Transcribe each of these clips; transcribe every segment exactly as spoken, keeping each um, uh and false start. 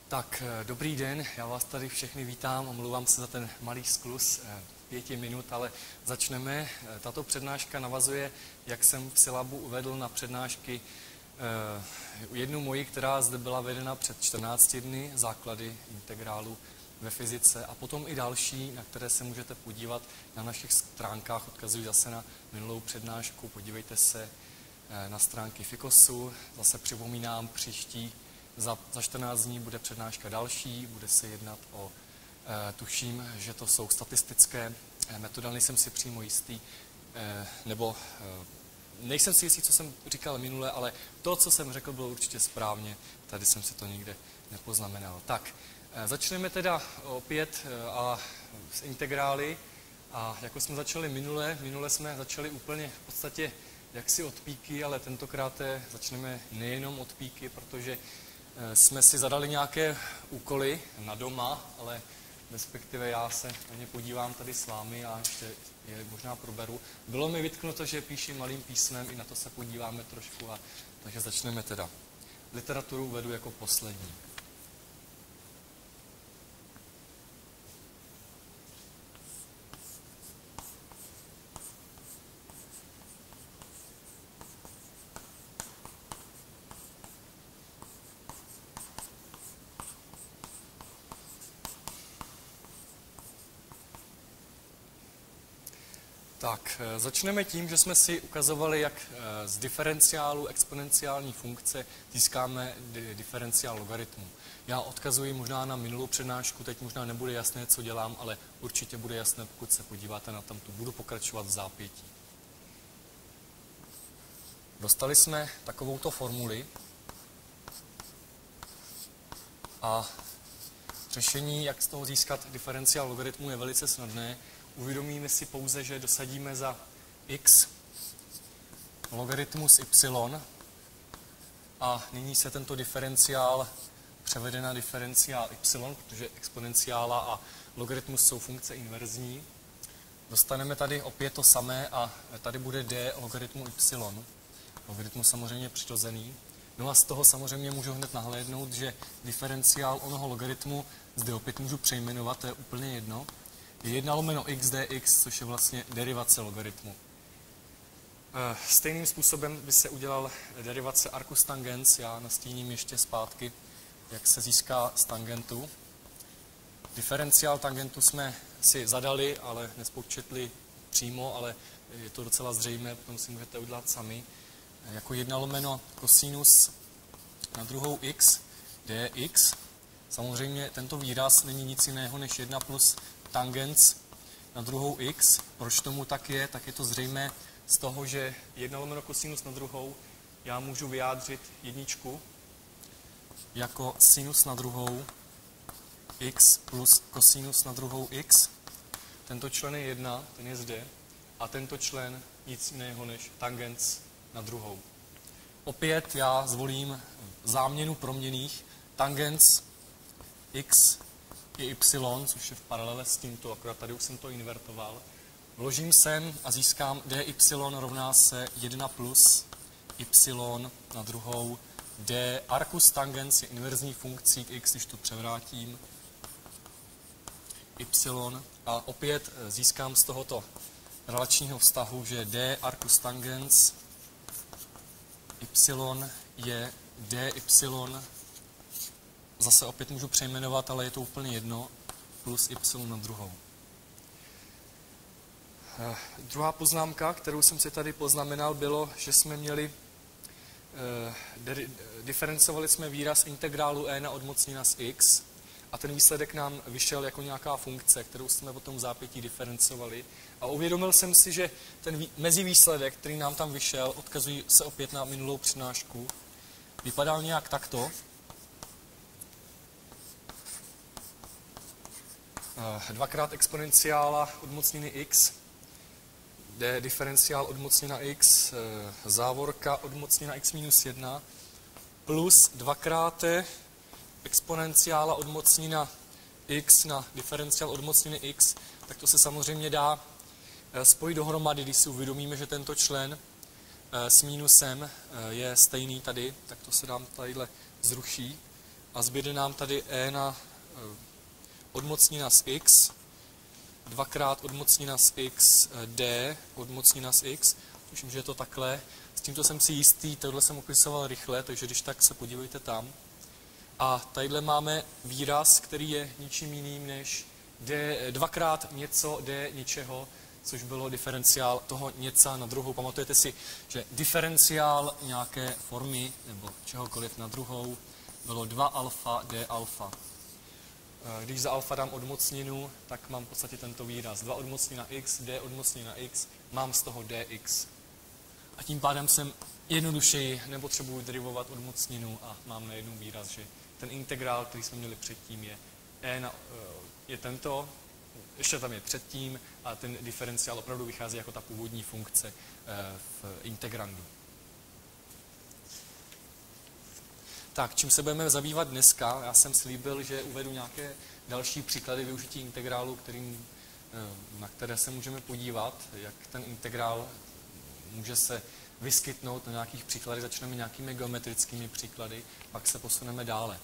Tak, dobrý den, já vás tady všechny vítám, omlouvám se za ten malý skluz pěti minut, ale začneme. Tato přednáška navazuje, jak jsem v syllabu uvedl, na přednášky jednu moji, která zde byla vedena před čtrnácti dny, základy integrálu ve fyzice, a potom i další, na které se můžete podívat na našich stránkách. Odkazuji zase na minulou přednášku, podívejte se na stránky Fikosu. Zase připomínám, příští Za, za čtrnáct dní bude přednáška další, bude se jednat o, e, tuším, že to jsou statistické e, metody, nejsem si přímo jistý, e, nebo e, nejsem si jistý, co jsem říkal minule, ale to, co jsem řekl, bylo určitě správně, tady jsem si to nikde nepoznamenal. Tak, e, začneme teda opět e, a s integrály, a jako jsme začali minule, minule jsme začali úplně v podstatě jaksi od píky, ale tentokrát začneme nejenom od píky, protože jsme si zadali nějaké úkoly na doma, ale respektive já se na ně podívám tady s vámi a ještě je možná proberu. Bylo mi vytknuto, že píši malým písmem, i na to se podíváme trošku, a takže začneme teda. Literaturu vedu jako poslední. Tak, začneme tím, že jsme si ukazovali, jak z diferenciálu exponenciální funkce získáme diferenciál logaritmu. Já odkazuji možná na minulou přednášku, teď možná nebude jasné, co dělám, ale určitě bude jasné, pokud se podíváte na tamtu. Budu pokračovat v zápětí. Dostali jsme takovouto formuli a řešení, jak z toho získat diferenciál logaritmu, je velice snadné. Uvědomíme si pouze, že dosadíme za x logaritmus y a nyní se tento diferenciál převede na diferenciál y, protože exponenciála a logaritmus jsou funkce inverzní. Dostaneme tady opět to samé a tady bude d logaritmu y. Logaritmus samozřejmě přirozený. No a z toho samozřejmě můžu hned nahlédnout, že diferenciál onoho logaritmu zde opět můžu přejmenovat, to je úplně jedno. Je jedna lomeno x dx, což je vlastně derivace logaritmu. Stejným způsobem by se udělal derivace arcus tangens. Já nastíním ještě zpátky, jak se získá z tangentu. Diferenciál tangentu jsme si zadali, ale nespočetli přímo, ale je to docela zřejmé, potom si můžete udělat sami. Jako jedna lomeno kosinus na druhou x dx. Samozřejmě tento výraz není nic jiného než jedna plus tangens na druhou x. Proč tomu tak je? Tak je to zřejmé z toho, že jedna lomeno kosinus na druhou já můžu vyjádřit jedničku jako sinus na druhou x plus kosinus na druhou x. Tento člen je jedna, ten je zde, a tento člen nic jiného než tangens na druhou. Opět já zvolím záměnu proměnných. Tangens x je y, což je v paralele s tímto, akorát tady už jsem to invertoval. Vložím sem a získám dy rovná se jedna plus y na druhou d. Arcus tangens je inverzní funkcí k x, když to převrátím, y. A opět získám z tohoto relačního vztahu, že d arcus tangens y je dy, zase opět můžu přejmenovat, ale je to úplně jedno, plus y na druhou. Eh, druhá poznámka, kterou jsem si tady poznamenal, bylo, že jsme měli, eh, diferencovali jsme výraz integrálu e na odmocnina z x a ten výsledek nám vyšel jako nějaká funkce, kterou jsme potom v zápětí diferencovali. A uvědomil jsem si, že ten mezivýsledek, který nám tam vyšel, odkazují se opět na minulou přednášku, vypadal nějak takto. Dvakrát exponenciála odmocniny x, d diferenciál odmocnina x, závorka odmocnina x minus jedna, plus dvakrát exponenciála odmocnina x na diferenciál odmocniny x, tak to se samozřejmě dá spojit dohromady, když si uvědomíme, že tento člen s mínusem je stejný tady, tak to se nám tadyhle zruší. a zbyde nám tady e na odmocnina z x, dvakrát odmocnina z x, d odmocnina z x, tuším, že je to takhle. S tímto jsem si jistý, tohle jsem opisoval rychle, takže když tak se podívejte tam. A tadyhle máme výraz, který je ničím jiným než d, dvakrát něco d ničeho, což bylo diferenciál toho něco na druhou. Pamatujete si, že diferenciál nějaké formy nebo čehokoliv na druhou bylo dva alfa d alfa. Když za alfa dám odmocninu, tak mám v podstatě tento výraz. dva odmocnina x, d odmocnina x, mám z toho dx. A tím pádem jsem jednodušeji nepotřebuji derivovat odmocninu a mám najednou výraz, že ten integrál, který jsme měli předtím, je, e na, je tento, ještě tam je předtím a ten diferenciál opravdu vychází jako ta původní funkce v integrandu. Tak, čím se budeme zabývat dneska? Já jsem slíbil, že uvedu nějaké další příklady využití integrálu, kterým, na které se můžeme podívat, jak ten integrál může se vyskytnout na nějakých příkladech. Začneme nějakými geometrickými příklady, pak se posuneme dále.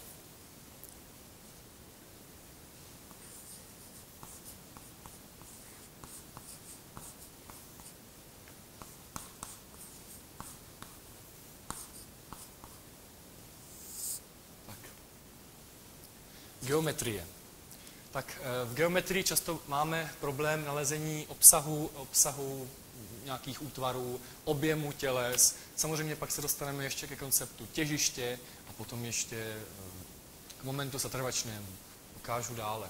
Geometrie. Tak v geometrii často máme problém nalezení obsahu, obsahu nějakých útvarů, objemu těles. Samozřejmě pak se dostaneme ještě ke konceptu těžiště a potom ještě k momentu setrvačnému. Ukážu dále.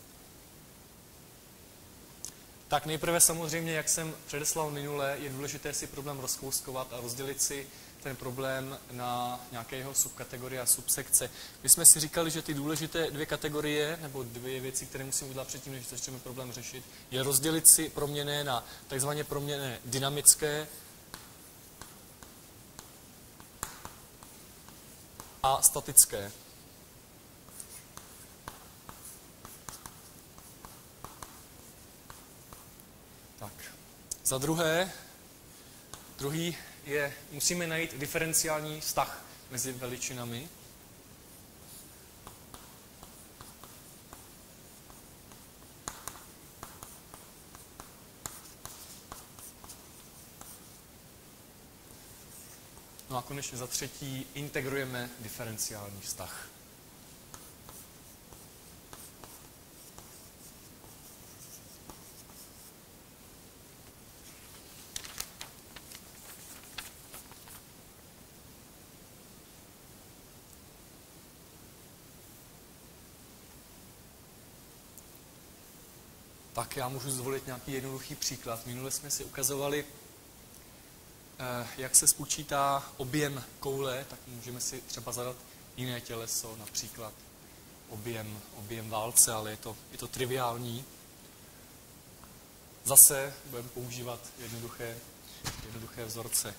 Tak nejprve samozřejmě, jak jsem předeslal minule, je důležité si problém rozkouskovat a rozdělit si ten problém na nějaké jeho subkategorie a subsekce. My jsme si říkali, že ty důležité dvě kategorie, nebo dvě věci, které musím udělat předtím, než začneme problém řešit, je rozdělit si proměnné na takzvaně proměnné dynamické a statické. Tak. Za druhé, druhý je, musíme najít diferenciální vztah mezi veličinami. No a konečně za třetí integrujeme diferenciální vztah. Tak já můžu zvolit nějaký jednoduchý příklad. Minule jsme si ukazovali, jak se spočítá objem koule, tak můžeme si třeba zadat jiné těleso, například objem, objem válce, ale je to, je to triviální. Zase budeme používat jednoduché, jednoduché vzorce.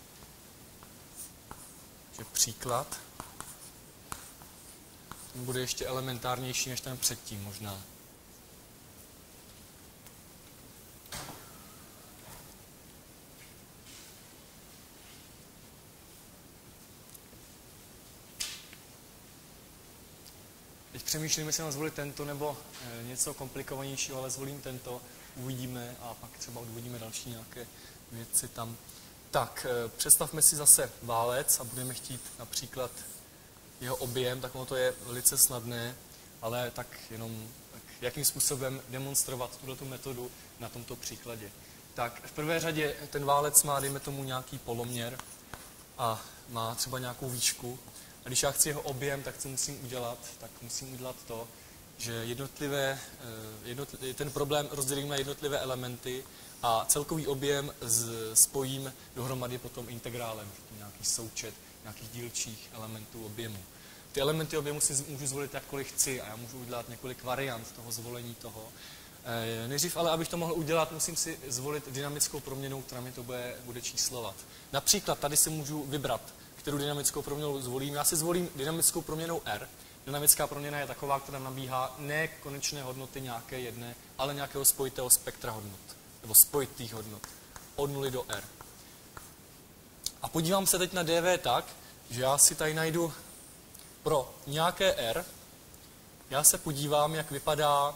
Takže příklad. Ten bude ještě elementárnější než ten předtím možná. Teď přemýšlím, jestli mám zvolit tento nebo e, něco komplikovanějšího, ale zvolím tento, uvidíme a pak třeba odvodíme další nějaké věci tam. Tak, e, představme si zase válec a budeme chtít například jeho objem, tak ono to je velice snadné, ale tak jenom tak jakým způsobem demonstrovat tuto metodu na tomto příkladě. Tak v prvé řadě ten válec má, dejme tomu, nějaký poloměr a má třeba nějakou výšku. A když já chci jeho objem, tak co musím udělat? Tak musím udělat to, že jednotlivé, jednotlivé, ten problém rozdělím na jednotlivé elementy a celkový objem z, spojím dohromady potom integrálem, nějaký součet nějakých dílčích elementů objemu. Ty elementy objemu si můžu zvolit jakkoliv chci a já můžu udělat několik variant toho zvolení toho. E, nejdřív ale, abych to mohl udělat, musím si zvolit dynamickou proměnu, která mi to bude, bude číslovat. Například tady si můžu vybrat, kterou dynamickou proměnu zvolím. Já si zvolím dynamickou proměnou R. Dynamická proměna je taková, která nabíhá ne konečné hodnoty nějaké jedné, ale nějakého spojitého spektra hodnot, nebo spojitých hodnot, od nuly do R. A podívám se teď na dv tak, že já si tady najdu pro nějaké r, já se podívám, jak vypadá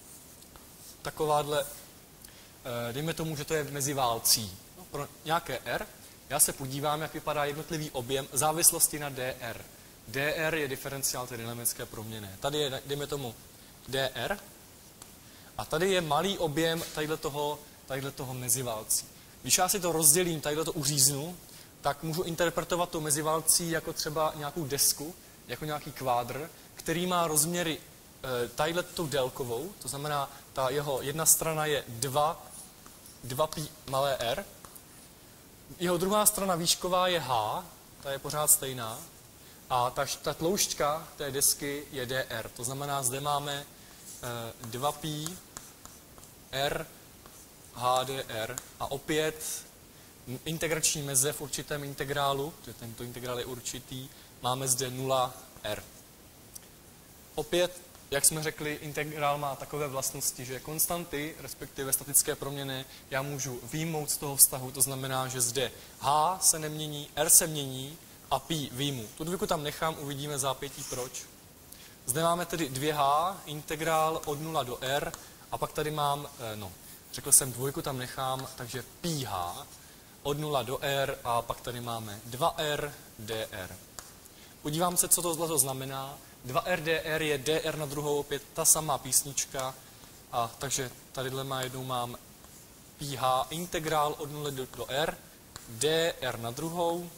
takováhle, dejme tomu, že to je mezi válcí. Pro nějaké r, já se podívám, jak vypadá jednotlivý objem v závislosti na dr. dr je diferenciál té dynamické proměny. Tady je, dejme tomu, dr a tady je malý objem tadyhle toho, tadyhle toho meziválcí. Když já si to rozdělím, tadyhle to uříznu, tak můžu interpretovat to meziválcí jako třeba nějakou desku, jako nějaký kvádr, který má rozměry e, tadyhle tou délkovou, to znamená, ta jeho jedna strana je dva, dva pi malé r, jeho druhá strana výšková je h, ta je pořád stejná, a ta, ta tloušťka té desky je dr, to znamená, zde máme e, dva pi r h dr a opět integrační meze v určitém integrálu, protože tento integrál je určitý, máme zde nula r. Opět, jak jsme řekli, integrál má takové vlastnosti, že konstanty, respektive statické proměny, já můžu vyjmout z toho vztahu, to znamená, že zde h se nemění, r se mění a pi vyjmu. Tu dvojku tam nechám, uvidíme zápětí proč. Zde máme tedy dvě h, integrál od nula do r, a pak tady mám, no, řekl jsem dvojku tam nechám, takže pi h od nula do r a pak tady máme dva r dr. Podívám se, co to zlato znamená. dva r dr je dr na druhou, opět ta samá písnička. A takže tadyhle má jednou mám pi h integrál od nula do, do r, dr na druhou,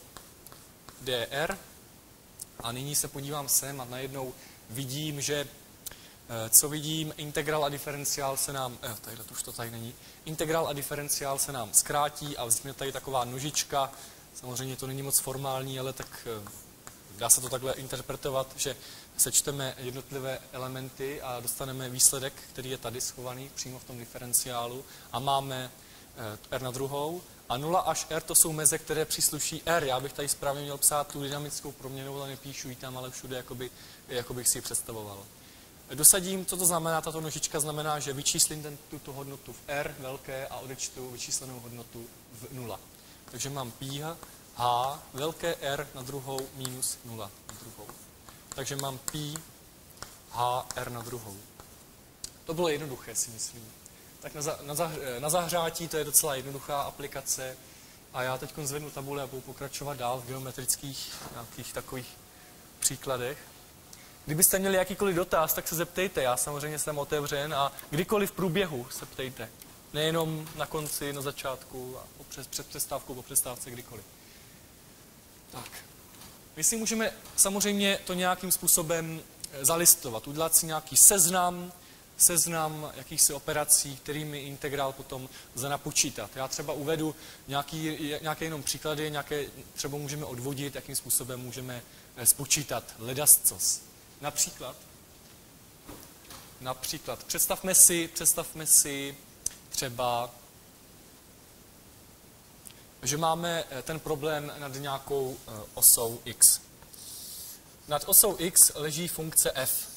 dr. A nyní se podívám sem a najednou vidím, že co vidím, integrál a diferenciál se nám, eh, tadyhle už to tady není, integrál a diferenciál se nám zkrátí a vznikne tady taková nožička, samozřejmě to není moc formální, ale tak eh, dá se to takhle interpretovat, že sečteme jednotlivé elementy a dostaneme výsledek, který je tady schovaný přímo v tom diferenciálu a máme eh, r na druhou a nula až r to jsou meze, které přísluší r. Já bych tady správně měl psát tu dynamickou proměnu, ale nepíšu ji tam, ale všude jakoby, jakoby si ji představoval. Dosadím, co to znamená, tato nožička znamená, že vyčíslím ten, tuto hodnotu v r velké a odečtu vyčíslenou hodnotu v nula. Takže mám pi h velké r na druhou minus nula na druhou. Takže mám pi h r na druhou. To bylo jednoduché, si myslím. Tak na, za, na, zah, na zahřátí to je docela jednoduchá aplikace a já teď zvednu tabule a budu pokračovat dál v geometrických nějakých takových příkladech. Kdybyste měli jakýkoliv dotaz, tak se zeptejte, já samozřejmě jsem otevřen a kdykoliv v průběhu se ptejte. Nejenom na konci, na začátku, a přes, před přestávkou, po přestávce, kdykoliv. Tak. My si můžeme samozřejmě to nějakým způsobem zalistovat, udělat si nějaký seznam, seznam jakýchsi operací, kterými integrál potom lze napočítat. Já třeba uvedu nějaký, nějaké jenom příklady, nějaké třeba můžeme odvodit, jakým způsobem můžeme spočítat ledascos. Například, například, představme si, představme si třeba, že máme ten problém nad nějakou osou x. Nad osou x leží funkce f.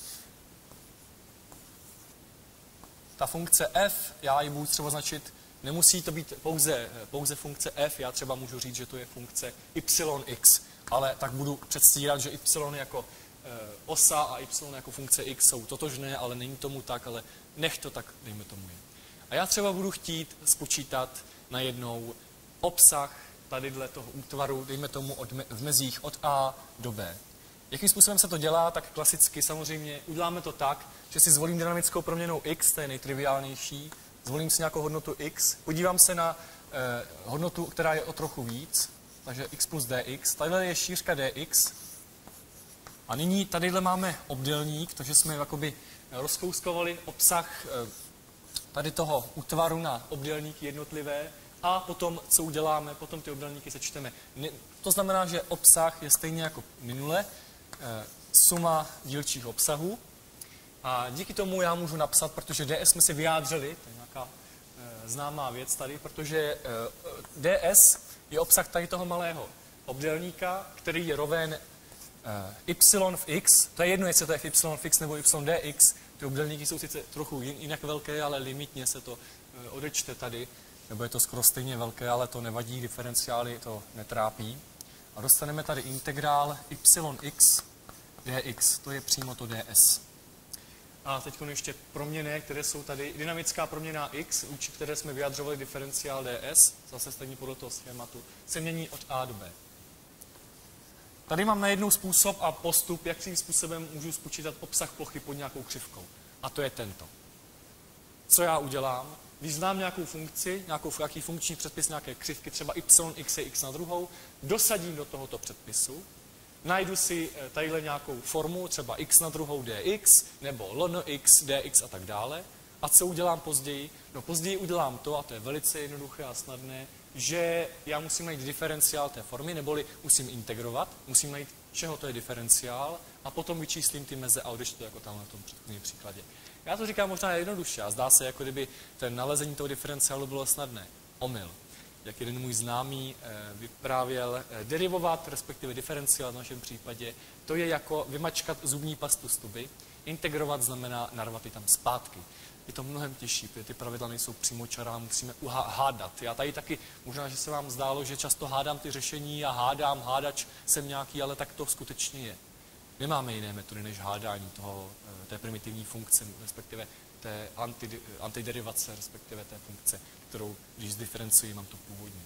Ta funkce f, já ji budu třeba značit, nemusí to být pouze, pouze funkce f, já třeba můžu říct, že to je funkce yx, ale tak budu předstírat, že y jako osa a y jako funkce x jsou totožné, ale není tomu tak, ale nech to tak, dejme tomu je. A já třeba budu chtít spočítat najednou obsah tadyhle toho útvaru, dejme tomu od me, v mezích od a do b. Jakým způsobem se to dělá, tak klasicky samozřejmě uděláme to tak, že si zvolím dynamickou proměnou x, to je nejtriviálnější, zvolím si nějakou hodnotu x, podívám se na eh, hodnotu, která je o trochu víc, takže x plus dx, tadyhle je šířka dx, a nyní tadyhle máme obdélník, takže jsme jakoby rozkouskovali obsah tady toho útvaru na obdélníky jednotlivé a potom, co uděláme, potom ty obdélníky sečteme. To znamená, že obsah je stejně jako minule, suma dílčích obsahů a díky tomu já můžu napsat, protože ds jsme si vyjádřili, to je nějaká známá věc tady, protože ds je obsah tady toho malého obdélníka, který je roven y v x, to je jedno, jestli to je y v x nebo y dx, ty obdélníky jsou sice trochu jinak velké, ale limitně se to odečte tady, nebo je to skoro stejně velké, ale to nevadí, diferenciály to netrápí. A dostaneme tady integrál yx dx, to je přímo to ds. A teď ještě proměny, které jsou tady. Dynamická proměna x, vůči které jsme vyjadřovali diferenciál ds, zase stejně podle toho schématu, se mění od a do b. Tady mám najednou způsob a postup, jakým způsobem můžu spočítat obsah plochy pod nějakou křivkou. A to je tento. Co já udělám? Když znám nějakou funkci, nějakou, nějaký funkční předpis nějaké křivky, třeba yx je x na druhou, dosadím do tohoto předpisu, najdu si tadyhle nějakou formu, třeba x na druhou dx, nebo lnx, dx a tak dále. A co udělám později? No později udělám to, a to je velice jednoduché a snadné, že já musím najít diferenciál té formy, neboli musím integrovat, musím najít, čeho to je diferenciál, a potom vyčíslím ty meze a odečtu to jako tam na tom předchozím příkladě. Já to říkám možná jednoduše a zdá se, jako kdyby ten nalezení toho diferenciálu bylo snadné. Omyl. Jak jeden můj známý vyprávěl, derivovat, respektive diferenciál v našem případě, to je jako vymačkat zubní pastu z tuby. Integrovat znamená narvat ji tam zpátky. Je to mnohem těžší, protože ty pravidla nejsou přímočará, musíme hádat. Já tady taky, možná, že se vám zdálo, že často hádám ty řešení a hádám, hádač jsem nějaký, ale tak to skutečně je. Nemáme jiné metody než hádání toho, té primitivní funkce, respektive té anti, antiderivace, respektive té funkce, kterou, když zdiferencuji, mám to původní.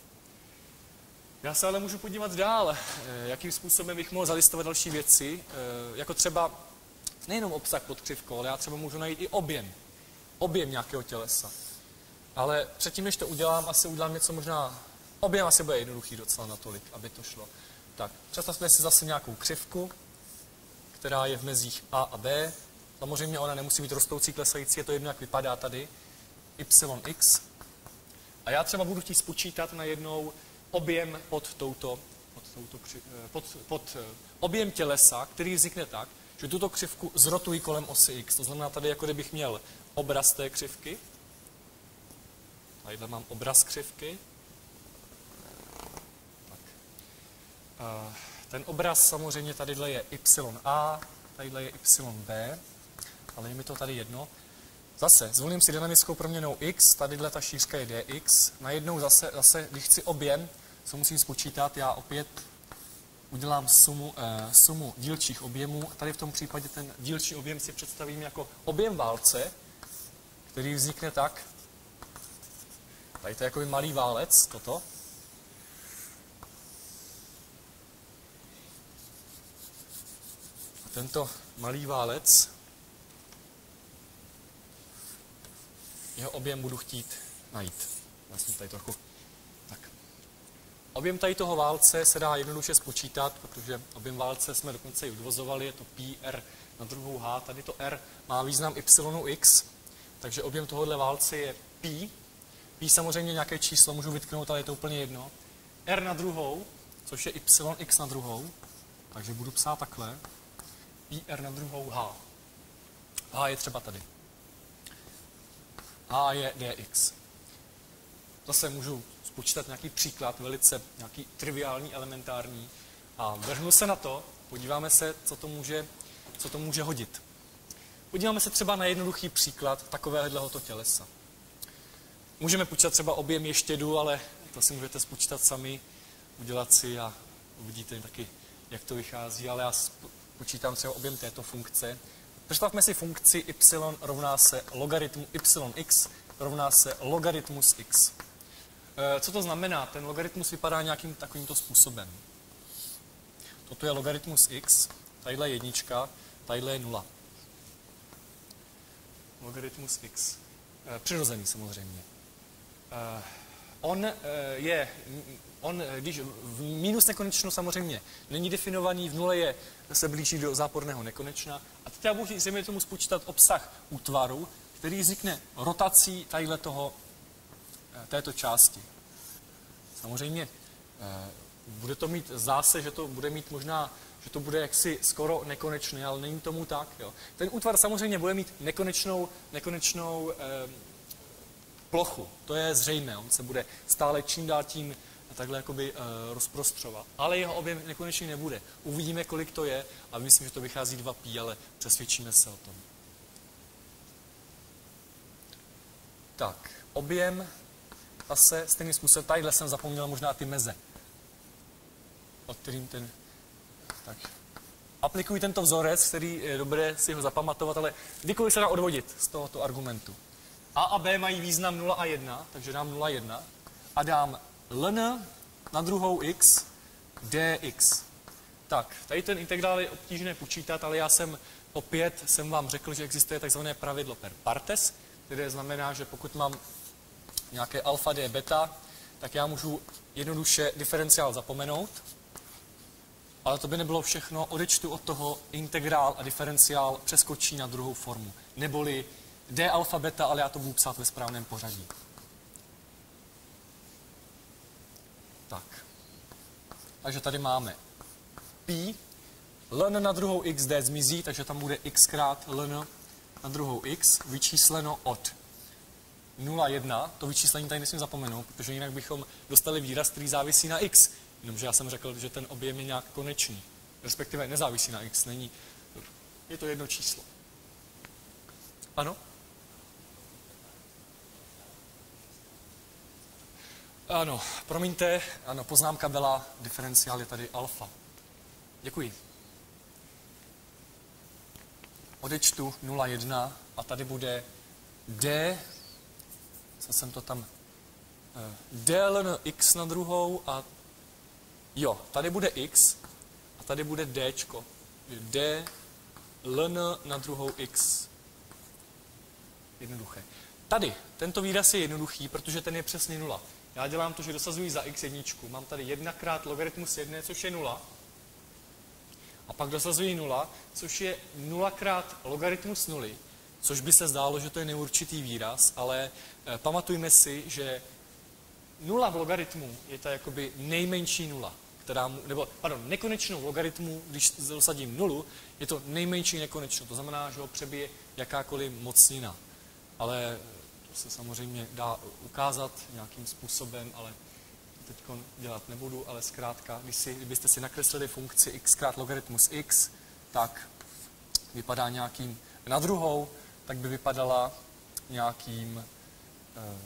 Já se ale můžu podívat dál, jakým způsobem bych mohl zalistovat další věci, jako třeba nejenom obsah pod křivkou, ale já třeba můžu najít i objem. Objem nějakého tělesa. Ale předtím, než to udělám, asi udělám něco možná, objem asi bude jednoduchý docela natolik, aby to šlo. Tak, představme si zase nějakou křivku, která je v mezích a a b. Samozřejmě ona nemusí být rostoucí, klesající, je to jedno, jak vypadá tady. yx. A já třeba budu chtít spočítat najednou objem pod touto, pod touto pod, pod objem tělesa, který vznikne tak, že tuto křivku zrotuji kolem osy x. To znamená tady, jako kdybych měl obraz té křivky. Tadyhle mám obraz křivky. Tak. Ten obraz samozřejmě tadyhle je ya, tadyhle je yb, ale je mi to tady jedno. Zase, zvolím si dynamickou proměnou x, tadyhle ta šířka je dx. Najednou zase, zase když chci objem, co musím spočítat, já opět udělám sumu, eh, sumu dílčích objemů. Tady v tom případě ten dílčí objem si představím jako objem válce, který vznikne tak, tady to je jakoby malý válec, toto. A tento malý válec, jeho objem budu chtít najít. Já jsem tady trochu... Tak. Objem tady toho válce se dá jednoduše spočítat, protože objem válce jsme dokonce i odvozovali, je to pi r na druhou h. Tady to r má význam yx, takže objem tohohle válce je pi. Pi samozřejmě nějaké číslo můžu vytknout, ale je to úplně jedno. R na druhou, což je yx na druhou, takže budu psát takhle. Pi r na druhou h. H je třeba tady. H je dx. Zase můžu spočítat nějaký příklad, velice nějaký triviální, elementární. A vrhnu se na to, podíváme se, co to může, co to může hodit. Podíváme se třeba na jednoduchý příklad takovéhoto tělesa. Můžeme počítat třeba objem ještědu, ale to si můžete spočítat sami, udělat si a uvidíte taky, jak to vychází, ale já počítám třeba objem této funkce. Představme si funkci y rovná se logaritmu yx rovná se logaritmus x. Co to znamená? Ten logaritmus vypadá nějakým takovýmto způsobem. Toto je logaritmus x, tadyhle je jednička, tadyhle je nula. Logaritmus x. Přirozený samozřejmě. On je, on, když v minus nekonečno samozřejmě není definovaný, v nule je, se blíží do záporného nekonečna. A teď já budu zřejmě tomu spočítat obsah útvaru, který vznikne rotací tadyhle toho, této části. Samozřejmě bude to mít, zdá se, že to bude mít možná, že to bude jaksi skoro nekonečné, ale není tomu tak. Jo. Ten útvar samozřejmě bude mít nekonečnou, nekonečnou eh, plochu, to je zřejmé, on se bude stále čím dál tím takhle jakoby eh, rozprostřovat. Ale jeho objem nekonečný nebude. Uvidíme, kolik to je a myslím, že to vychází dva pi, ale přesvědčíme se o tom. Tak, objem zase stejným způsobem, tadyhle jsem zapomněl možná ty meze, od kterým ten, tak. aplikuji tento vzorec, který je dobré si ho zapamatovat, ale kdykoliv se dá odvodit z tohoto argumentu. A a b mají význam nula a jedna, takže dám nula jedna a dám ln na druhou x dx. Tak, tady ten integrál je obtížné počítat, ale já jsem opět jsem vám řekl, že existuje takzvané pravidlo per partes, které znamená, že pokud mám nějaké alfa d beta, tak já můžu jednoduše diferenciál zapomenout, ale to by nebylo všechno. Odečtu od toho integrál a diferenciál přeskočí na druhou formu. Neboli d alfa beta, ale já to budu psát ve správném pořadí. Tak. Takže tady máme pi, ln na druhou x d zmizí, takže tam bude x krát ln na druhou x, vyčísleno od nula jedna. To vyčíslení tady nesmím zapomenout, protože jinak bychom dostali výraz, který závisí na x. Jenomže já jsem řekl, že ten objem je nějak konečný. Respektive nezávisí na x, není. Je to jedno číslo. Ano? Ano, promiňte, ano, poznámka byla, diferenciál je tady alfa. Děkuji. Odečtu nula jedna a tady bude d, co jsem to tam, d ln x na druhou a jo, tady bude x a tady bude dčko. D ln na druhou x. Jednoduché. Tady, tento výraz je jednoduchý, protože ten je přesně nula. Já dělám to, že dosazuji za x jedničku. Mám tady jedna krát logaritmus jedné, což je nula. A pak dosazuji nula, což je nula krát logaritmus nuly, což by se zdálo, že to je neurčitý výraz, ale eh, pamatujme si, že nula v logaritmu je ta jakoby nejmenší nula, která mu, nebo, pardon, nekonečnou v logaritmu, když dosadím nulu, je to nejmenší nekonečnou. To znamená, že ho přebije jakákoliv mocnina. Ale to se samozřejmě dá ukázat nějakým způsobem, ale teď dělat nebudu, ale zkrátka, když si, kdybyste si nakreslili funkci x krát logaritmus x, tak vypadá nějakým, na druhou, tak by vypadala nějakým eh,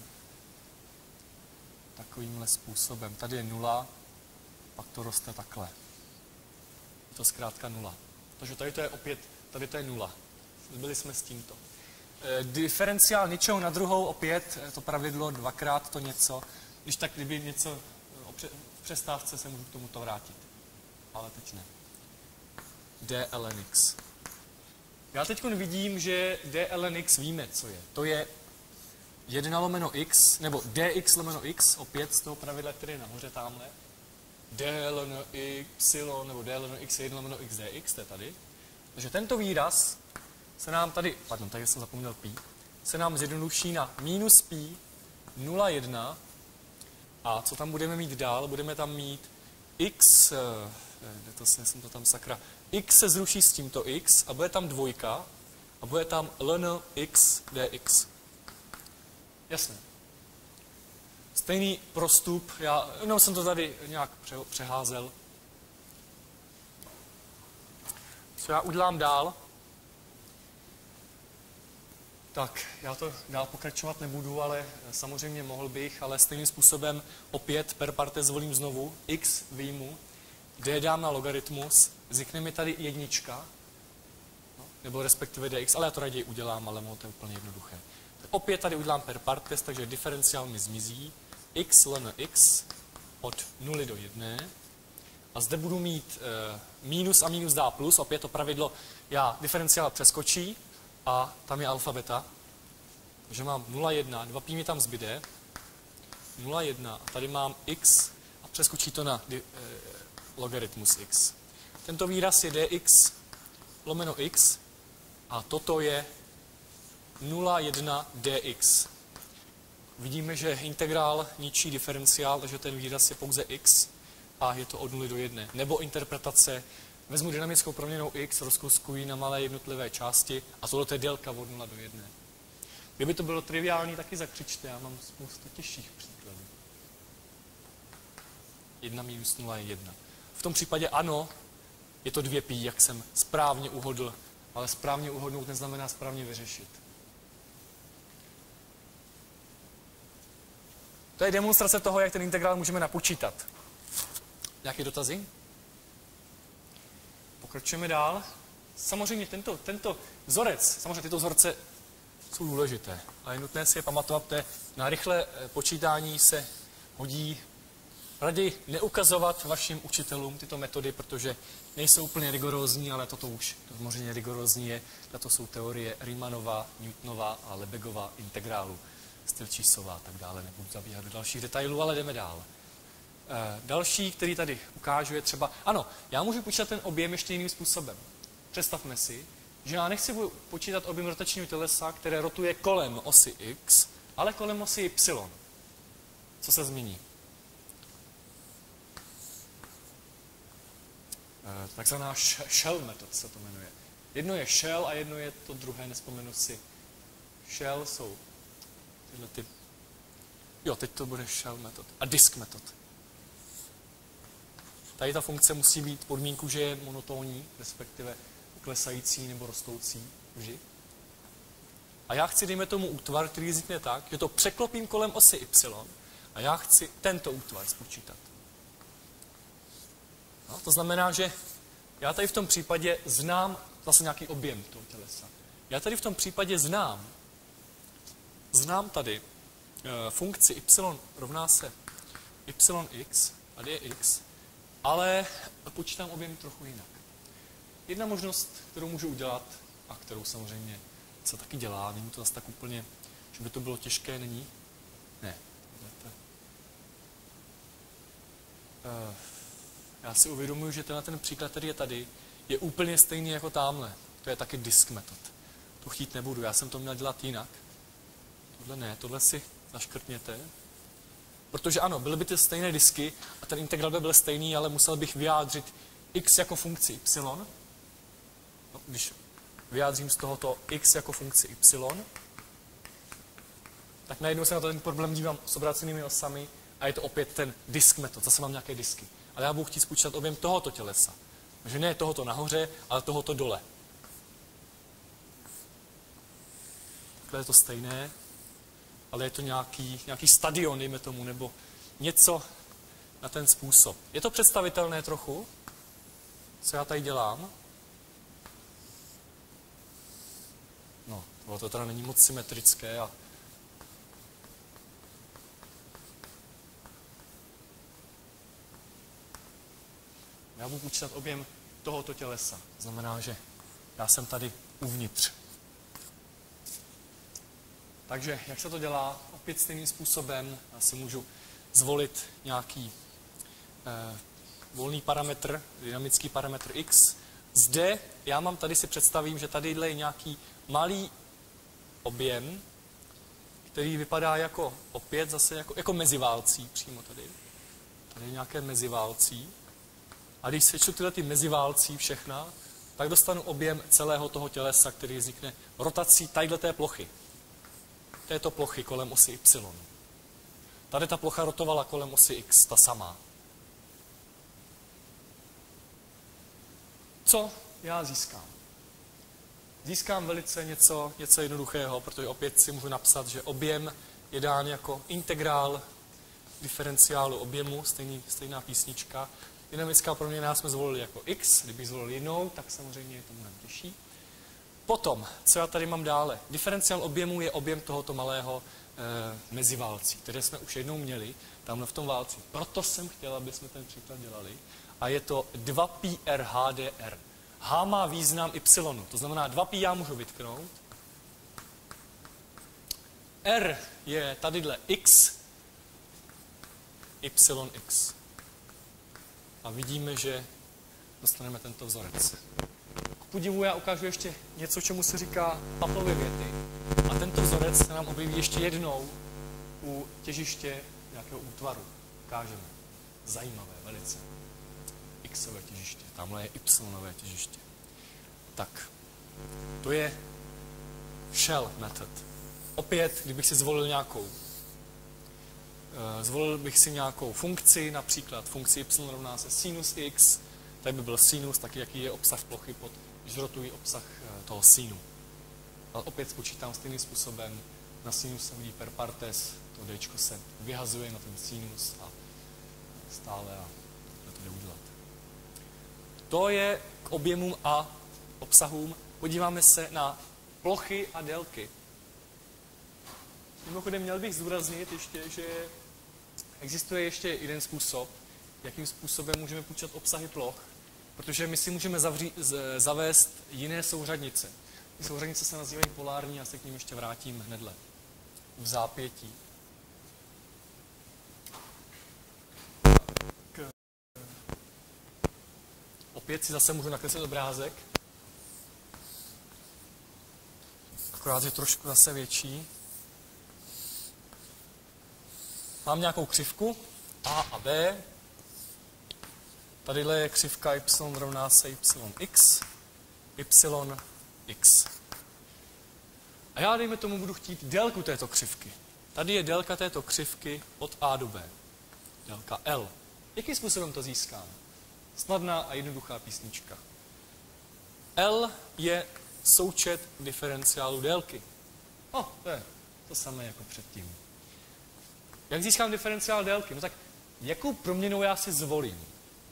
takovýmhle způsobem. Tady je nula, pak to roste takhle. Je to zkrátka nula. Takže tady to je opět, tady to je nula. Byli jsme s tímto. E, diferenciál něčeho na druhou, opět to pravidlo dvakrát to něco. Když tak, kdyby něco o pře, v přestávce se můžu k tomuto vrátit. Ale teď ne. D ln x. Já teď vidím, že D ln x víme, co je. To je jedna lomeno x, nebo dx lomeno x, opět z toho pravidla, které je nahoře tamhle. D ln y, nebo D ln x je jedna lomeno x dx, to je tady. Takže tento výraz se nám tady, pardon, tady jsem zapomněl pi, se nám zjednoduší na minus pi nula jedna a co tam budeme mít dál? Budeme tam mít x, kde to jsem to tam sakra, x se zruší s tímto x a bude tam dvojka a bude tam ln x dx. Jasné. Stejný prostup, já no, jsem to tady nějak přeházel. Co já udělám dál? Tak, já to dál pokračovat nebudu, ale samozřejmě mohl bych, ale stejným způsobem opět per partes zvolím znovu, x vyjmu, d dám na logaritmus, vznikne mi tady jednička, no, nebo respektive dx, ale já to raději udělám, ale to je úplně jednoduché. Tak opět tady udělám per partes, takže diferenciál mi zmizí, x ln x od nuly do jedné. A zde budu mít e, minus a minus dá plus, opět to pravidlo, já diferenciál přeskočí a tam je alfa beta. Takže mám nula jedna, dva pi mi tam zbyde, nula jedna a tady mám x a přeskočí to na e, logaritmus x. Tento výraz je dx lomeno x a toto je nula jedna dx. Vidíme, že integrál ničí diferenciál, takže ten výraz je pouze x a je to od nuly do jedné. Nebo interpretace, vezmu dynamickou proměnnou x, rozkuskuji na malé jednotlivé části a tohle je délka od nuly do jedné. Kdyby to bylo triviální, taky zakřičte, já mám spoustu těžších příkladů. jedna minus nula je jedna. V tom případě ano, je to dvě pi, jak jsem správně uhodl, ale správně uhodnout neznamená správně vyřešit. To je demonstrace toho, jak ten integrál můžeme napočítat. Nějaké dotazy? Pokračujeme dál. Samozřejmě tento, tento vzorec, samozřejmě tyto vzorce jsou důležité, ale je nutné si je pamatovat, že na rychlé počítání se hodí raději neukazovat vašim učitelům tyto metody, protože nejsou úplně rigorózní, ale toto už samozřejmě rigorózní je. Tato jsou teorie Riemannova, Newtonova a Lebegova integrálu, Stilčísova a tak dále. Nebudu zabíhat do dalších detailů, ale jdeme dál. E, další, který tady ukážu, je třeba... Ano, já můžu počítat ten objem ještě jiným způsobem. Představme si, že já nechci počítat objem rotačního tělesa, které rotuje kolem osy X, ale kolem osy Y. Co se změní? E, takzvaná shell method se to jmenuje. Jedno je shell a jedno je to druhé, nespomenu si. Shell jsou tyhle ty... Jo, teď to bude shell method. A disk method. Tady ta funkce musí být podmínku, že je monotónní, respektive klesající nebo rostoucí vždy. A já chci, dejme tomu, útvar, který vznikne tak, že to překlopím kolem osy Y a já chci tento útvar spočítat. No, to znamená, že já tady v tom případě znám zase nějaký objem toho tělesa. Já tady v tom případě znám, znám tady e, funkci y rovná se yx, tady je x, ale počítám objem trochu jinak. Jedna možnost, kterou můžu udělat, a kterou samozřejmě se taky dělá, není to zase tak úplně, že by to bylo těžké, není? Ne. Uh, já si uvědomuji, že tenhle ten příklad, který je tady, je úplně stejný jako tamhle. To je taky disk metod. To chtít nebudu, já jsem to měl dělat jinak. Tohle ne, tohle si zaškrtněte. Protože ano, byly by ty stejné disky a ten integral by byl stejný, ale musel bych vyjádřit x jako funkci y. No, když vyjádřím z tohoto x jako funkci y, tak najednou se na ten problém dívám s obrácenými osami a je to opět ten disk metod. Zase mám nějaké disky. Ale já budu chtít spočítat objem tohoto tělesa. Takže ne tohoto nahoře, ale tohoto dole. Takhle je to stejné, ale je to nějaký, nějaký stadion, dejme tomu, nebo něco na ten způsob. Je to představitelné trochu, co já tady dělám? No, tohle to teda není moc symetrické a já budu počítat objem tohoto tělesa. To znamená, že já jsem tady uvnitř. Takže, jak se to dělá? Opět stejným způsobem. Já si můžu zvolit nějaký eh, volný parametr, dynamický parametr x. Zde já mám tady si představím, že tady je nějaký malý objem, který vypadá jako opět zase jako, jako meziválcí přímo tady. Tady je nějaké meziválcí. A když sečtu tyhle ty meziválcí všechna, tak dostanu objem celého toho tělesa, který vznikne rotací tadyhleté plochy. Této plochy kolem osy y. Tady ta plocha rotovala kolem osy x, ta samá. Co já získám? Získám velice něco, něco jednoduchého, protože opět si můžu napsat, že objem je dán jako integrál diferenciálu objemu, stejný, stejná písnička. Dynamická proměnná jsme zvolili jako x, kdybych zvolil jinou, tak samozřejmě je to mnohem těžší. Potom, co já tady mám dále? Diferenciál objemu je objem tohoto malého e, meziválcí, které jsme už jednou měli, tamhle v tom válci. Proto jsem chtěl, aby jsme ten příklad dělali. A je to dva pi r h d r. H má význam y, to znamená dva pi já můžu vytknout. R je tadyhle x, yx. A vidíme, že dostaneme tento vzorec. K podivu já ukážu ještě něco, čemu se říká Pavlovy věty. A tento vzorec se nám objeví ještě jednou u těžiště nějakého útvaru. Ukážeme. Zajímavé, velice. Xové těžiště. Tamhle je Y těžiště. Tak, to je shell method. Opět, kdybych si zvolil nějakou Zvolil bych si nějakou funkci, například funkci y rovná se sinus x, tady by byl sinus, taky jaký je obsah plochy pod žrotový obsah toho sinu. Ale opět spočítám stejným způsobem, na sinus se vidí per partes, to dčko se vyhazuje na ten sinus a stále a to jde udělat. To je k objemům a obsahům. Podíváme se na plochy a délky. Mimochodem měl bych zdůraznit ještě, že existuje ještě jeden způsob, jakým způsobem můžeme počítat obsahy ploch, protože my si můžeme zavří, z, zavést jiné souřadnice. Ty souřadnice se nazývají polární, já se k ním ještě vrátím hnedle. V zápětí. K... Opět si zase můžu nakreslit obrázek. Akorát je trošku zase větší. Mám nějakou křivku A a B. Tadyhle je křivka y rovná se yx, yx. A já, dejme tomu, budu chtít délku této křivky. Tady je délka této křivky od A do B. Délka L. Jakým způsobem to získám? Snadná a jednoduchá písnička. L je součet diferenciálu délky. O, to je to samé jako předtím. Jak získám diferenciál délky? No tak jakou proměnnou já si zvolím?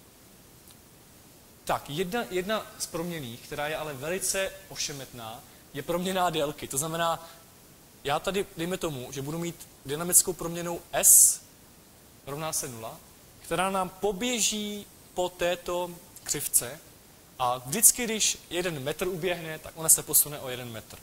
Tak, jedna, jedna z proměnných, která je ale velice ošemetná, je proměnná délky. To znamená, já tady, dejme tomu, že budu mít dynamickou proměnnou S rovná se nula, která nám poběží po této křivce a vždycky, když jeden metr uběhne, tak ona se posune o jeden metr.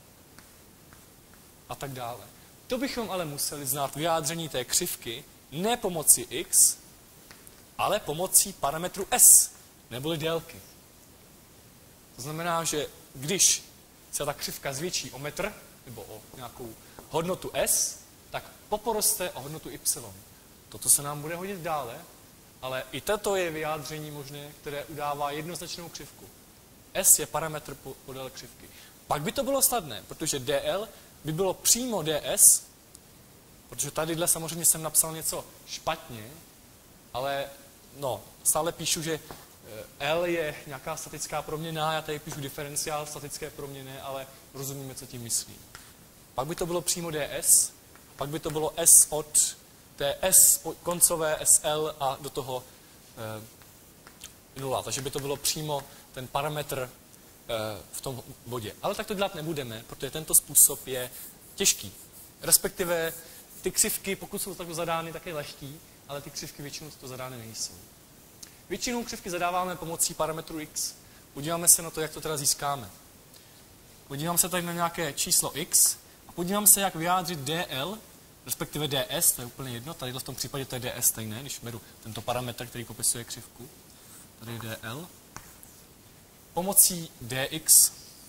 A tak dále. To bychom ale museli znát vyjádření té křivky ne pomocí x, ale pomocí parametru s, neboli délky. To znamená, že když se ta křivka zvětší o metr, nebo o nějakou hodnotu s, tak poporoste o hodnotu y. Toto se nám bude hodit dále, ale i toto je vyjádření možné, které udává jednoznačnou křivku. S je parametr podél křivky. Pak by to bylo snadné, protože dl by bylo přímo ds, protože tadyhle samozřejmě jsem napsal něco špatně, ale no, stále píšu, že L je nějaká statická proměnná, já tady píšu diferenciál statické proměnné, ale rozumíme, co tím myslím. Pak by to bylo přímo ds, pak by to bylo s od té s koncové sl a do toho e, nula. Takže by to bylo přímo ten parametr e, v tom bodě. Ale tak to dělat nebudeme, protože tento způsob je těžký. Respektive ty křivky, pokud jsou takto zadány, tak je lehký, ale ty křivky většinou to zadány nejsou. Většinou křivky zadáváme pomocí parametru x. Podíváme se na to, jak to teda získáme. Podívám se tady na nějaké číslo x a podívám se, jak vyjádřit dl, respektive ds, to je úplně jedno, tady v tom případě to je ds stejné, když beru tento parametr, který popisuje křivku. Tady je dl. Pomocí dx.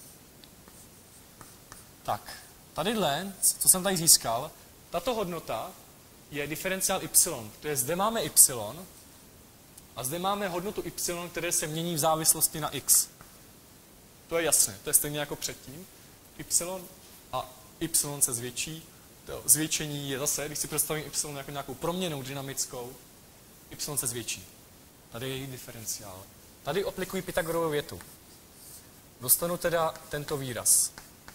Tak, tadyhle, co jsem tady získal, tato hodnota je diferenciál y, protože zde máme y a zde máme hodnotu y, které se mění v závislosti na x. To je jasné, to je stejně jako předtím. Y a y se zvětší. To zvětšení je zase, když si představím y jako nějakou proměnnou dynamickou, y se zvětší. Tady je její diferenciál. Tady aplikuji Pythagorovu větu. Dostanu teda tento výraz.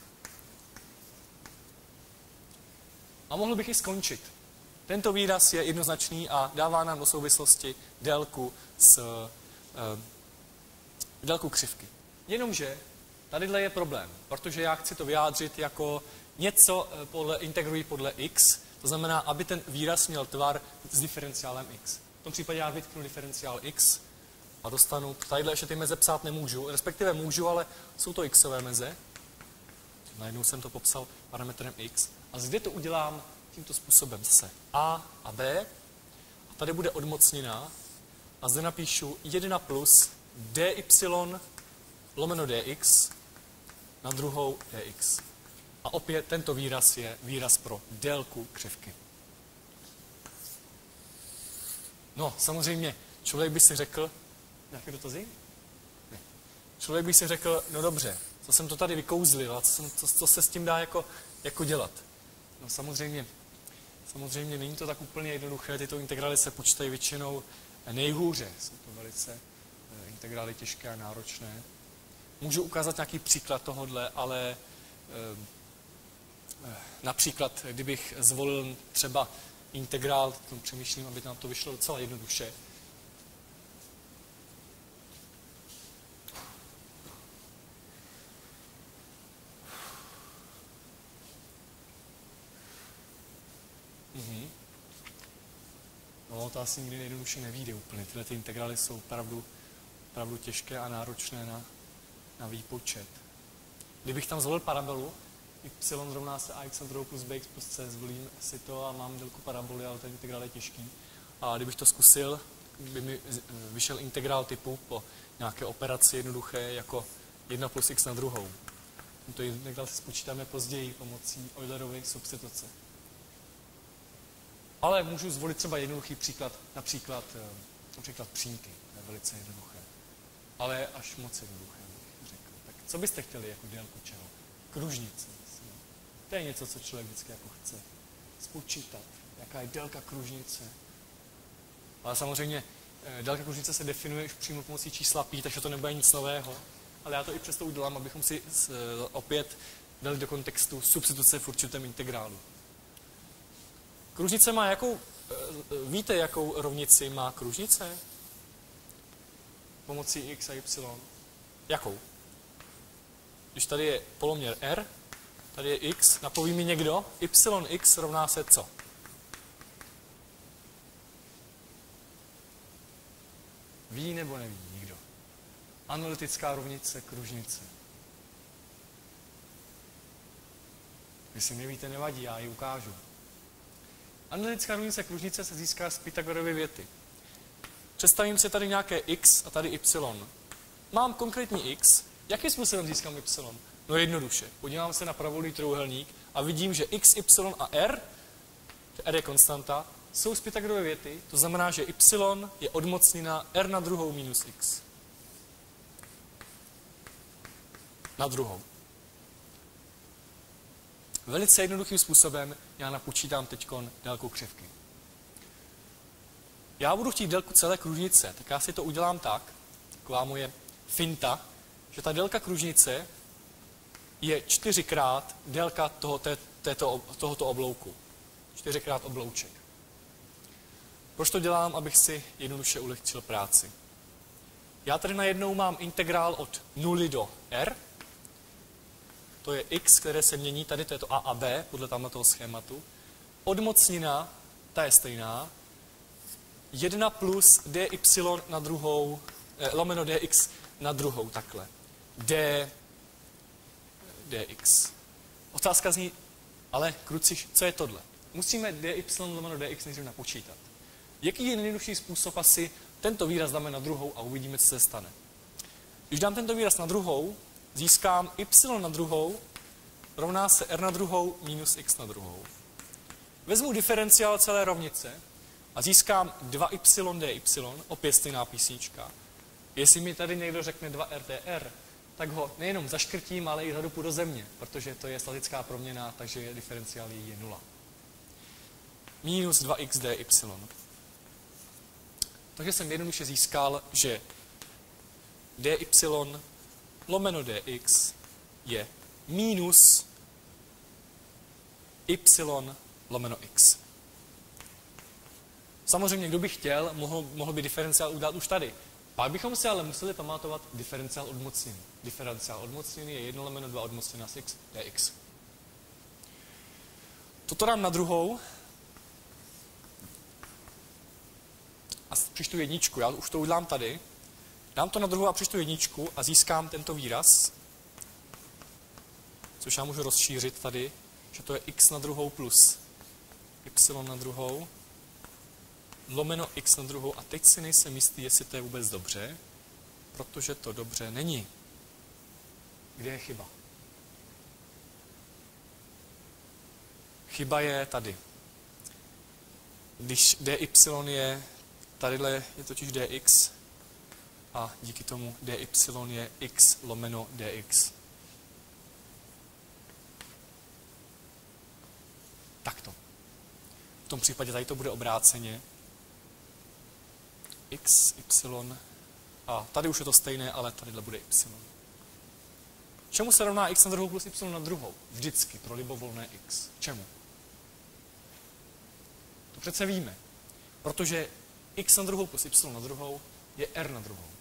A mohl bych i skončit. Tento výraz je jednoznačný a dává nám do souvislosti délku, s, eh, délku křivky. Jenomže tadyhle je problém, protože já chci to vyjádřit jako něco podle, integruji podle x, to znamená, aby ten výraz měl tvar s diferenciálem x. V tom případě já vytknu diferenciál x a dostanu, tadyhle ještě ty meze psát nemůžu, respektive můžu, ale jsou to xové meze. Najednou jsem to popsal parametrem x. A zde to udělám tímto způsobem zase a a b. A tady bude odmocněná. A zde napíšu jedna plus dy lomeno dx na druhou dx. A opět tento výraz je výraz pro délku křivky. No, samozřejmě, člověk by si řekl, nějaké dotazy? Ne. Člověk by si řekl, no dobře, co jsem to tady vykouzlil a co, jsem, co, co se s tím dá jako, jako dělat? No samozřejmě, samozřejmě není to tak úplně jednoduché, tyto integrály se počítají většinou nejhůře. Jsou to velice integrály těžké a náročné. Můžu ukázat nějaký příklad tohodle, ale eh, například, kdybych zvolil třeba integrál, tom přemýšlím, aby nám to vyšlo docela jednoduše. No, to asi nikdy nejjednodušší nevyjde úplně. Tyhle ty integrály jsou opravdu, opravdu těžké a náročné na, na výpočet. Kdybych tam zvolil parabolu, y rovná se ax na druhou plus bx plus c, zvolím si to a mám délku paraboly, ale ten integrál je těžký. A kdybych to zkusil, by mi vyšel integrál typu po nějaké operaci jednoduché jako jedna plus x na druhou. To integrál si spočítáme později pomocí Eulerovy substituce. Ale můžu zvolit třeba jednoduchý příklad, například, například přímky. To je velice jednoduché. Ale až moc jednoduché, bych řekl. Tak co byste chtěli jako délku čeho? Kružnice. To je něco, co člověk vždycky jako chce spočítat. Jaká je délka kružnice. Ale samozřejmě délka kružnice se definuje už přímo pomocí čísla pi, takže to nebude nic nového. Ale já to i přesto udělám, abychom si opět dali do kontextu substituce v určitém integrálu. Kružnice má jakou, víte, jakou rovnici má kružnice? Pomocí x a y. Jakou? Když tady je poloměr r, tady je x, napoví mi někdo, yx rovná se co? Ví nebo neví? Nikdo. Analytická rovnice kružnice. Když si nevíte, nevadí, já ji ukážu. Analytická rovnice kružnice se získá z Pythagorovy věty. Představím si tady nějaké x a tady y. Mám konkrétní x. Jakým způsobem získám y? No jednoduše. Podívám se na pravolý trojúhelník a vidím, že x, y a r, r je konstanta, jsou z Pythagorovy věty. To znamená, že y je odmocnina r na druhou minus x. Na druhou. Velice jednoduchým způsobem já napočítám teď délku křivky. Já budu chtít délku celé kružnice, tak já si to udělám tak, taková moje finta, že ta délka kružnice je čtyřikrát délka toho, té, této, tohoto oblouku. Čtyřikrát oblouček. Proč to dělám? Abych si jednoduše ulehčil práci. Já tady najednou mám integrál od nuly do r. To je x, které se mění, tady to je to a a b, podle tamhle schématu. Odmocnina, ta je stejná. jedna plus dy na druhou, eh, lomeno dx na druhou, takhle. d, dx. Otázka zní, ale kruci, co je tohle? Musíme dy lomeno dx nejdřív napočítat. Jaký je nejjednodušší způsob asi tento výraz dáme na druhou a uvidíme, co se stane. Když dám tento výraz na druhou, získám y na druhou rovná se r na druhou minus x na druhou. Vezmu diferenciál celé rovnice a získám dva y dy, opět stejná písnička. Jestli mi tady někdo řekne dva r dr, tak ho nejenom zaškrtím, ale i zadupu do země, protože to je statická proměna, takže diferenciál je nula. Minus dva x dy. Takže jsem jednoduše získal, že dy lomeno dx je minus y lomeno x. Samozřejmě, kdo by chtěl, mohl, mohl by diferenciál udělat už tady. Pak bychom si ale museli pamatovat diferenciál odmocnění. Diferenciál odmocnění je jedna lomeno dva odmocněná z x dx. Toto dám na druhou a přičtu jedničku. Já už to udělám tady. Dám to na druhou a přičtu jedničku a získám tento výraz, což já můžu rozšířit tady, že to je x na druhou plus y na druhou, lomeno x na druhou. A teď si nejsem jistý, jestli to je vůbec dobře, protože to dobře není. Kde je chyba? Chyba je tady. Když dy je, tadyhle je totiž dx, a díky tomu dy je x lomeno dx. Takto. V tom případě tady to bude obráceně. X, y, a tady už je to stejné, ale tadyhle bude y. Čemu se rovná x na druhou plus y na druhou? Vždycky pro libovolné x. Čemu? To přece víme. Protože x na druhou plus y na druhou je r na druhou.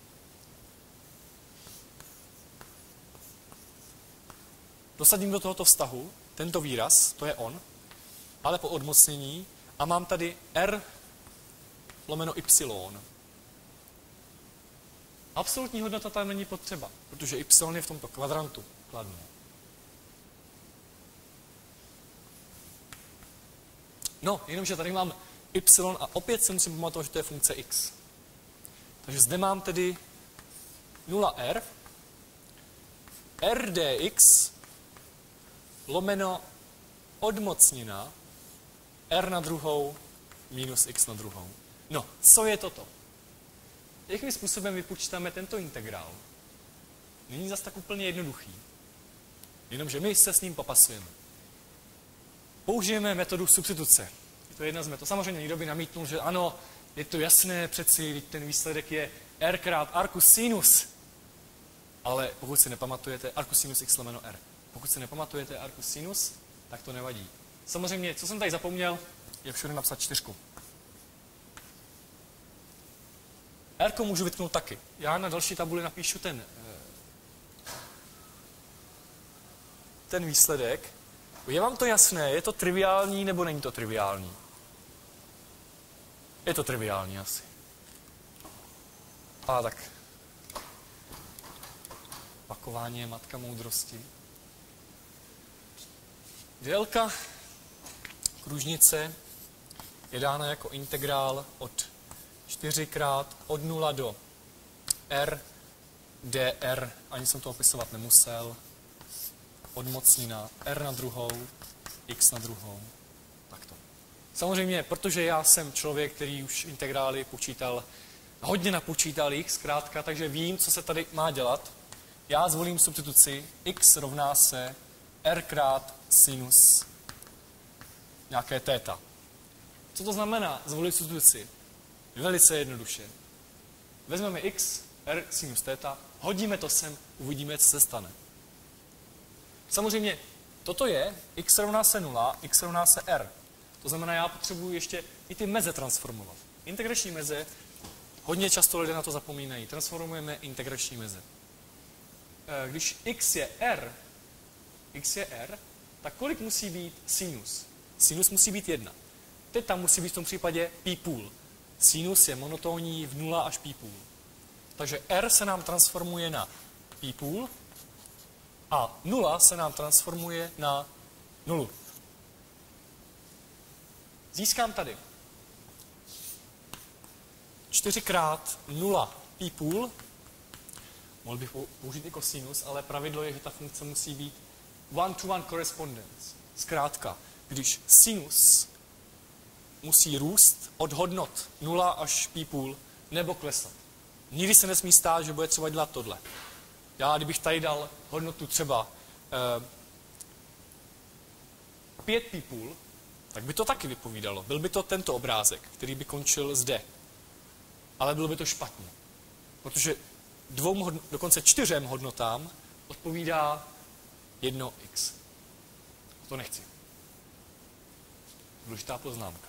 Dosadím do tohoto vztahu tento výraz, to je on, ale po odmocnění, a mám tady r lomeno y. Absolutní hodnota tam není potřeba, protože y je v tomto kvadrantu kladné. No, jenomže tady mám y a opět si musím pamatovat, že to je funkce x. Takže zde mám tedy nula r, r dx lomeno odmocnina r na druhou minus x na druhou. No, co je toto? Jakým způsobem vypočítáme tento integrál? Není zas tak úplně jednoduchý. Jenomže my se s ním popasujeme. Použijeme metodu substituce. Je to jedna z metod. Samozřejmě někdo by namítnul, že ano, je to jasné, přeci ten výsledek je r krát arcus sinus. Ale pokud si nepamatujete arcus sinus x lomeno r. Pokud si nepamatujete arcus sinus, tak to nevadí. Samozřejmě, co jsem tady zapomněl, je všude napsat čtyřku. R můžu vytknout taky. Já na další tabuli napíšu ten, ten výsledek. Je vám to jasné? Je to triviální nebo není to triviální? Je to triviální asi. A tak. Pakování je matka moudrosti. Délka kružnice je dána jako integrál od čtyři krát od nula do r dr, ani jsem to opisovat nemusel, odmocnina r na druhou, x na druhou, takto. Samozřejmě, protože já jsem člověk, který už integrály počítal, hodně napočítal jich zkrátka, takže vím, co se tady má dělat. Já zvolím substituci x rovná se r krát sinus nějaké θ. Co to znamená zvolit substituci? Velice jednoduše. Vezmeme x, r, sinus θ, hodíme to sem, uvidíme, co se stane. Samozřejmě, toto je x rovná se nula, x rovná se r. To znamená, já potřebuji ještě i ty meze transformovat. Integrační meze, hodně často lidé na to zapomínají. Transformujeme integrační meze. Když x je r, x je r, tak kolik musí být sinus? Sinus musí být jedna. Θ musí být v tom případě pi půl. Sinus je monotónní v nula až pi půl. Takže r se nám transformuje na pi půl a nula se nám transformuje na nulu. Získám tady čtyři krát nula pi půl. Mohl bych použít i kosinus, ale pravidlo je, že ta funkce musí být one-to-one correspondence. Zkrátka, když sinus musí růst od hodnot nula až pi půl nebo klesat. Nikdy se nesmí stát, že bude třeba dělat tohle. Já, kdybych tady dal hodnotu třeba eh, pět pi půl, tak by to taky vypovídalo. Byl by to tento obrázek, který by končil zde. Ale bylo by to špatně. Protože dvou, dokonce čtyřem hodnotám odpovídá jedno x. To nechci. Důležitá poznámka.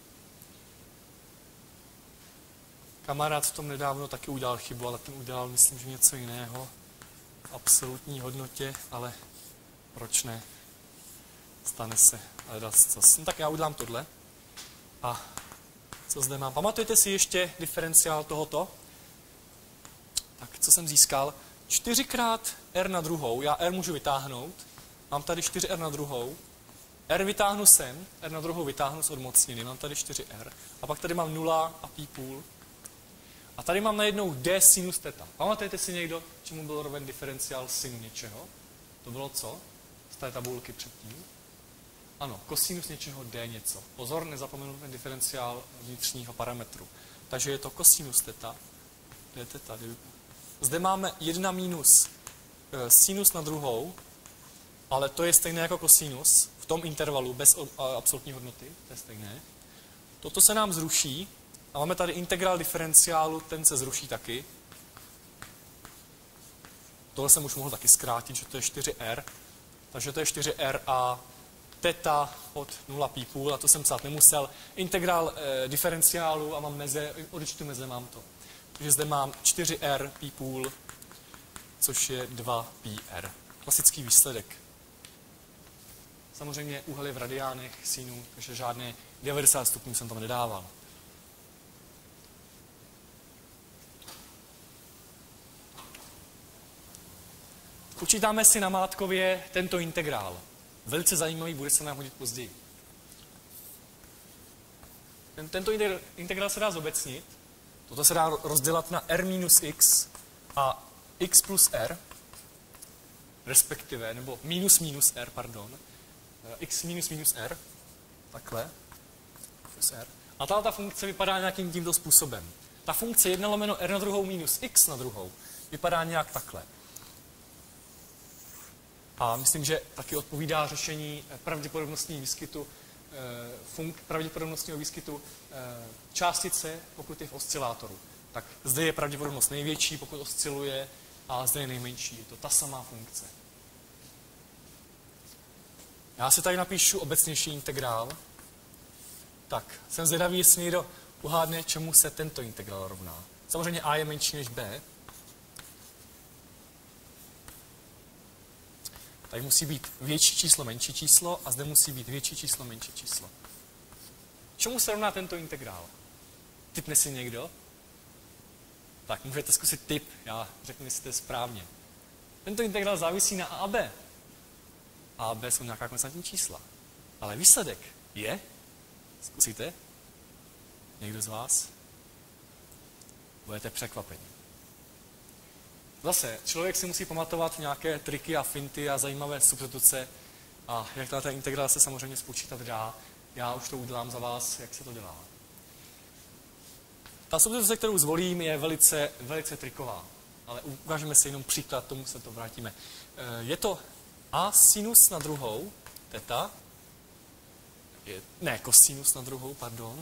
Kamarád v tom nedávno taky udělal chybu, ale ten udělal, myslím, že něco jiného. V absolutní hodnotě, ale proč ne? Stane se. Ale dá se no, tak já udělám tohle. A co zde mám? Pamatujete si ještě diferenciál tohoto? Tak, co jsem získal? čtyři krát r na druhou. Já r můžu vytáhnout. Mám tady čtyři r na druhou. R vytáhnu sem, r na druhou vytáhnu z odmocniny. Mám tady čtyři r. A pak tady mám nula a pi půl. A tady mám najednou d sinus θ. Pamatujete si někdo, čemu byl roven diferenciál sinu něčeho? To bylo co? Z té tabulky předtím. Ano, kosinus něčeho d něco. Pozor, nezapomenu ten diferenciál vnitřního parametru. Takže je to kosinus θ. D θ. Zde máme jedna minus e, sinus na druhou, ale to je stejné jako kosinus v tom intervalu bez absolutní hodnoty. To je stejné. Toto se nám zruší. A máme tady integrál diferenciálu, ten se zruší taky. Tohle jsem už mohl taky zkrátit, že to je čtyři r. Takže to je čtyři r a θ od nula pi půl, a to jsem psát nemusel. Integrál e, diferenciálu a mám meze, odečtu meze mám to. Takže zde mám čtyři r pi půl, což je dva pi r. Klasický výsledek. Samozřejmě úhel je v radiánech, sinů, takže žádné devadesát stupňů jsem tam nedával. Počítáme si namátkově tento integrál. Velice zajímavý, bude se nám hodit později. Ten, tento integrál se dá zobecnit. Toto se dá rozdělat na r minus x a x plus r, respektive, nebo minus minus r, pardon. X minus minus r, takhle, plus r. A tato ta funkce vypadá nějakým tímto způsobem. Ta funkce jedna lomeno r na druhou minus x na druhou vypadá nějak takhle. A myslím, že taky odpovídá řešení pravděpodobnostního výskytu, funk, pravděpodobnostního výskytu částice, pokud je v oscilátoru. Tak zde je pravděpodobnost největší, pokud osciluje, a zde je nejmenší. Je to ta samá funkce. Já si tady napíšu obecnější integrál. Tak, jsem zvědavý, jestli někdo uhádne, čemu se tento integrál rovná. Samozřejmě a je menší než b. Tady musí být větší číslo, menší číslo a zde musí být větší číslo, menší číslo. Čemu se rovná tento integrál? Tipne si někdo? Tak, můžete zkusit tip, já řeknu, jestli to je správně. Tento integrál závisí na a a b. A a b jsou nějaká konstantní čísla. Ale výsledek je? Zkusíte? Někdo z vás? Budete překvapeni. Zase, člověk si musí pamatovat nějaké triky a finty a zajímavé substituce a jak ta integrál se samozřejmě spočítat dá. Já už to udělám za vás, jak se to dělá. Ta substituce, kterou zvolím, je velice, velice triková, ale ukážeme si jenom příklad, tomu se to vrátíme. Je to a sinus na druhou, teta, je, ne, kosinus na druhou, pardon,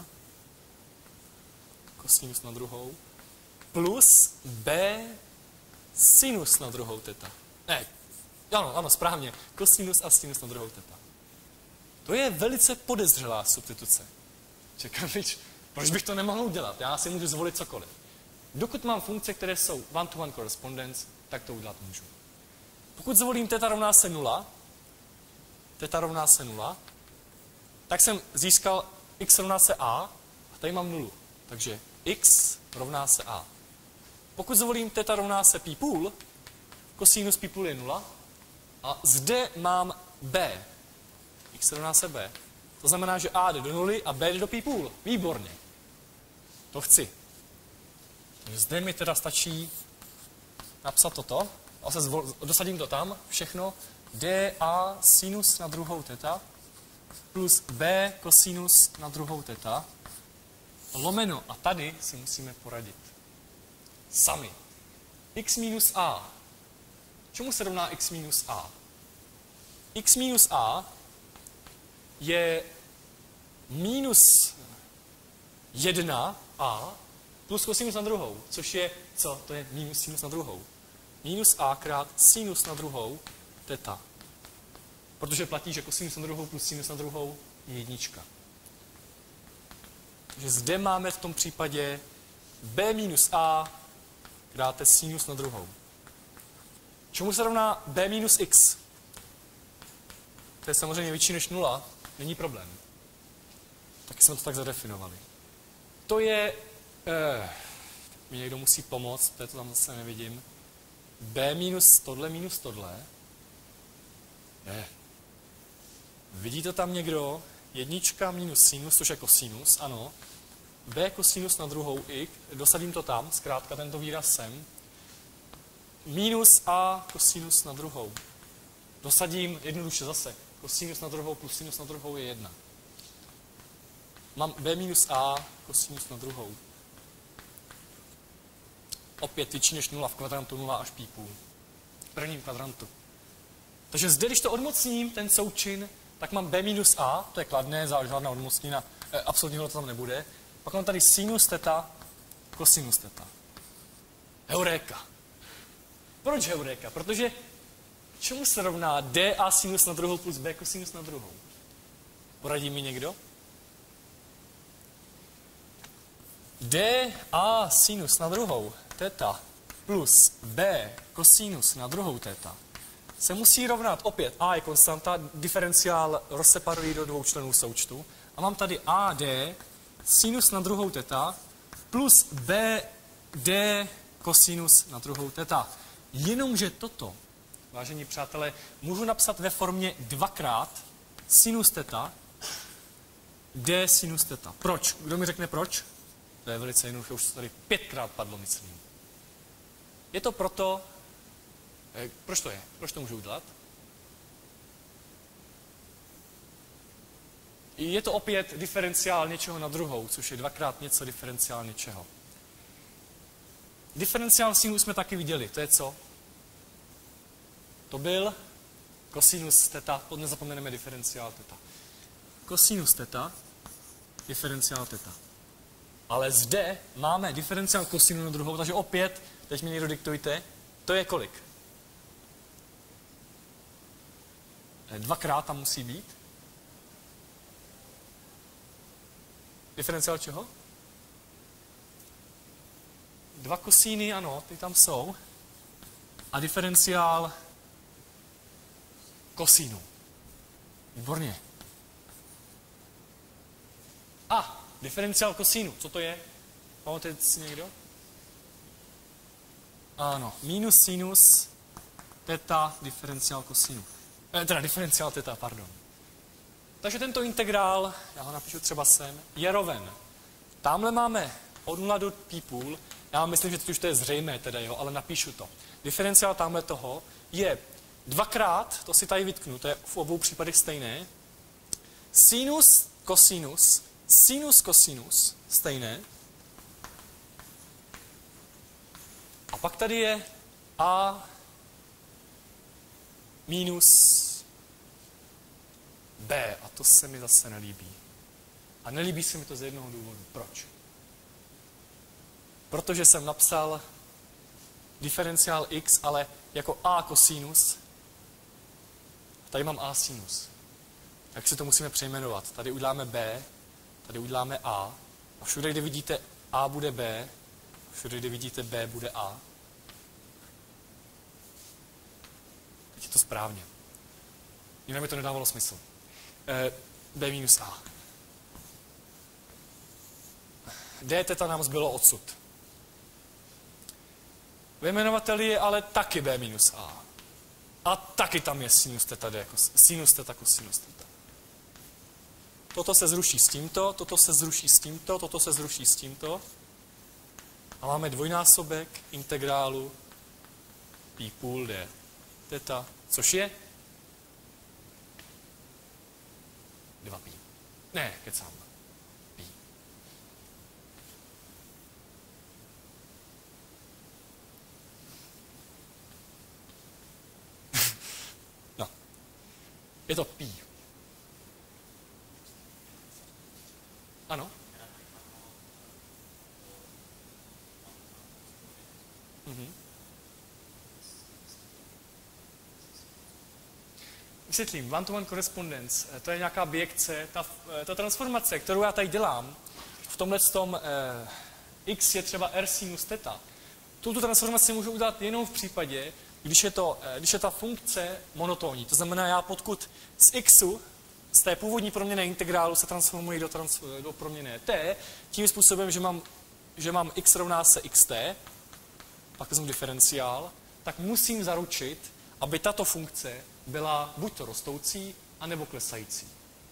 kosinus na druhou, plus b sinus na druhou teta. Ne, ano, ano, správně, kosinus a sinus na druhou teta. To je velice podezřelá substituce. Čekám, proč bych to nemohl udělat? Já si můžu zvolit cokoliv. Dokud mám funkce, které jsou one-to-one correspondence, tak to udělat můžu. Pokud zvolím teta rovná se nula, teta rovná se nula, tak jsem získal x rovná se a a tady mám nulu. Takže x rovná se a. Pokud zvolím teta rovná se pi půl, kosinus pi půl je nula a zde mám b. X rovná se b. To znamená, že a jde do nuly a b jde do pi půl. Výborně. To chci. Takže zde mi teda stačí napsat toto. A se zvol, dosadím to tam, všechno. dA sinus na druhou teta plus b kosinus na druhou teta lomeno. A tady si musíme poradit. Sami. X minus a. Čemu se rovná x minus a? X minus a je minus jedna a plus kosinus na druhou, což je, co? To je minus sinus na druhou. Minus a krát sinus na druhou teta. Protože platí, že kosinus na druhou plus sinus na druhou je jednička. Takže zde máme v tom případě b minus a dáte sinus na druhou. Čemu se rovná b minus x? To je samozřejmě větší než nula, není problém. Taky jsme to tak zadefinovali. To je, eh, mi někdo musí pomoct, to tam zase nevidím, b minus tohle minus tohle. Eh. Vidí to tam někdo? Jednička minus sinus, což je kosinus, ano. B kosinus na druhou i, dosadím to tam, zkrátka tento výraz sem. Minus a kosinus na druhou. Dosadím jednoduše zase. Kosinus na druhou plus sinus na druhou je jedna. Mám b minus a kosinus na druhou. Opět větší než nula v kvadrantu nula až pi půl. V prvním kvadrantu. Takže zde, když to odmocním, ten součin, tak mám b minus a, to je kladné, žádná odmocnina, eh, absolutně to tam nebude. Pak mám tady sinus teta, kosinus teta. Heuréka. Proč heuréka? Protože čemu se rovná dA sinus na druhou plus b kosinus na druhou? Poradí mi někdo? dA sinus na druhou teta plus b kosinus na druhou teta se musí rovnat opět. A je konstanta, diferenciál rozseparují do dvou členů součtu. A mám tady ad sinus na druhou teta plus bd kosinus na druhou teta. Jenomže toto vážení přátelé, můžu napsat ve formě dvakrát sinus theta d sinus theta. Proč? Kdo mi řekne proč? To je velice jednoduché, už to tady pětkrát padlo, myslím. Je to proto, eh, proč to je? Proč to můžu udělat? Je to opět diferenciál něčeho na druhou, což je dvakrát něco diferenciál něčeho. Diferenciál sinus jsme taky viděli, to je co? To byl kosinus theta, nezapomeneme diferenciál theta. Kosinus theta, diferenciál theta. Ale zde máme diferenciál kosinu na druhou, takže opět, teď mi někdo diktujte, to je kolik? Dvakrát tam musí být. Diferenciál čeho? Dva kosíny, ano, ty tam jsou. A diferenciál kosínu. Výborně. A, diferenciál kosínu, co to je? Pamatujete si někdo? Ano, minus sinus theta diferenciál kosínu. Eh, teda diferenciál theta, pardon. Takže tento integrál, já ho napíšu třeba sem, je roven. Tamhle máme od nula do pi půl, já myslím, že teď už to je zřejmé, teda jo, ale napíšu to. Diferenciál tamhle toho je dvakrát, to si tady vytknu, to je v obou případech stejné, sinus, kosinus, sinus, kosinus, stejné. A pak tady je a minus b. A to se mi zase nelíbí. A nelíbí se mi to z jednoho důvodu. Proč? Protože jsem napsal diferenciál x, ale jako a kosinus. Tady mám a sinus. Tak si to musíme přejmenovat. Tady uděláme b, tady uděláme a. A všude, kde vidíte a, bude b. Všude, kde vidíte b, bude a. Teď je to správně. Jinak mi to nedávalo smysl. B minus a. D theta nám zbylo odsud. Ve jmenovateli je ale taky B minus a. A taky tam je sinus theta D, sinus theta cosinus theta. Toto se zruší s tímto, toto se zruší s tímto, toto se zruší s tímto. A máme dvojnásobek integrálu pi půl D theta, což je dva pi. Ne, kecám. Pi. No. Je to pi. Ano? Mhm. Vysvětlím, one-to-one correspondence, to je nějaká bijekce, ta, ta transformace, kterou já tady dělám, v tomhle tom eh, x je třeba r sinus theta. Tuto transformaci můžu udělat jenom v případě, když je, to, eh, když je ta funkce monotónní. To znamená, já pokud z xu, z té původní proměnné integrálu se transformuji do, trans, do proměnné t, tím způsobem, že mám, že mám x rovná se xt, pak vezmu diferenciál, tak musím zaručit, aby tato funkce byla buď to rostoucí, anebo klesající.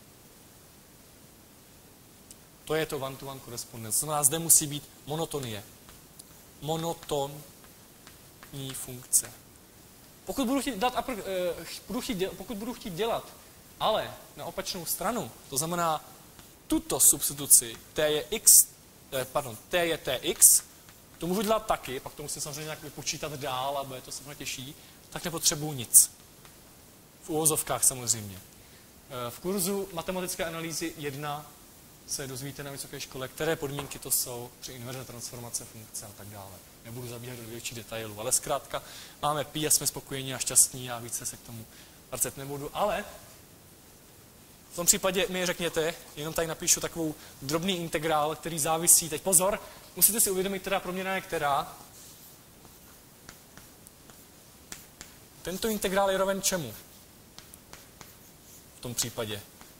To je to one-to-one correspondence. Znamená, zde musí být monotonie. Monotonní funkce. Pokud budu chtít, dát, budu chtít, pokud budu chtít dělat, ale na opačnou stranu, to znamená tuto substituci, t je x, pardon, t je tx, to můžu dělat taky, pak to musím samozřejmě nějak vypočítat dál a bude to samozřejmě těžší, tak nepotřebuju nic. V uvozovkách samozřejmě. V kurzu matematické analýzy jedna se dozvíte na vysoké škole, které podmínky to jsou při inverze transformace funkce a tak dále. Nebudu zabíhat do větších detailů, ale zkrátka máme pi a jsme spokojení a šťastní a více se k tomu vracet nebudu, ale v tom případě mi řekněte, jenom tady napíšu takovou drobný integrál, který závisí, teď pozor, musíte si uvědomit, která proměna je která. Tento integrál je roven čemu? V tom případě.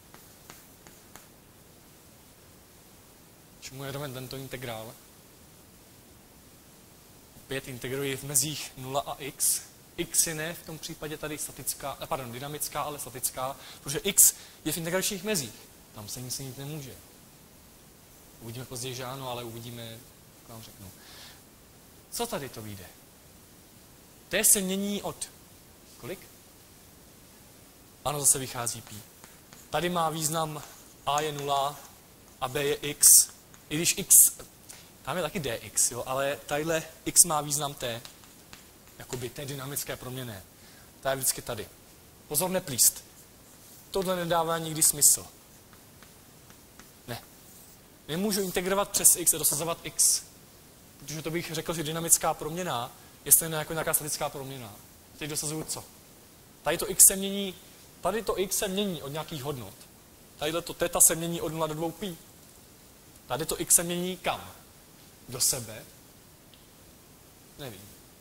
Čemu je roven tento integrál? Opět integruji v mezích nula a x. x je ne v tom případě tady statická, pardon, dynamická, ale statická, protože x je v integračních mezích. Tam se nic mít nemůže. Uvidíme později, že ano, ale uvidíme, jak vám řeknu. Co tady to vyjde? T se mění od kolik? Ano, zase vychází pi. Tady má význam a je nula a b je x. I když x, tam je taky dx, jo, ale tadyhle x má význam t. Jakoby té dynamické proměnné. Ta je vždycky tady. Pozor, neplíst. Tohle nedává nikdy smysl. Ne. Nemůžu integrovat přes x a dosazovat x. Protože to bych řekl, že dynamická proměnná je stejná jako nějaká statická proměnná. Teď dosazuju co? Tady to x se mění, tady to x se mění od nějakých hodnot. Tadyhle to teta se mění od nula do dvou pi. Tady to x se mění kam? Do sebe? Nevím.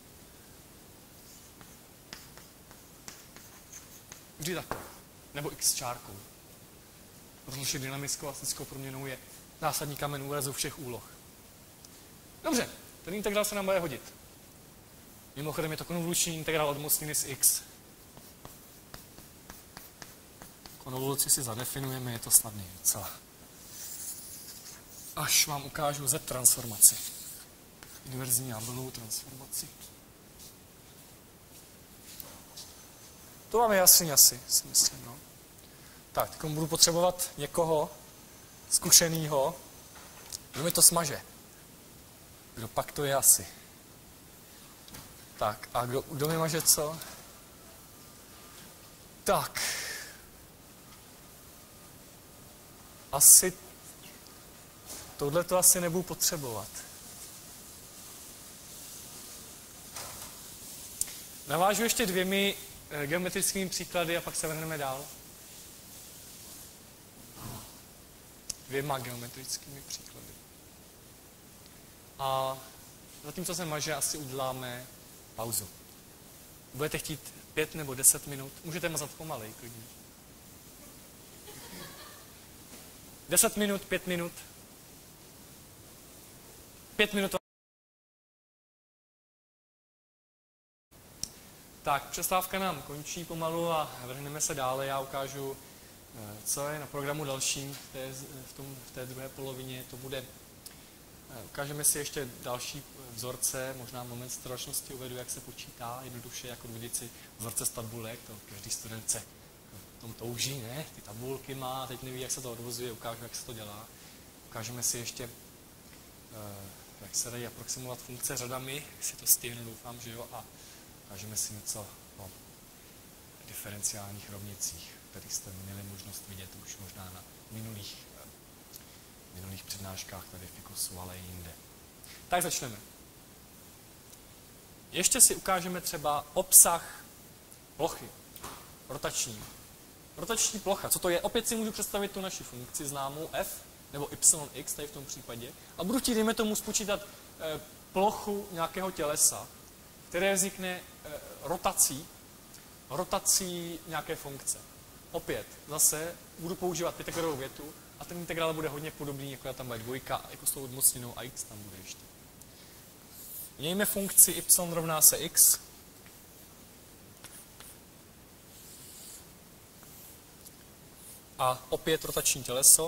Vždy takhle. Nebo x čárkou. Protože dynamickou a statickou proměnou je zásadní kamen úrazu všech úloh. Dobře, ten integrál se nám bude hodit. Mimochodem je to konvoluční integrál od mocniny z x. Konvoluci si zadefinujeme, je to snadný docela. Až vám ukážu z transformaci. Inverzní nábelnou transformaci. To vám je jasný asi, si myslím. No. Tak, teď budu potřebovat někoho zkušenýho, kdo mi to smaže. Kdo pak to je asi? Tak, a kdo, kdo mi maže co? Tak. Asi tohle to asi nebudu potřebovat. Navážu ještě dvěmi eh, geometrickými příklady a pak se vrhneme dál. Dvěma geometrickými příklady. A zatímco se maže, asi uděláme pauzu. Budete chtít pět nebo deset minut? Můžete mazat pomalej, klidně. Deset minut, pět minut. Pět minut. Tak, přestávka nám končí pomalu a vrhneme se dále. Já ukážu, co je na programu dalším v té, v tom, v té druhé polovině. To bude, ukážeme si ještě další vzorce, možná moment stručnosti uvedu, jak se počítá, jednoduše jako vidět si vzorce z tabulek, to každý student se v tom touží, ne? Ty tabulky má, teď neví, jak se to odvozuje, ukážu, jak se to dělá. Ukážeme si ještě, jak se dají aproximovat funkce řadami, si to stihnu, doufám, že jo, a ukážeme si něco o diferenciálních rovnicích, kterých jste měli možnost vidět už možná na minulých, minulých přednáškách tady v Pikosu, ale i jinde. Tak začneme. Ještě si ukážeme třeba obsah plochy, rotační. Rotační plocha, co to je? Opět si můžu představit tu naši funkci známou f, nebo yx tady v tom případě, a budu chtít, dejme tomu, spočítat eh, plochu nějakého tělesa, které vznikne eh, rotací, rotací nějaké funkce. Opět, zase budu používat Pythagorovou větu a ten integrál bude hodně podobný, jako tam bude dvojka, jako s tou odmocninou a x tam bude ještě. Mějme funkci y rovná se x. A opět rotační těleso.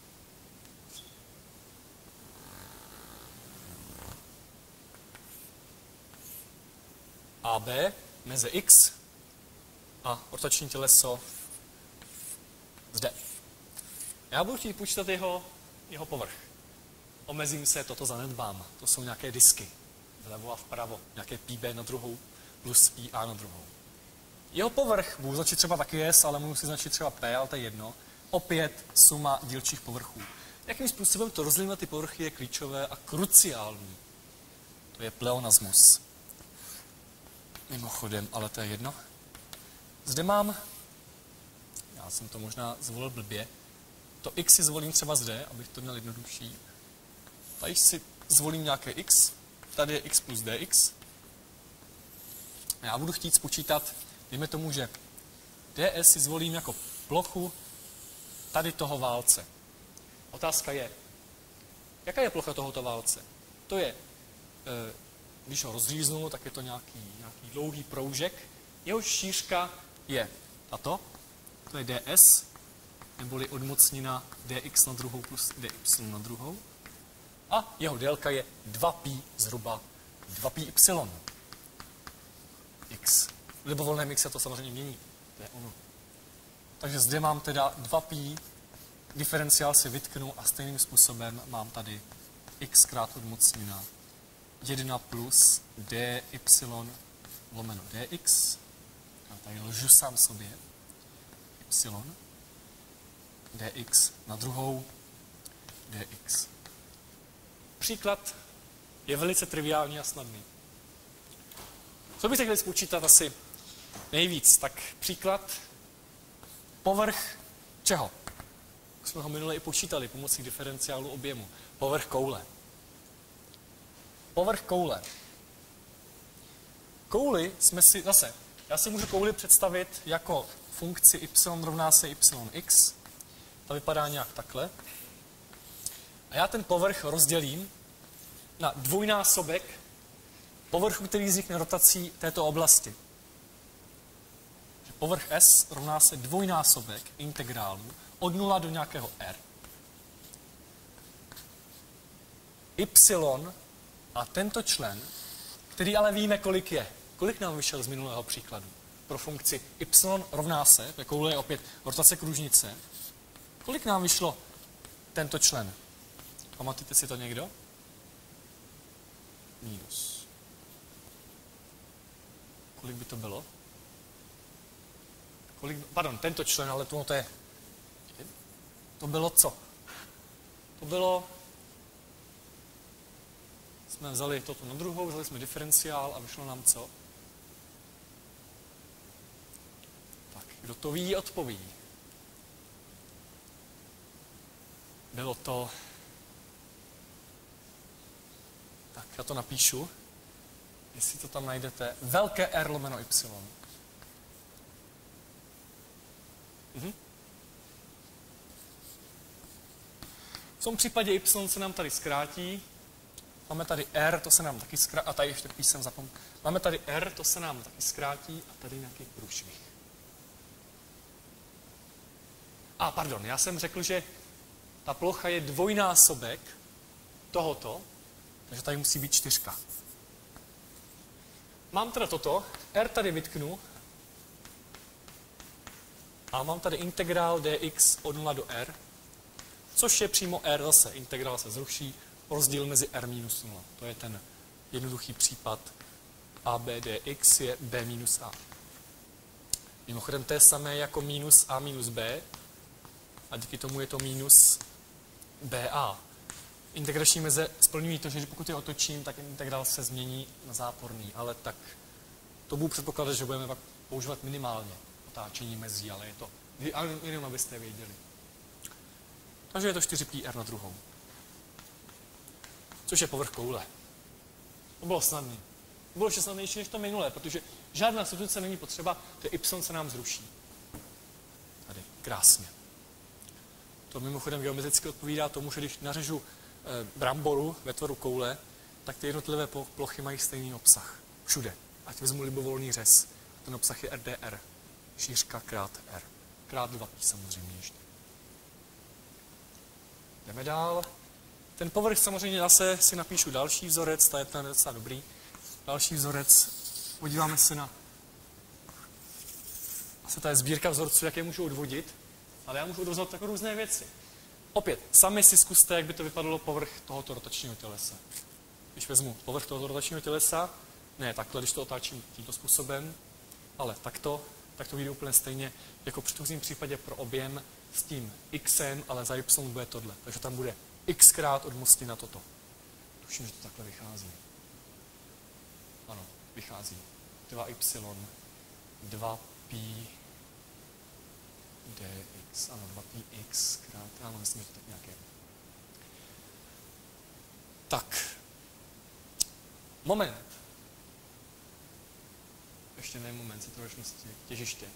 A B, meze x a rotační těleso zde. Já budu chtít počítat jeho, jeho povrch. Omezím se, toto zanedbám. To jsou nějaké disky. Vlevo a vpravo. Nějaké pi b na druhou plus pi a na druhou. Jeho povrch budu značit třeba taky s, ale můžu si značit třeba p, ale to je jedno. Opět suma dílčích povrchů. Jakým způsobem to rozdělíme na ty povrchy je klíčové a kruciální. To je pleonasmus. Mimochodem, ale to je jedno. Zde mám, já jsem to možná zvolil blbě, to x si zvolím třeba zde, abych to měl jednodušší. Tady si zvolím nějaké x, tady je x plus dx. Já budu chtít spočítat, dejme tomu, že ds si zvolím jako plochu tady toho válce. Otázka je, jaká je plocha tohoto válce? To je e, když ho rozříznu, tak je to nějaký, nějaký dlouhý proužek. Jeho šířka je tato, to je ds, neboli odmocnina dx na druhou plus dy na druhou. A jeho délka je dva pi zhruba dva pi y. X. V libovolném x se to samozřejmě mění. To je ono. Takže zde mám teda dva pi, diferenciál si vytknu a stejným způsobem mám tady x krát odmocnina jedna plus dy lomeno dx. A tady lžu sám sobě. Y. Dx na druhou dx. Příklad je velice triviální a snadný. Co byste chtěli spočítat asi nejvíc? Tak příklad povrch čeho? Už jsme ho minule i počítali pomocí diferenciálu objemu. Povrch koule. Povrch koule. Kouli jsme si zase, já si můžu kouli představit jako funkci y rovná se yx. To vypadá nějak takhle. A já ten povrch rozdělím na dvojnásobek povrchu, který vznikne rotací této oblasti. Povrch S rovná se dvojnásobek integrálu od nula do nějakého r. Y a tento člen, který ale víme, kolik je. Kolik nám vyšel z minulého příkladu? Pro funkci y rovná se, koule je opět rotace kružnice. Kolik nám vyšlo tento člen? Pamatujete si to někdo? Minus. Kolik by to bylo? Kolik, pardon, tento člen, ale to, to je... To bylo co? To bylo... Jsme vzali toto na druhou, vzali jsme diferenciál a vyšlo nám co? Tak, kdo to ví, odpoví. Bylo to... Tak, já to napíšu. Jestli to tam najdete. Velké R lomeno Y. Mhm. V tom případě Y se nám tady zkrátí. Máme tady R, to se nám taky zkrátí. A tady ještě písem zapomněl. Máme tady R, to se nám taky zkrátí. A tady nějaký průšvih. A pardon, já jsem řekl, že ta plocha je dvojnásobek tohoto, takže tady musí být čtyřka. Mám teda toto, R tady vytknu a mám tady integrál dx od nula do r, což je přímo R zase. Integrál se zruší, rozdíl mezi r minus nula. To je ten jednoduchý případ a b dx je b minus a. Mimochodem to je samé jako minus a minus b a díky tomu je to minus ba. Integrační meze splňují to, že pokud je otočím, tak integrál se změní na záporný, ale tak to budu předpokládat, že budeme pak používat minimálně otáčení mezí, ale je to, jenom abyste věděli. Takže je to čtyři pi r na druhou. Což je povrch koule. To bylo snadné. To bylo ještě snadnější než to minulé, protože žádná substituce není potřeba, to y se nám zruší. Tady, krásně. To mimochodem geometricky odpovídá tomu, že když nařežu e, bramboru ve tvaru koule, tak ty jednotlivé plochy mají stejný obsah. Všude. Ať vezmu libovolný řez. Ten obsah je R D R. Šířka krát R. Krát dva pi samozřejmě ještě. Jdeme dál. Ten povrch samozřejmě zase si napíšu další vzorec, to je ten docela dobrý. Další vzorec. Podíváme se na... Asi to je sbírka vzorců, jak je můžu odvodit. Ale já můžu odvozovat takové různé věci. Opět, sami si zkuste, jak by to vypadalo povrch tohoto rotačního tělesa. Když vezmu povrch tohoto rotačního tělesa, ne takhle, když to otáčím tímto způsobem, ale takto, tak to vyjde úplně stejně jako v předchozím případě pro objem s tím xem, ale za y bude tohle. Takže tam bude x krát odmostí na toto. Tuším, že to takhle vychází. Ano, vychází. dva y, dva pi dx, ano, dva pi x krát, ano, myslím, že to tak nějaké. Tak. Moment. Ještě ne moment, setrvačnosti, těžiště.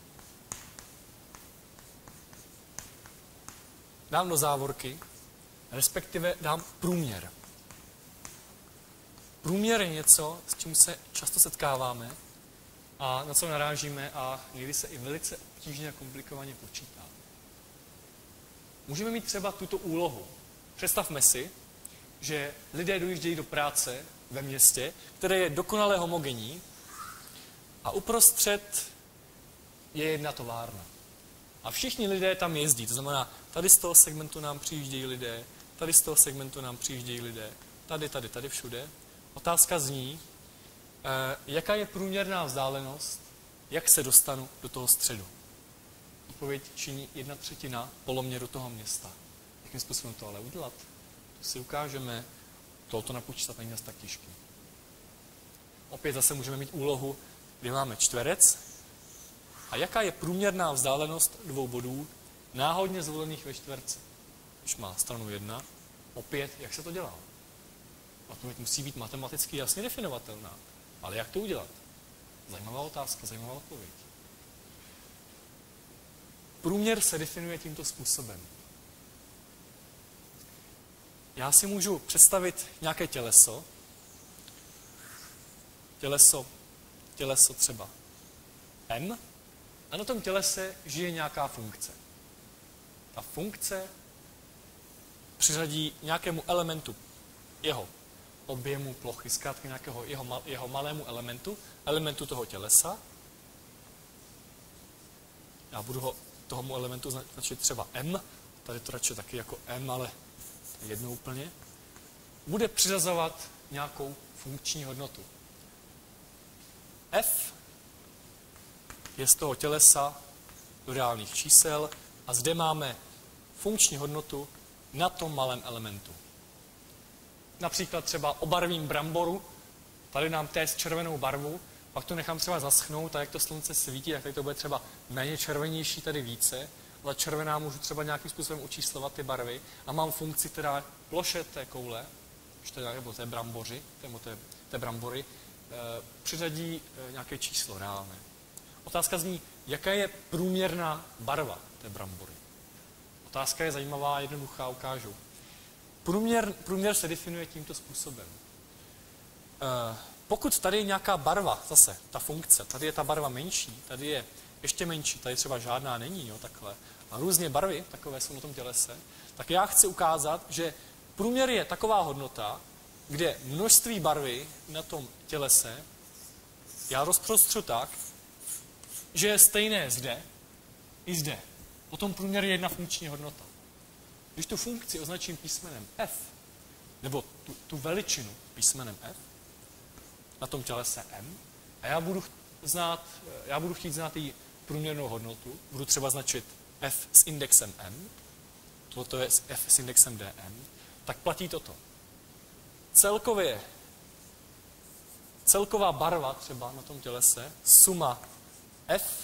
Dám do závorky respektive dám průměr. Průměr je něco, s čím se často setkáváme a na co narážíme a někdy se i velice obtížně a komplikovaně počítá. Můžeme mít třeba tuto úlohu. Představme si, že lidé dojíždějí do práce ve městě, které je dokonale homogenní a uprostřed je jedna továrna. A všichni lidé tam jezdí, to znamená, tady z toho segmentu nám přijíždějí lidé, tady z toho segmentu nám přijíždějí lidé, tady, tady, tady, všude. Otázka zní, eh, jaká je průměrná vzdálenost, jak se dostanu do toho středu. Odpověď činí jedna třetina poloměru toho města. Jakým způsobem to ale udělat? To si ukážeme, tohoto napočítat není tak těžké. Opět zase můžeme mít úlohu, kdy máme čtverec. A jaká je průměrná vzdálenost dvou bodů náhodně zvolených ve čtverci? Když má stranu jedna, opět, jak se to dělá? Odpověď musí být matematicky jasně definovatelná. Ale jak to udělat? Zajímavá otázka, zajímavá odpověď. Průměr se definuje tímto způsobem. Já si můžu představit nějaké těleso, těleso, těleso třeba M, a na tom tělese žije nějaká funkce. Ta funkce přiřadí nějakému elementu jeho objemu plochy, zkrátka nějakého jeho, jeho malému elementu, elementu toho tělesa. Já budu ho tomu elementu značit třeba M, tady to radši taky jako M, ale jedno úplně. Bude přiřazovat nějakou funkční hodnotu. F je z toho tělesa do reálných čísel a zde máme funkční hodnotu na tom malém elementu. Například třeba obarvím bramboru, tady nám téct červenou barvu, pak to nechám třeba zaschnout a jak to slunce svítí, tak tady to bude třeba méně červenější, tady více. Ale červená můžu třeba nějakým způsobem učíslovat ty barvy a mám funkci, která ploše té koule, nebo té bramboři, nebo té, té brambory, e, přiřadí e, nějaké číslo reálné. Otázka zní, jaká je průměrná barva té brambory. Otázka je zajímavá, jednoduchá, ukážu. Průměr, průměr se definuje tímto způsobem. E, pokud tady je nějaká barva, zase ta funkce, tady je ta barva menší, tady je ještě menší, tady třeba žádná není, jo, takhle, a různě barvy, takové jsou na tom tělese, tak já chci ukázat, že průměr je taková hodnota, kde množství barvy na tom tělese já rozprostřu tak, že je stejné zde i zde. Potom průměr je jedna funkční hodnota. Když tu funkci označím písmenem F, nebo tu, tu veličinu písmenem F, na tom tělese M, a já budu znát, já budu chtít znát její průměrnou hodnotu, budu třeba značit F s indexem M, toto je F s indexem D M, tak platí toto. Celkově, celková barva třeba na tom tělese, suma F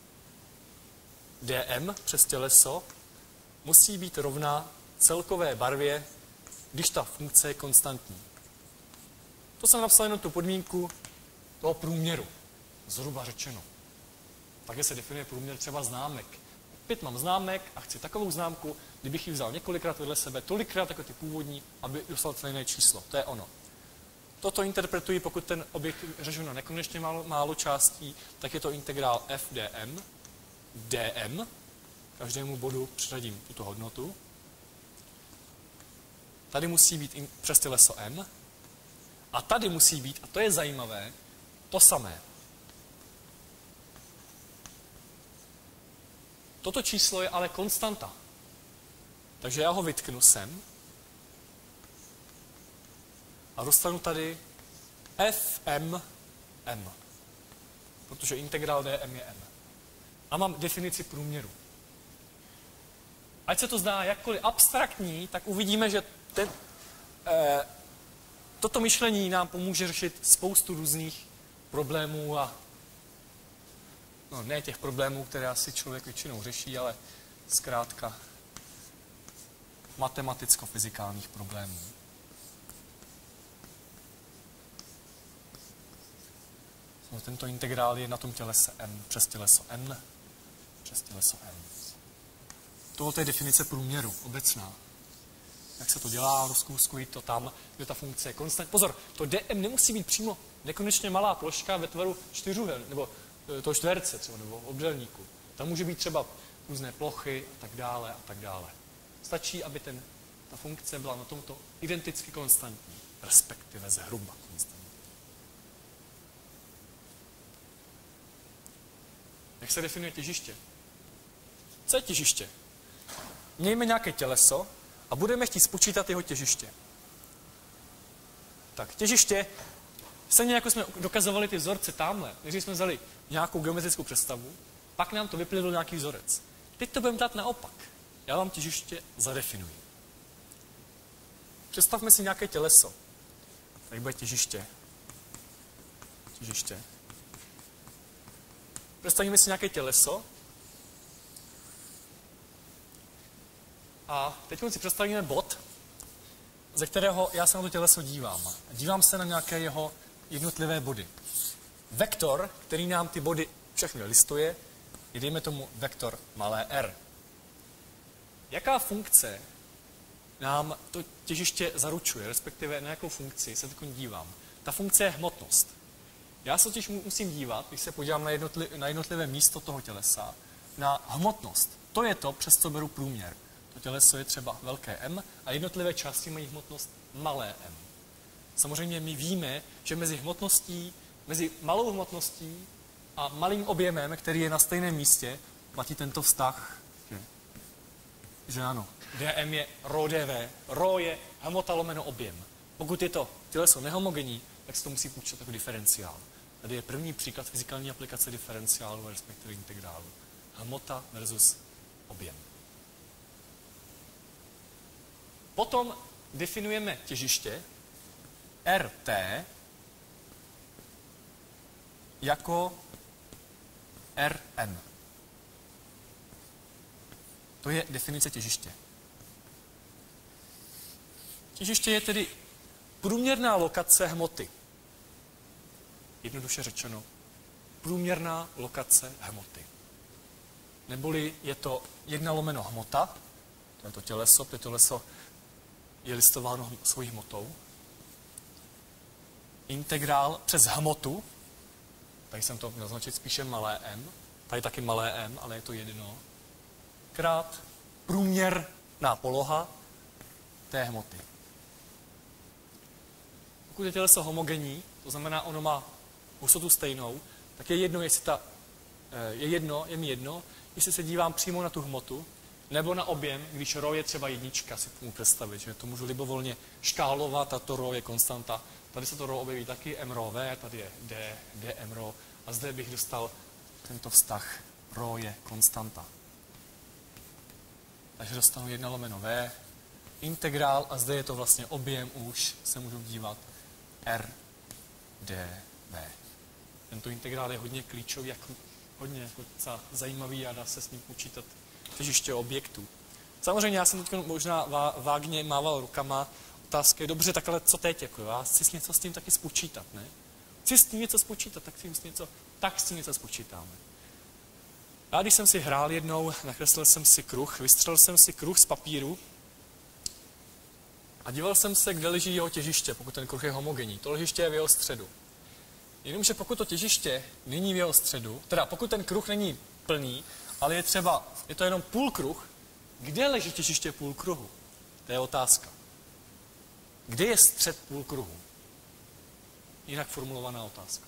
D M přes těleso, musí být rovná celkové barvě, když ta funkce je konstantní. To jsem napsal jenom tu podmínku toho průměru, zhruba řečeno. Také se definuje průměr třeba známek. Opět mám známek a chci takovou známku, kdybych ji vzal několikrát vedle sebe, tolikrát jako ty původní, aby dostal stejné číslo. To je ono. Toto interpretuji, pokud ten objekt řežu na nekonečně málo, málo částí, tak je to integrál F D M, D M, každému bodu přiřadím tuto hodnotu. Tady musí být přes těleso M. A tady musí být, a to je zajímavé, to samé. Toto číslo je ale konstanta. Takže já ho vytknu sem a dostanu tady F M M. Protože integrál D M je M. A mám definici průměru. Ať se to zdá jakkoliv abstraktní, tak uvidíme, že ten, eh, toto myšlení nám pomůže řešit spoustu různých problémů a no, ne těch problémů, které asi člověk většinou řeší, ale zkrátka matematicko-fyzikálních problémů. No, tento integrál je na tom tělese M přes těleso N přes těleso M. Tohle je definice průměru, obecná. jak se to dělá, rozkouskuji to tam, kde ta funkce je konstantní. Pozor, to dm nemusí být přímo nekonečně malá ploška ve tvaru čtyřúhel, nebo toho čtverce třeba, nebo obdélníku. Tam může být třeba různé plochy a tak dále a tak dále. Stačí, aby ten, ta funkce byla na tomto identicky konstantní, respektive zhruba konstantní. Jak se definuje těžiště? Co je těžiště? Mějme nějaké těleso a budeme chtít spočítat jeho těžiště. Tak, těžiště, stejně jako jsme dokazovali ty vzorce tamhle, než jsme vzali nějakou geometrickou představu, pak nám to vyplivl nějaký vzorec. Teď to budeme dát naopak. Já vám těžiště zadefinuji. Představme si nějaké těleso. Tady bude těžiště. Těžiště. Představíme si nějaké těleso. A teď si představíme bod, ze kterého já se na to těleso dívám. Dívám se na nějaké jeho jednotlivé body. Vektor, který nám ty body všechny listuje, je, dejme tomu, vektor malé r. Jaká funkce nám to těžiště zaručuje, respektive na jakou funkci se teď dívám? Ta funkce je hmotnost. Já se totiž musím dívat, když se podívám na, jednotli, na jednotlivé místo toho tělesa, na hmotnost. To je to, přes co beru průměr. To těleso je třeba velké M a jednotlivé části mají hmotnost malé m. Samozřejmě my víme, že mezi hmotností, mezi malou hmotností a malým objemem, který je na stejném místě, platí tento vztah, že, že ano, dm je rho dv. Rho je hmota lomeno objem. Pokud je to těleso nehomogenní, tak se to musí počítat jako diferenciál. Tady je první příklad fyzikální aplikace diferenciálu, respektive integrálu. Hmota versus objem. Potom definujeme těžiště rt jako rm. To je definice těžiště. Těžiště je tedy průměrná lokace hmoty. Jednoduše řečeno, průměrná lokace hmoty. Neboli je to jedna lomeno hmota, to je to těleso, to těleso je listováno svojí hmotou. Integrál přes hmotu, tady jsem to měl značit spíše malé m, tady taky malé m, ale je to jedno, krát průměrná poloha té hmoty. Pokud je těleso homogenní, to znamená, ono má hustotu stejnou, tak je jedno, jestli ta, je jedno, je mi jedno, jestli se dívám přímo na tu hmotu, nebo na objem, když rho je třeba jednička, si můžu představit, že to můžu libovolně škálovat a to rho je konstanta. Tady se to rho objeví taky m rho v, tady je d, dm rho a zde bych dostal tento vztah, rho je konstanta. Takže dostanu jedna lomeno v, integrál a zde je to vlastně objem, už se můžu dívat r, d, v. Tento integrál je hodně klíčový, jako, hodně jako zajímavý a dá se s ním počítat těžiště objektů. Samozřejmě já jsem teď možná vágně mával rukama. Otázka je, dobře, tak ale co teď? Jako, já chci s něco s tím taky spočítat, ne? Chci s tím něco spočítat, tak s tím něco, tak s tím něco spočítáme. Já když jsem si hrál jednou, nakreslil jsem si kruh, vystřelil jsem si kruh z papíru a díval jsem se, kde leží jeho těžiště, pokud ten kruh je homogenní. To těžiště je v jeho středu. Jenomže pokud to těžiště není v jeho středu, teda pokud ten kruh není plný, ale je třeba, je to jenom půl kruh, kde leží těžiště půl kruhu? To je otázka. Kde je střed půl kruhu? Jinak formulovaná otázka.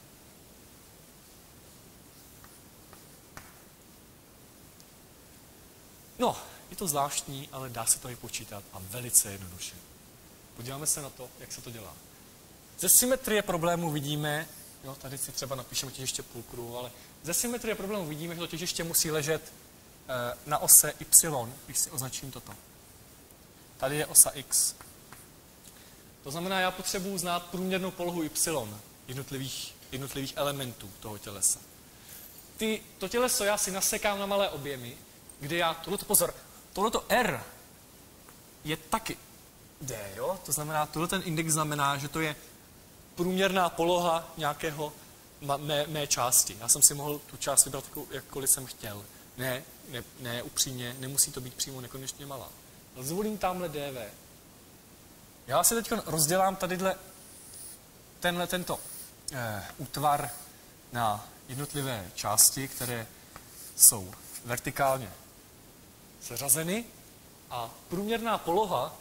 No, je to zvláštní, ale dá se to vypočítat a velice jednoduše. Podíváme se na to, jak se to dělá. Ze symetrie problému vidíme, jo, tady si třeba napíšeme těžiště půl kruhu, ale ze symetrie problému vidíme, že to těžiště musí ležet e, na ose y, když si označím toto. Tady je osa x. To znamená, já potřebuji znát průměrnou polohu y jednotlivých, jednotlivých elementů toho tělesa. Ty, to těleso já si nasekám na malé objemy, kde já, tohleto pozor, tohleto r je taky d, jo? To znamená, tohle ten index znamená, že to je průměrná poloha nějakého mé, mé části. Já jsem si mohl tu část vybrat, jakkoliv jsem chtěl. Ne, ne, ne, upřímně, nemusí to být přímo nekonečně malá. zvolím tamhle dv. Já si teď rozdělám tadyhle tenhle tento eh, útvar na jednotlivé části, které jsou vertikálně seřazeny a průměrná poloha,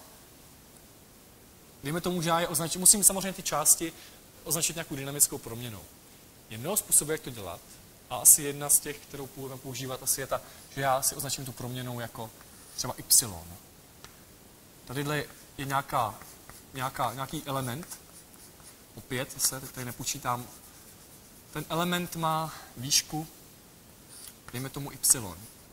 dejme tomu, že já je označit, musím samozřejmě ty části označit nějakou dynamickou proměnou. Je mnoho způsobů, jak to dělat a asi jedna z těch, kterou budeme používat, asi je ta, že já si označím tu proměnou jako třeba y. Tadyhle je nějaká, nějaká, nějaký element, opět se, teď tady nepočítám, ten element má výšku, dejme tomu y.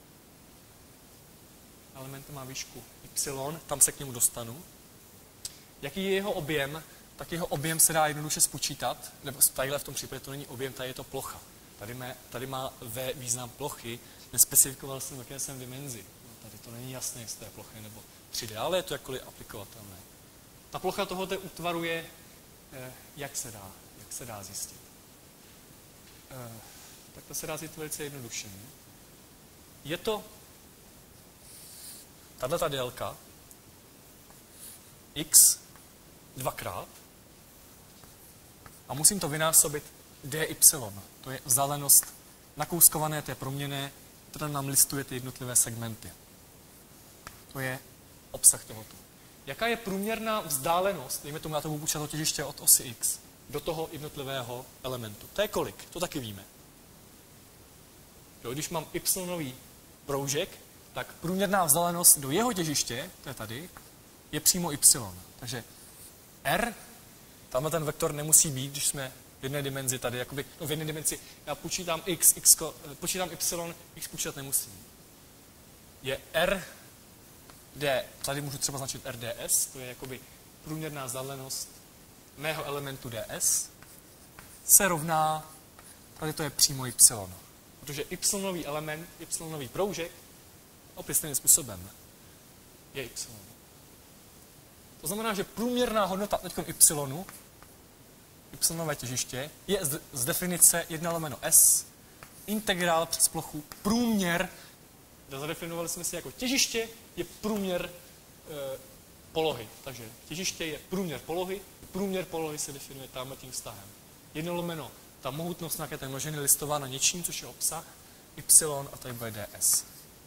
Element má výšku y, tam se k němu dostanu. Jaký je jeho objem? Tak jeho objem se dá jednoduše spočítat, nebo tadyhle v tom případě to není objem, tady je to plocha. Tady, mé, tady má v význam plochy, nespecifikoval jsem, jaké jsem dimenzi. No, tady to není jasné, jestli to je plochy nebo tři dé, ale je to jakkoliv aplikovatelné. Ta plocha tohoto útvaru je, eh, jak se dá, jak se dá zjistit. Eh, tak to se dá zjistit velice jednoduše. Ne? Je to tato délka x dvakrát a musím to vynásobit dy. To je vzdálenost nakouskované té proměnné, která nám listuje ty jednotlivé segmenty. To je obsah tohoto. Jaká je průměrná vzdálenost, dejme tomu, já to budu počítat to těžiště od osy x, do toho jednotlivého elementu? To je kolik? To taky víme. Jo, když mám y-nový proužek, tak průměrná vzdálenost do jeho těžiště, to je tady, je přímo y. Takže r, tamhle ten vektor nemusí být, když jsme v jedné dimenzi tady, jakoby, no v jedné dimenzi, já počítám x, x, počítám y, x počítat nemusím. Je r, d, tady můžu třeba značit rds, to je jakoby průměrná vzdálenost mého elementu ds, se rovná, tady to je přímo y. Protože y-nový element, y-nový proužek, opět stejným způsobem, je y. To znamená, že průměrná hodnota teď y, y-nové těžiště, je z, z definice jedna lomeno s, integrál přes plochu, průměr, zadefinovali jsme si jako těžiště, je průměr e, polohy. Takže těžiště je průměr polohy, průměr polohy se definuje tamhle tím vztahem. Jedna lomeno, ta mohutnost nějaké té množiny listována něčím, což je obsah, y a tady bude ds.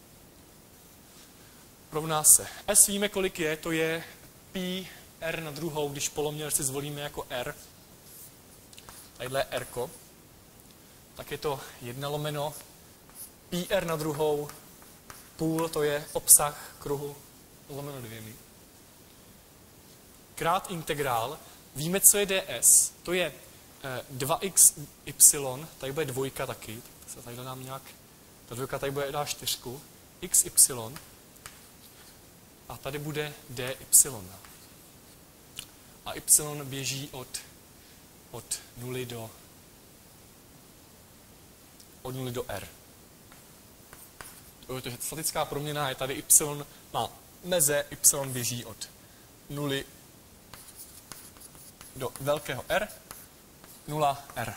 Rovná se. S víme, kolik je, to je pi r na druhou, když poloměr si zvolíme jako r, tadyhle je r, tak je to jedna lomeno pi r na druhou, půl, to je obsah kruhu lomeno dvěmi. Krát integrál, víme, co je ds, to je dva x y, tady bude dvojka taky, tak se tady dám nějak, ta dvojka tady bude dá čtyřku, xy, a tady bude dy. A y běží od, od nuly do od nuly do r. Takže statická proměna je tady y má meze, y běží od nuly do velkého R, nula R.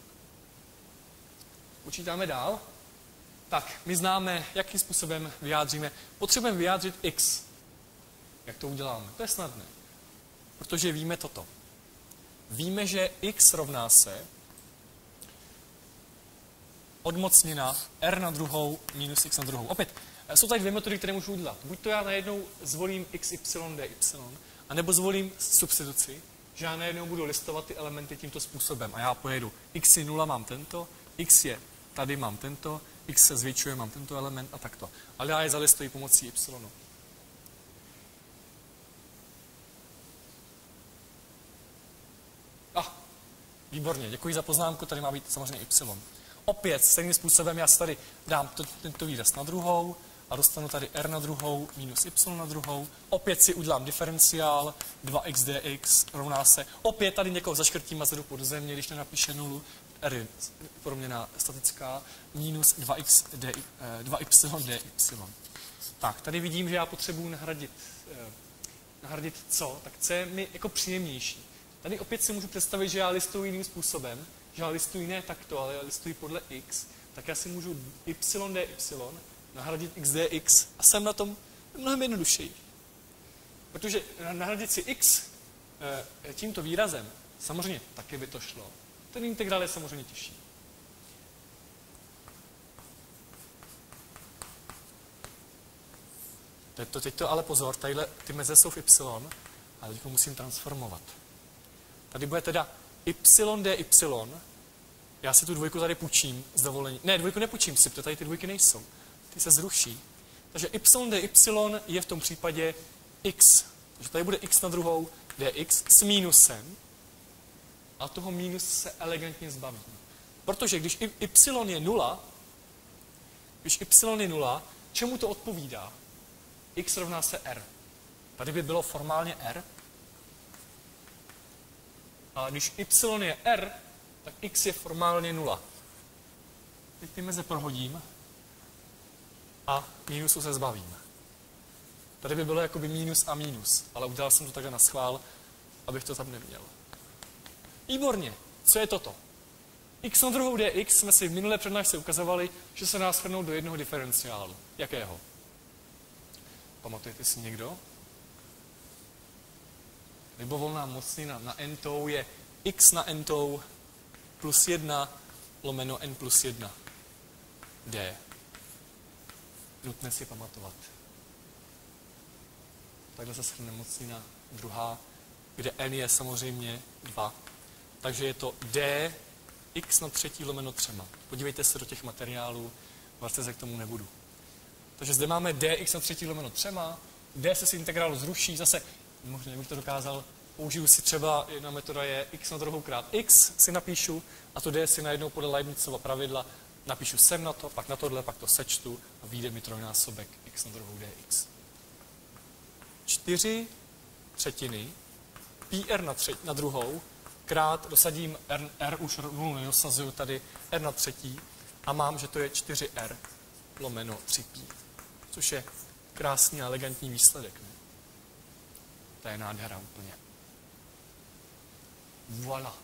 Počítáme dál. Tak, my známe, jakým způsobem vyjádříme. Potřebujeme vyjádřit x. Jak to uděláme? To je snadné. Protože víme toto. Víme, že x rovná se odmocněna r na druhou minus x na druhou. Opět, jsou tady dvě metody, které můžu udělat. Buď to já najednou zvolím xy, dy, anebo zvolím substituci, že já najednou budu listovat ty elementy tímto způsobem. A já pojedu x je nula, mám tento, x je tady, mám tento, x se zvětšuje, mám tento element a takto. Ale já je zalistuji pomocí y. Ah, výborně, děkuji za poznámku, tady má být samozřejmě y. Opět stejným způsobem já si tady dám to, tento výraz na druhou a dostanu tady r na druhou minus y na druhou. Opět si udělám diferenciál dva x dx rovná se. Opět tady někoho zaškrtím a zvedu pod země, když nenapíše nulu. R je proměna statická minus dva x dy, dva y dy. Tak, tady vidím, že já potřebuji nahradit, nahradit co? Tak co je mi jako příjemnější. Tady opět si můžu představit, že já listuji jiným způsobem, že já listuji ne takto, ale já listuji podle x, tak já si můžu y dy, nahradit x dx a jsem na tom mnohem jednodušeji. Protože nahradit si x e, tímto výrazem, samozřejmě taky by to šlo. Ten integrál je samozřejmě těžší. Teď to, teď to ale pozor, tadyhle, ty meze jsou v y, ale teď musím transformovat. Tady bude teda y dy, já si tu dvojku tady půjčím z dovolení. Ne, dvojku nepůjčím si, protože tady ty dvojky nejsou. Ty se zruší. Takže y dy je v tom případě x. Takže tady bude x na druhou dx s mínusem a toho mínus se elegantně zbavím. Protože když y je nula, když y je nula, čemu to odpovídá? X rovná se r. Tady by bylo formálně r. A když y je r, tak x je formálně nula. Teď ty meze prohodím a mínusu se zbavím. Tady by bylo jakoby mínus a mínus, ale udělal jsem to takhle na schvál, abych to tam neměl. Výborně. Co je toto? X na druhou dx jsme si v minulé přednášce ukazovali, že se dá shrnout do jednoho diferenciálu. Jakého? Pamatujete si někdo? Libovolná mocnina na n-tou je x na n-tou plus jedna lomeno n plus jedna. D. Nutné si pamatovat. Takhle se shrne mocnina druhá, kde n je samozřejmě dva. Takže je to d x na třetí lomeno třema. Podívejte se do těch materiálů, vlastně se k tomu nebudu. Takže zde máme dx na třetí lomeno třema, d se z integrálu zruší, zase, možná bych to dokázal, použiju si třeba, jedna metoda je x na druhou krát x, si napíšu, a to d si najednou podle Leibnizova pravidla napíšu sem na to, pak na tohle, pak to sečtu a vyjde mi trojnásobek x na druhou dx. čtyři třetiny, pi r na, třetí, na druhou, krát dosadím r, r už nulu nedosazuju tady, r na třetí a mám, že to je čtyři r lomeno tři pi, což je krásný a elegantní výsledek. Ne? To je nádhera úplně. Voilà.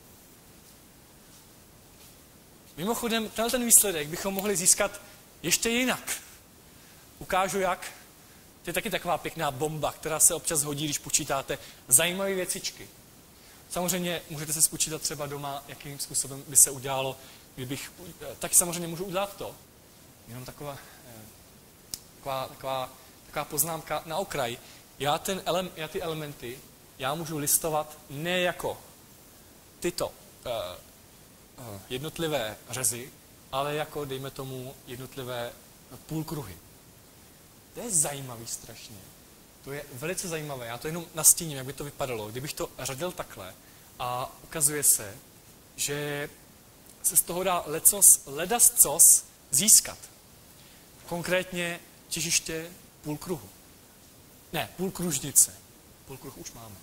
Mimochodem, ten výsledek bychom mohli získat ještě jinak. Ukážu jak. To je taky taková pěkná bomba, která se občas hodí, když počítáte zajímavé věcičky. Samozřejmě můžete se spočítat třeba doma, jakým způsobem by se udělalo, kdybych, taky samozřejmě můžu udělat to. Jenom taková, taková, taková, taková poznámka na okraj. Já, ten ele, já ty elementy, já můžu listovat ne jako tyto uh, uh, jednotlivé řezy, ale jako, dejme tomu, jednotlivé půlkruhy. To je zajímavý strašně. To je velice zajímavé. Já to jenom nastíním, jak by to vypadalo. Kdybych to řadil takhle a ukazuje se, že se z toho dá lecos, ledascos získat. Konkrétně těžiště půlkruhu. Ne, půlkružnice. Půlkruh už máme.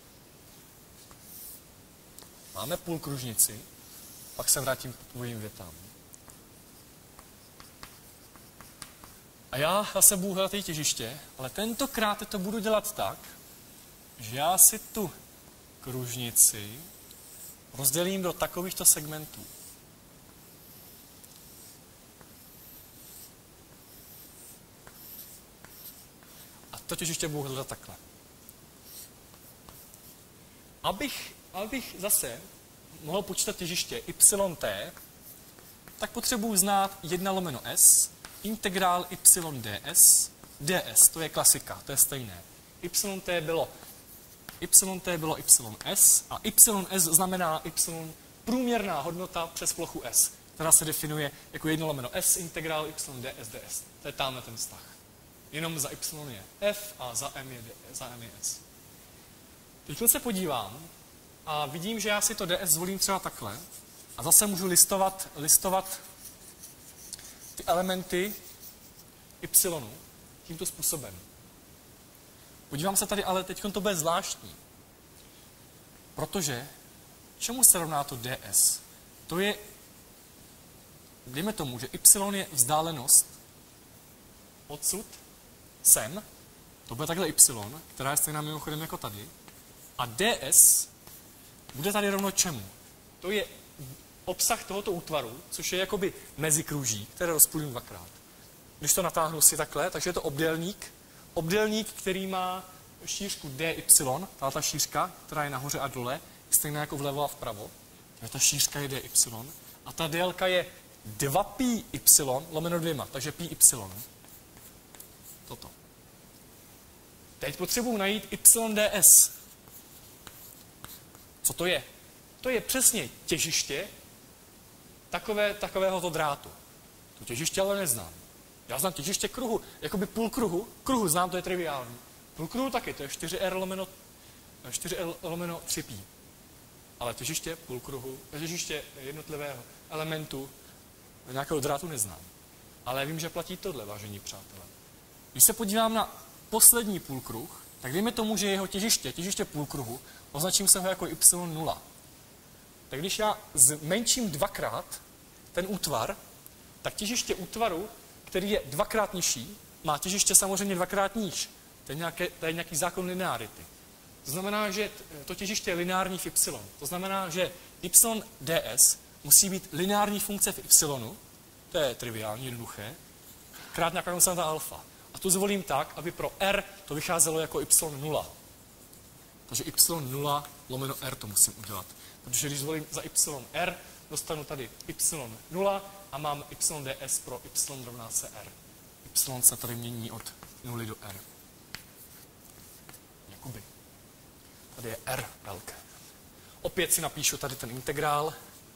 Máme půlkružnici, pak se vrátím k tvojím větám. A já zase budu hledat její těžiště, ale tentokrát to budu dělat tak, že já si tu kružnici rozdělím do takovýchto segmentů. A to těžiště budu hledat takhle. Abych, abych zase mohl počítat těžiště yt, tak potřebuji znát jedna lomeno s, integrál y ds, ds, to je klasika, to je stejné. Yt bylo, yt bylo ys a ys znamená y průměrná hodnota přes plochu s, která se definuje jako jedna lomeno s, integrál y ds, ds. To je tamhle ten vztah. Jenom za y je f a za m je, za m je s. Teď se podívám a vidím, že já si to ds zvolím třeba takhle a zase můžu listovat, listovat ty elementy y tímto způsobem. Podívám se tady, ale teď to bude zvláštní. Protože čemu se rovná to ds? To je, dejme tomu, že y je vzdálenost odsud sem, to bude takhle y, která je stejná mimochodem jako tady, a ds bude tady rovno čemu? To je obsah tohoto útvaru, což je jakoby mezikruží, které rozpůlím dvakrát. Když to natáhnu si takhle, takže je to obdélník, obdélník, který má šířku dy, ta ta šířka, která je nahoře a dole, stejná jako vlevo a vpravo. Takže ta šířka je dy. A ta délka je dva pi y lomeno dvěma, takže pi y. Toto. Teď potřebuji najít y ds. Co to je? To je přesně těžiště takové, takovéhoto drátu. To těžiště ale neznám. Já znám těžiště kruhu, jakoby půl kruhu. Kruhu znám, to je triviální. Půl kruhu taky, to je čtyři r lomeno, čtyři r lomeno tři pi. Ale těžiště půl kruhu, těžiště jednotlivého elementu nějakého drátu neznám. Ale vím, že platí tohle, vážení přátelé. Když se podívám na poslední půlkruh, tak dejme tomu, že jeho těžiště, těžiště půlkruhu, označím se ho jako y nula. Tak když já zmenším dvakrát ten útvar, tak těžiště útvaru, který je dvakrát nižší, má těžiště samozřejmě dvakrát níž. To je, nějaké, to je nějaký zákon linearity. To znamená, že to těžiště je lineární v y. To znamená, že y ds musí být lineární funkce v y, to je triviální, jednoduché, krát nějaká konstanta alfa. A tu zvolím tak, aby pro r to vycházelo jako y nula. Takže y nula lomeno r to musím udělat. Protože když zvolím za yr, dostanu tady y nula a mám y ds pro y rovná se r. Y se tady mění od nuly do r. Jakoby. Tady je r velké. Opět si napíšu tady ten integrál.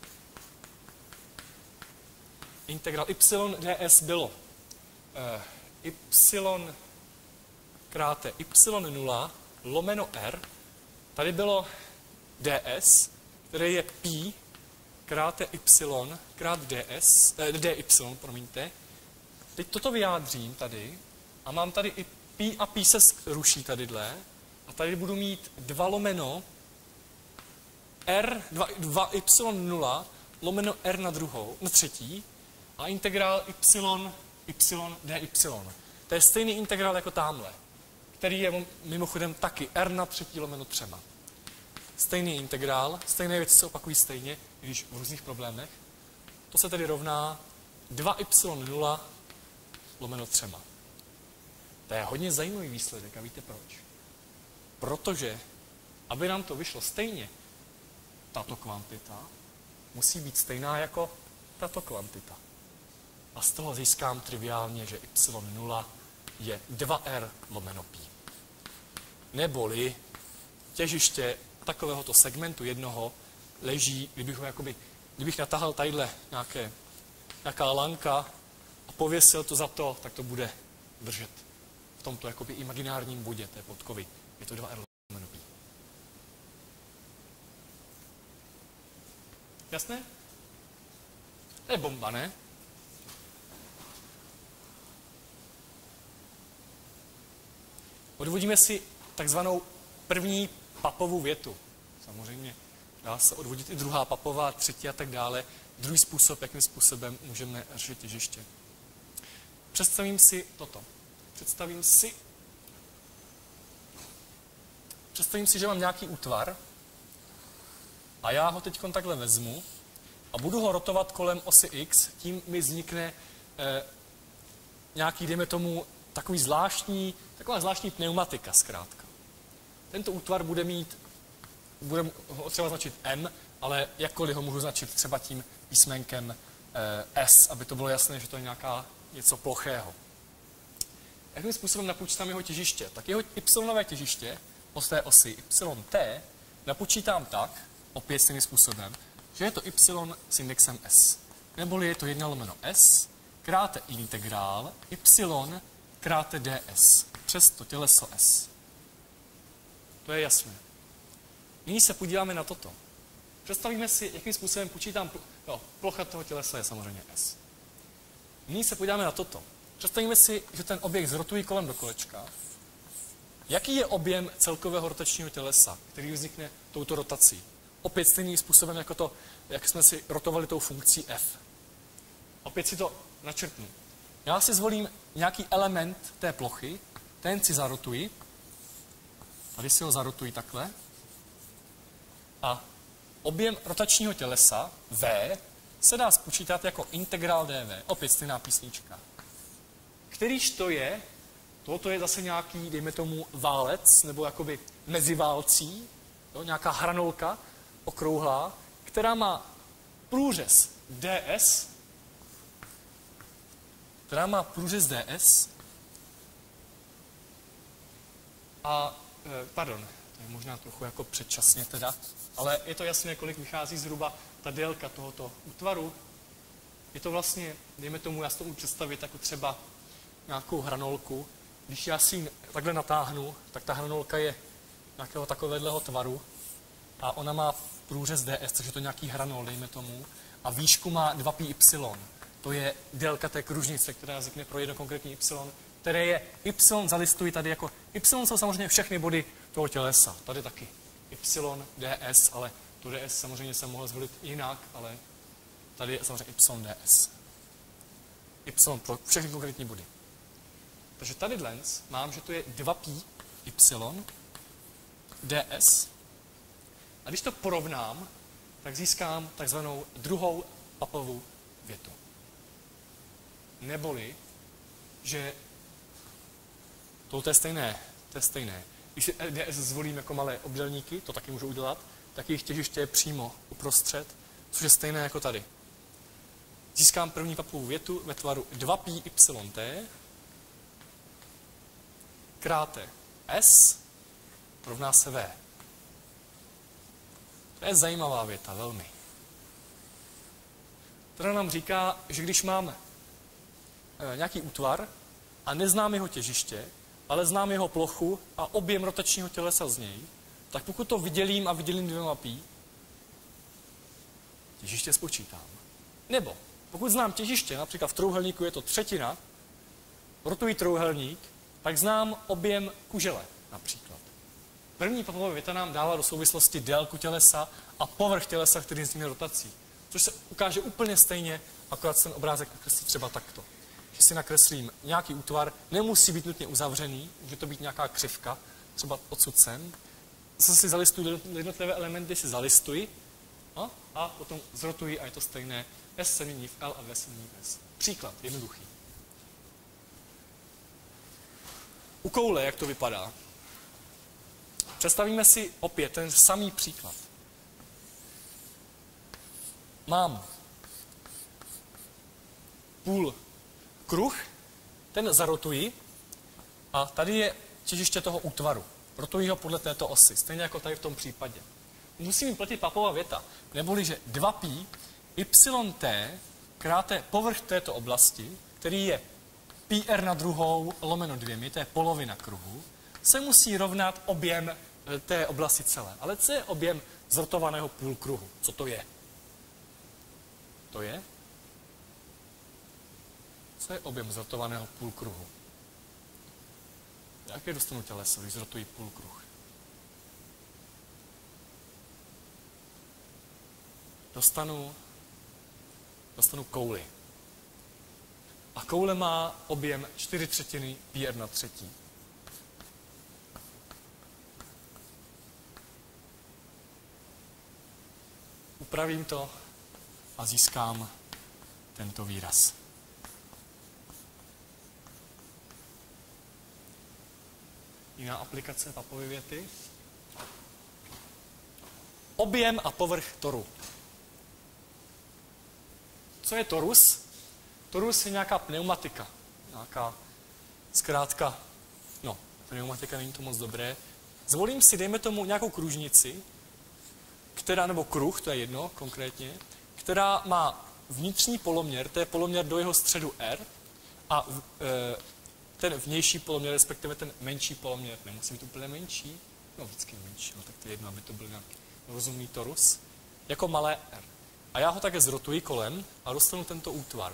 Integrál y ds bylo eh, y kráte y nula lomeno r. Tady bylo ds, které je pi kráte y krát ds, eh, dy, promiňte. Teď toto vyjádřím tady a mám tady i pi a pi se ruší tadyhle a tady budu mít dva lomeno r, dva y nula lomeno r na druhou, na třetí a integrál y, y, dy. To je stejný integrál jako tamhle, který je mimochodem taky r na třetí lomeno třema. Stejný integrál, stejné věci se opakují stejně, když v různých problémech. To se tedy rovná dva y nula lomeno třema. To je hodně zajímavý výsledek a víte proč? Protože, aby nám to vyšlo stejně, tato kvantita musí být stejná jako tato kvantita. A z toho získám triviálně, že y nula je dva r lomeno pi. Neboli těžiště takovéhoto segmentu jednoho leží, kdybych ho jakoby, kdybych natahal tadyhle nějaké, nějaká lanka a pověsil to za to, tak to bude držet v tomto jakoby imaginárním bodě té podkovy. Je to dva r lomeno pi. Jasné? To je bomba, ne? Odvodíme si takzvanou první papovou větu. Samozřejmě dá se odvodit i druhá papová, třetí a tak dále. Druhý způsob, jakým způsobem můžeme řešit těžiště. Představím si toto. Představím si, představím si, že mám nějaký útvar a já ho teď takhle vezmu a budu ho rotovat kolem osy x, tím mi vznikne eh, nějaký, dejme tomu, takový zvláštní, taková zvláštní pneumatika zkrátka. Tento útvar bude mít, bude ho třeba značit M, ale jakkoliv ho můžu značit třeba tím písmenkem eh, S, aby to bylo jasné, že to je nějaká něco plochého. Jakým způsobem napočítám jeho těžiště? Tak jeho y těžiště od té osy yt napočítám tak, opět stejným způsobem, že je to y s indexem S. Neboli je to jedna lomeno S, kráte integrál y kráte ds přes to těleso S. To je jasné. Nyní se podíváme na toto. Představíme si, jakým způsobem počítám, no, plocha toho tělesa je samozřejmě S. Nyní se podíváme na toto. Představíme si, že ten objekt zrotují kolem do kolečka. Jaký je objem celkového rotačního tělesa, který vznikne touto rotací? Opět stejným způsobem, jako to, jak jsme si rotovali tou funkcí f. Opět si to načrtnu. Já si zvolím nějaký element té plochy, ten si zarotuji. Tady si ho zarotuji takhle. A objem rotačního tělesa v se dá spočítat jako integrál dv. Opět stejná písnička. Kterýž to je Tohoto je zase nějaký, dejme tomu, válec, nebo jakoby meziválcí, jo, nějaká hranolka okrouhlá, která má průřez D S, která má průřez D S a, eh, pardon, to je možná trochu jako předčasně teda, ale je to jasné, kolik vychází zhruba ta délka tohoto útvaru. Je to vlastně, dejme tomu, já si to můžu představit jako třeba nějakou hranolku. Když já si ji takhle natáhnu, tak ta hranolka je nějakého takového tvaru a ona má průřez D S, což je to nějaký hranol, dejme tomu, a výšku má dva pi y. To je délka té kružnice, která vznikne pro jedno konkrétní y, které je y, zalistuji tady jako, y jsou samozřejmě všechny body toho tělesa. Tady taky y, ds, ale to ds samozřejmě jsem mohl zvolit jinak, ale tady je samozřejmě y, ds. Y pro všechny konkrétní body. Takže tady dnes mám, že to je dva pi y ds. A když to porovnám, tak získám takzvanou druhou Papovou větu. Neboli, že to je stejné, to je stejné. Když si ds zvolím jako malé obdélníky, to taky můžu udělat, tak jejich těžiště je přímo uprostřed, což je stejné jako tady. Získám první Papovou větu ve tvaru dva pi yt kráte s rovná se v. To je zajímavá věta, velmi. Teda nám říká, že když máme e, nějaký útvar a neznám jeho těžiště, ale znám jeho plochu a objem rotačního tělesa z něj, tak pokud to vydělím a vydělím dvěma pi, těžiště spočítám. Nebo pokud znám těžiště, například v trojúhelníku je to třetina, rotují trojúhelník, tak znám objem kužele například. První Papova věta nám dává do souvislosti délku tělesa a povrch tělesa, který vznikne rotací. Což se ukáže úplně stejně, akorát ten obrázek nakreslí třeba takto. Že si nakreslím nějaký útvar, nemusí být nutně uzavřený, může to být nějaká křivka, třeba odsud sem. Zase si zalistuji jednotlivé elementy, si zalistuji a, a potom zrotuji a je to stejné. S se mění v L a V se mění v S. Příklad, jednoduchý. U koule, jak to vypadá? Představíme si opět ten samý příklad. Mám půl kruh, ten zarotuji a tady je těžiště toho útvaru. Rotuji ho podle této osy, stejně jako tady v tom případě. Musím platit Papova věta, neboli že dva pi yt kráte povrch této oblasti, který je pi r na druhou lomeno dvěmi, to je polovina kruhu, se musí rovnat objem té oblasti celé. Ale co je objem zrotovaného půlkruhu? Co to je? To je? Co je objem zrotovaného půlkruhu? Jaké dostanu těleso, když zrotují půlkruh? Dostanu, dostanu kouli. A koule má objem čtyři třetiny pi r na třetí. Upravím to a získám tento výraz. Jiná aplikace Papovy věty. Objem a povrch toru. Co je torus? Torus je nějaká pneumatika. Nějaká zkrátka, no, pneumatika není to moc dobré. Zvolím si, dejme tomu, nějakou kružnici, která, nebo kruh, to je jedno konkrétně, která má vnitřní poloměr, to je poloměr do jeho středu R, a e, ten vnější poloměr, respektive ten menší poloměr, nemusí být úplně menší, no vždycky menší, no tak to je jedno, aby to byl nějaký rozumný torus, jako malé R. A já ho také zrotuji kolem a dostanu tento útvar.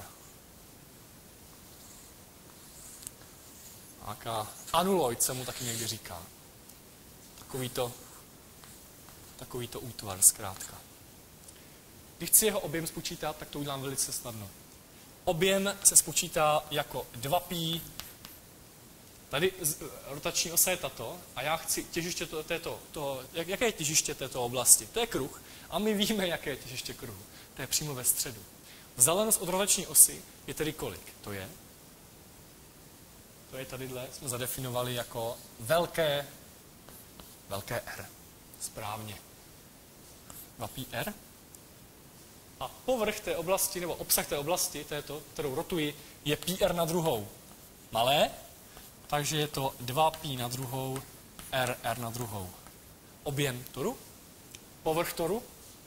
Nějaká anuloid se mu taky někdy říká. Takovýto, takovýto útvar zkrátka. Když chci jeho objem spočítat, tak to udělám velice snadno. Objem se spočítá jako dva pi, tady rotační osa je tato, a já chci těžiště to, této, toho, jak, jaké je těžiště této oblasti? To je kruh. A my víme, jaké je těžiště kruhu. To je přímo ve středu. Vzdálenost od rotační osy je tedy kolik? To je? to je tadyhle, jsme zadefinovali jako velké, velké R. Správně. dva pi r. A povrch té oblasti, nebo obsah té oblasti, této, kterou rotuji, je pi r na druhou. Malé, takže je to dva pi na druhou, r, r na druhou. Objem toru, povrch toru,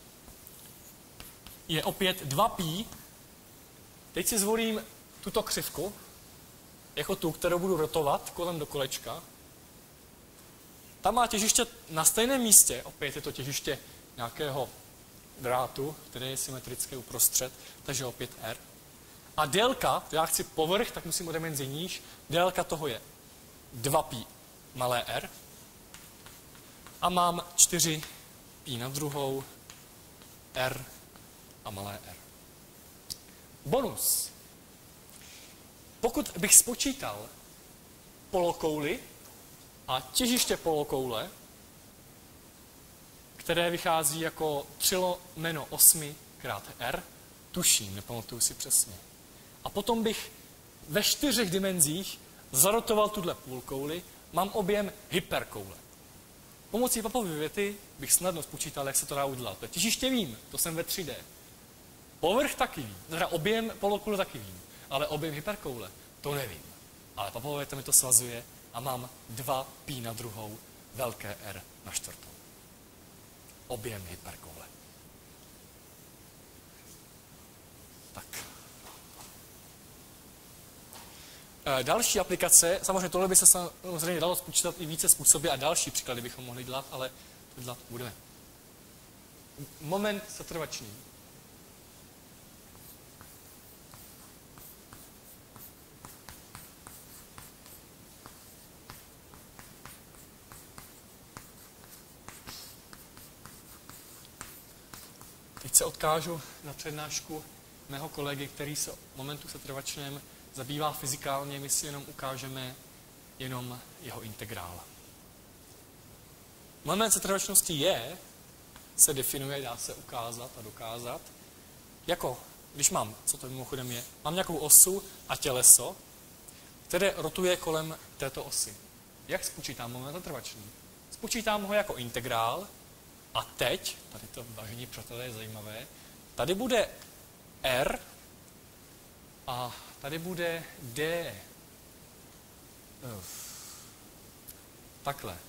je opět dva pi. Teď si zvolím tuto křivku, jako tu, kterou budu rotovat kolem do kolečka. Tam má těžiště na stejném místě, opět je to těžiště nějakého drátu, který je symetrické uprostřed, takže opět R. A délka, já chci povrch, tak musím o dimenzi níž, délka toho je dva pi malé r. A mám čtyři pi na druhou, r a malé r. Bonus. Pokud bych spočítal polokouli a těžiště polokoule, které vychází jako tři lomeno osm krát r, tuším, nepamatuju si přesně. A potom bych ve čtyřech dimenzích zarotoval tuhle půlkouli, mám objem hyperkoule. Pomocí Popovy věty bych snadno spočítal, jak se to dá udělat. Těžiště vím, to jsem ve tři dé. Povrch taky vím, teda objem polokoule taky vím, ale objem hyperkoule, to nevím. Ale Popova věta mi to svazuje a mám dva pi na druhou velké R na čtvrtou. Objem hyperkoule. Tak. E, další aplikace, samozřejmě tohle by se samozřejmě dalo spočítat i více způsoby a další příklady bychom mohli dělat, ale to dělat budeme. Moment setrvačný. Teď se odkážu na přednášku mého kolegy, který se momentu setrvačném zabývá fyzikálně, my si jenom ukážeme jenom jeho integrál. Moment setrvačnosti je, se definuje, dá se ukázat a dokázat, jako, když mám, co to mimochodem je, mám nějakou osu a těleso, které rotuje kolem této osy. Jak spočítám moment setrvačný? Spočítám ho jako integrál. A teď, tady to, vážení přátelé, je zajímavé, tady bude R a tady bude D. Uf. Takhle.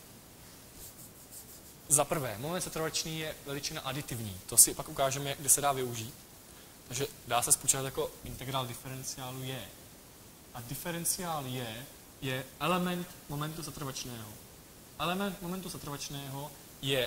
Za prvé, moment setrvačný je veličina aditivní. To si pak ukážeme, kde se dá využít. Takže dá se spočítat jako integrál diferenciálu je. A diferenciál je, je element momentu setrvačného. Element momentu setrvačného je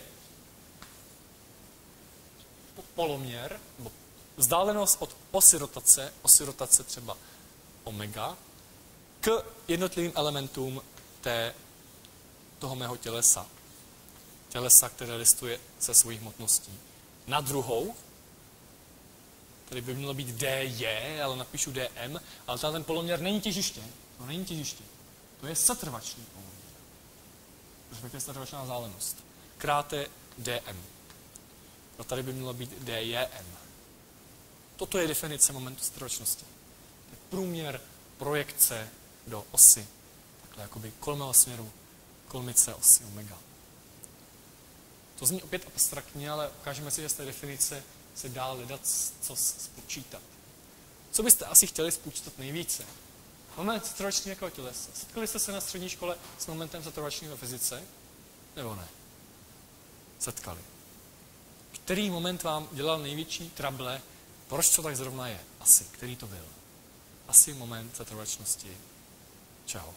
poloměr, nebo vzdálenost od osy rotace, osy rotace třeba omega, k jednotlivým elementům té, toho mého tělesa. Tělesa, které listuje se svojí hmotností. Na druhou, tady by mělo být dj, ale napíšu dm, ale ten poloměr není těžiště. To není těžiště. To je setrvačný poloměr. Respektive setrvačná vzdálenost. Kráte dm. A tady by mělo být djm. Toto je definice momentu setrvačnosti. To je průměr projekce do osy. Takhle jakoby kolmého směru kolmice osy omega. To zní opět abstraktně, ale ukážeme si, že z té definice se dá hledat co spočítat. Co byste asi chtěli spočítat nejvíce? Moment setrvačního tělesa. Setkali jste se na střední škole s momentem setrvačního fyzice? Nebo ne? Setkali. Který moment vám dělal největší trable? Proč to tak zrovna je? Asi. Který to byl? Asi moment setrvačnosti čeho?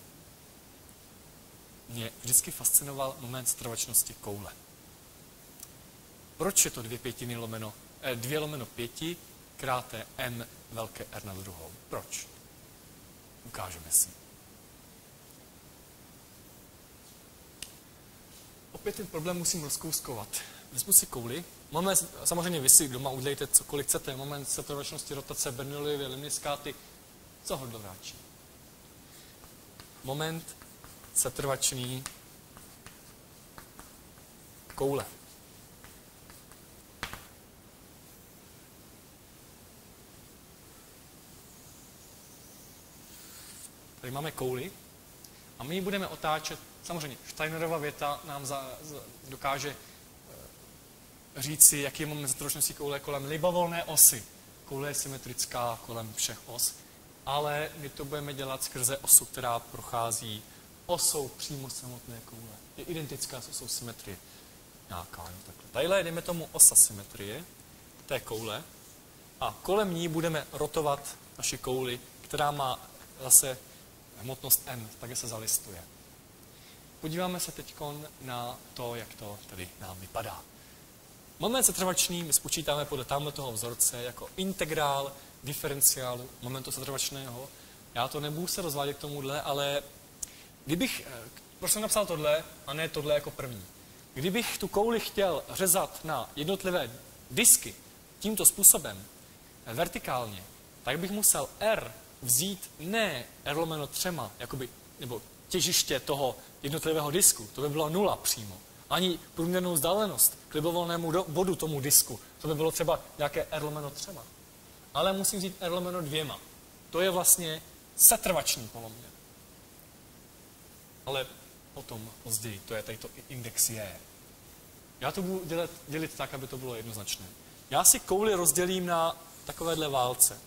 Mě vždycky fascinoval moment setrvačnosti koule. Proč je to dvě pětiny lomeno, eh, dvě lomeno pěti kráté m velké R na druhou? Proč? Ukážeme si. Opět ten problém musím rozkouskovat. Vezmu si kouli. Moment, samozřejmě vy si doma udělejte cokoliv chcete. Moment setrvačnosti rotace Bernoulliovy lemniskáty. Co ho dovráčí? Moment setrvačný koule. Tady máme kouli A my ji budeme otáčet, samozřejmě Steinerova věta nám za, za, dokáže e, říci, jaký je moment zatočnosti koule kolem libovolné osy. Koule je symetrická kolem všech os, ale my to budeme dělat skrze osu, která prochází osou přímo samotné koule. Je identická s osou symetrie. Nějaká, no takhle. Tadyhle je, dejme tomu, osa symetrie té koule a kolem ní budeme rotovat naši kouli, která má zase hmotnost m, takže se zalistuje. Podíváme se teď na to, jak to tady nám vypadá. Moment setrvačný my spočítáme podle tamhletoho vzorce jako integrál diferenciálu momentu setrvačného. Já to nebudu se rozvádět k tomuhle, ale kdybych, proč jsem napsal tohle a ne tohle jako první? Kdybych tu kouli chtěl řezat na jednotlivé disky tímto způsobem, vertikálně, tak bych musel R vzít ne R lomeno třema, jakoby, nebo těžiště toho jednotlivého disku, to by bylo nula přímo, ani průměrnou vzdálenost k libovolnému do, bodu tomu disku, to by bylo třeba nějaké R lomeno třema. Ale musím vzít R lomeno dvěma. To je vlastně setrvačný poloměr. Ale potom později, to je tady to index J. Já to budu dělat, dělit tak, aby to bylo jednoznačné. Já si kouli rozdělím na takovéhle válce.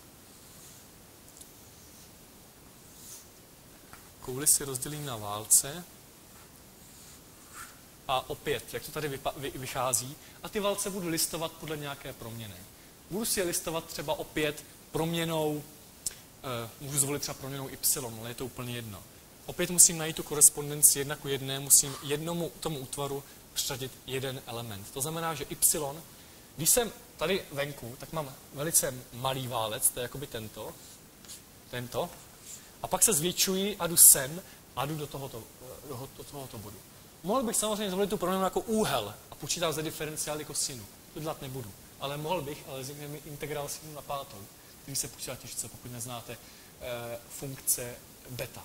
Kouli si rozdělím na válce a opět, jak to tady vypa- vy- vychází, a ty válce budu listovat podle nějaké proměny. Budu si je listovat třeba opět proměnou, eh, můžu zvolit třeba proměnou y, ale je to úplně jedno. Opět musím najít tu korespondenci jedna ku jedné, musím jednomu tomu útvaru přiřadit jeden element. To znamená, že y, když jsem tady venku, tak mám velice malý válec, to je jakoby tento, tento, a pak se zvětšuji a jdu sem a jdu do tohoto, do, do tohoto bodu. Mohl bych samozřejmě zvolit tu proměnu jako úhel a počítat ze diferenciály kosinu. To dělat nebudu. Ale mohl bych, ale vznikne mi integrál sinu na pátou, který se počítá těžce, pokud neznáte eh, funkce beta.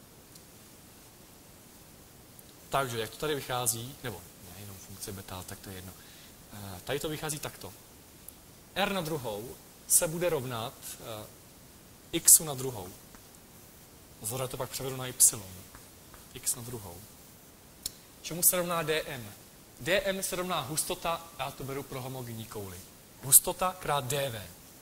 Takže, jak to tady vychází, nebo ne jenom funkce beta, tak to je jedno. Eh, tady to vychází takto. R na druhou se bude rovnat eh, x na druhou. Zhora to pak převedu na y. X na druhou. Čemu se rovná dm? dm se rovná hustota, já to beru pro homogenní kouli. Hustota krát dv.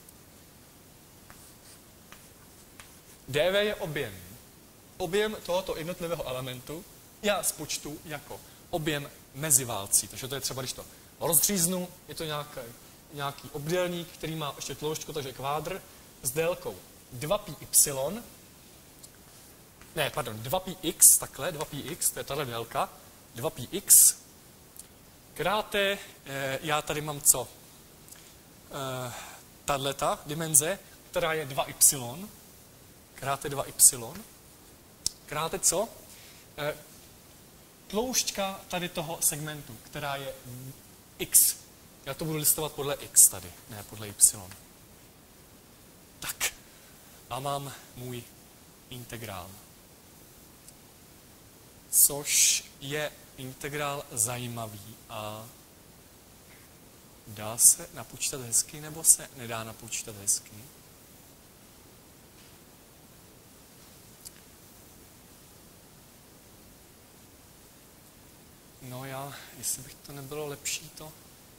dv je objem. Objem tohoto jednotlivého elementu já spočtu jako objem mezi válcí. Takže to je třeba, když to rozříznu, je to nějaký, nějaký obdélník, který má ještě tloušťku, takže kvádr, s délkou dva pi y, ne, pardon, dva pi x, takhle, dva pi x, to je tahle délka, dva pi x, kráté, eh, já tady mám co? Eh, tahleta dimenze, která je dva y, kráté dva y, kráté co? Eh, tloušťka tady toho segmentu, která je x. Já to budu listovat podle x tady, ne podle y. Tak, a mám můj integrál. Což je integrál zajímavý a dá se napočítat hezky, nebo se nedá napočítat hezky? No já, jestli bych to nebylo lepší to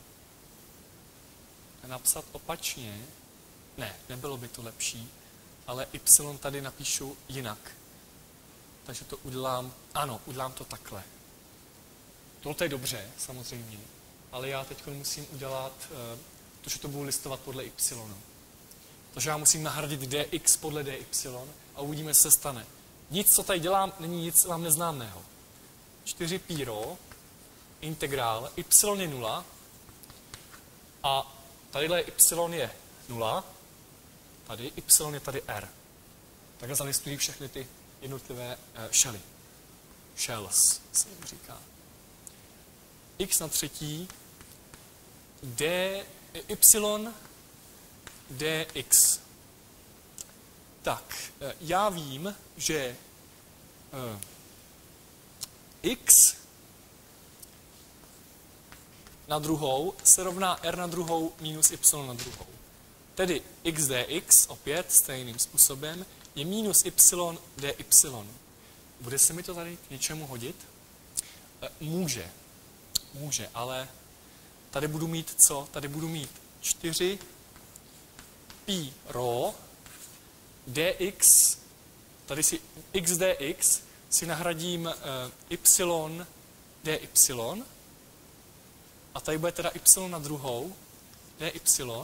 napsat opačně, ne, nebylo by to lepší, ale y tady napíšu jinak. Takže to udělám, ano, udělám to takhle. Tohle je dobře, samozřejmě, ale já teď musím udělat to, že to budu listovat podle y. Takže já musím nahradit dx podle dy a uvidíme, co se stane. Nic, co tady dělám, není nic vám neznámého. čtyři pi rho, integrál, y je nula a tadyhle y je nula, tady y je tady r. Takhle zalistují všechny ty jednotlivé uh, shelly. Shells se jim říká. X na třetí, d, y, dx. Tak, uh, já vím, že uh, x na druhou se rovná r na druhou minus y na druhou. Tedy x dx, opět stejným způsobem, je minus y dy. Bude se mi to tady k něčemu hodit? Může. Může, ale tady budu mít co? Tady budu mít čtyři pi rho dx, tady si x dx, si nahradím uh, y dy, a tady bude teda y na druhou, dy.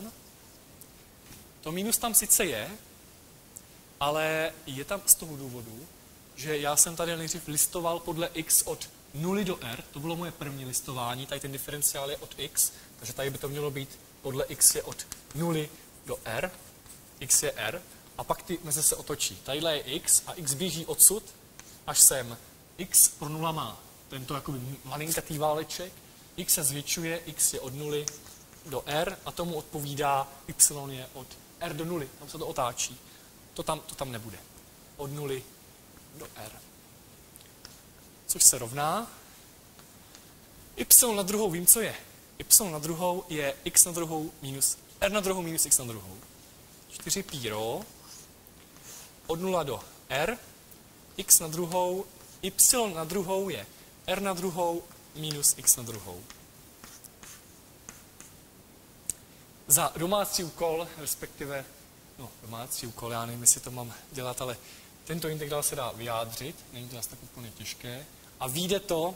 To minus tam sice je, ale je tam z toho důvodu, že já jsem tady nejdřív listoval podle x od nuly do r, to bylo moje první listování, tady ten diferenciál je od x, takže tady by to mělo být podle x je od nuly do r, x je r, a pak ty meze se otočí. Tadyhle je x a x běží odsud, až sem. X pro nula má tento jakoby malinkatý váleček, x se zvětšuje, x je od nuly do r a tomu odpovídá y je od r do nuly, tam se to otáčí. To tam, to tam nebude. Od nuly do r. Což se rovná. Y na druhou vím, co je. Y na druhou je x na druhou minus r na druhou minus x na druhou. čtyři pi rho od nula do r, x na druhou, y na druhou je r na druhou minus x na druhou. Za domácí úkol, respektive, no domácí úkol, já nevím, jestli to mám dělat, ale tento integrál se dá vyjádřit, není to zase tak úplně těžké, a vyjde to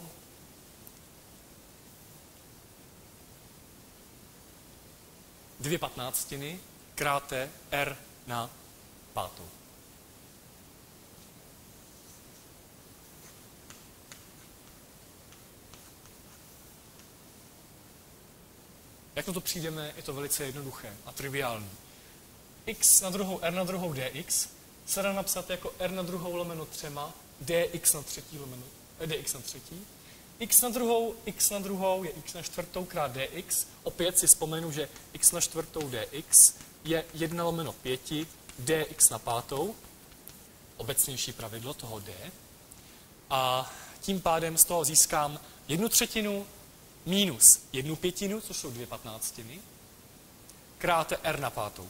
dvě patnáctiny kráté r na pátou. Jak na to přijdeme, je to velice jednoduché a triviální. X na druhou, r na druhou dx se dá napsat jako r na druhou lomeno třema, dx na třetí lomeno, dx na třetí. X na druhou, x na druhou je x na čtvrtou krát dx. Opět si vzpomenu, že x na čtvrtou dx je jedna lomeno pěti, dx na pátou. Obecnější pravidlo toho d. A tím pádem z toho získám jednu třetinu minus jednu pětinu, což jsou dvě patnáctiny, kráte r na pátou.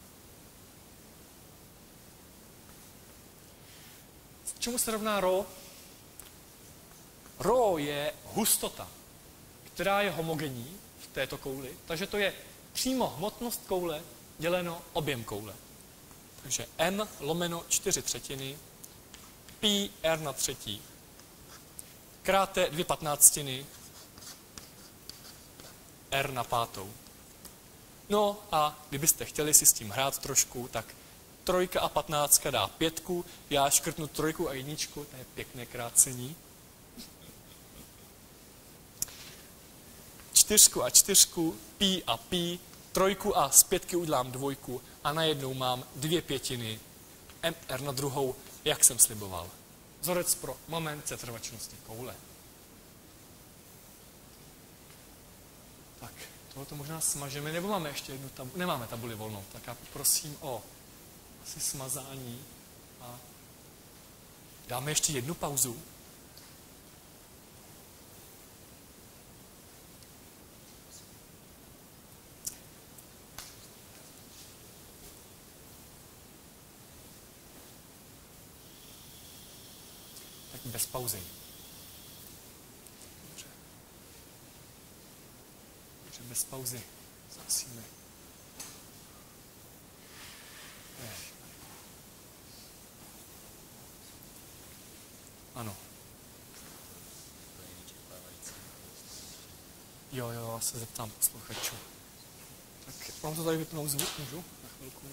Čemu se rovná rho? Rho je hustota, která je homogenní v této kouli, takže to je přímo hmotnost koule děleno objem koule. Takže m lomeno čtyři třetiny pi r na třetí kráte dvě patnáctiny r na pátou. No a kdybyste chtěli si s tím hrát trošku, tak trojka a patnáctka dá pětku, já škrtnu trojku a jedničku, to je pěkné krácení. Čtyřku a čtyřku, pi a pi, trojku a z pětky udělám dvojku a najednou mám dvě pětiny mr na druhou, jak jsem sliboval. Vzorec pro moment setrvačnosti koule. Tak, tohoto možná smažeme, nebo máme ještě jednu tabuli? Nemáme tabuli volnou, tak já poprosím o asi smazání a dáme ještě jednu pauzu. Tak bez pauzy. Dobře. Dobře, bez pauzy. Zkusíme. Ano. Jo, jo, já se zeptám posluchačů. Tak mám to tady vypnout zvuk, můžu? Na chvilku.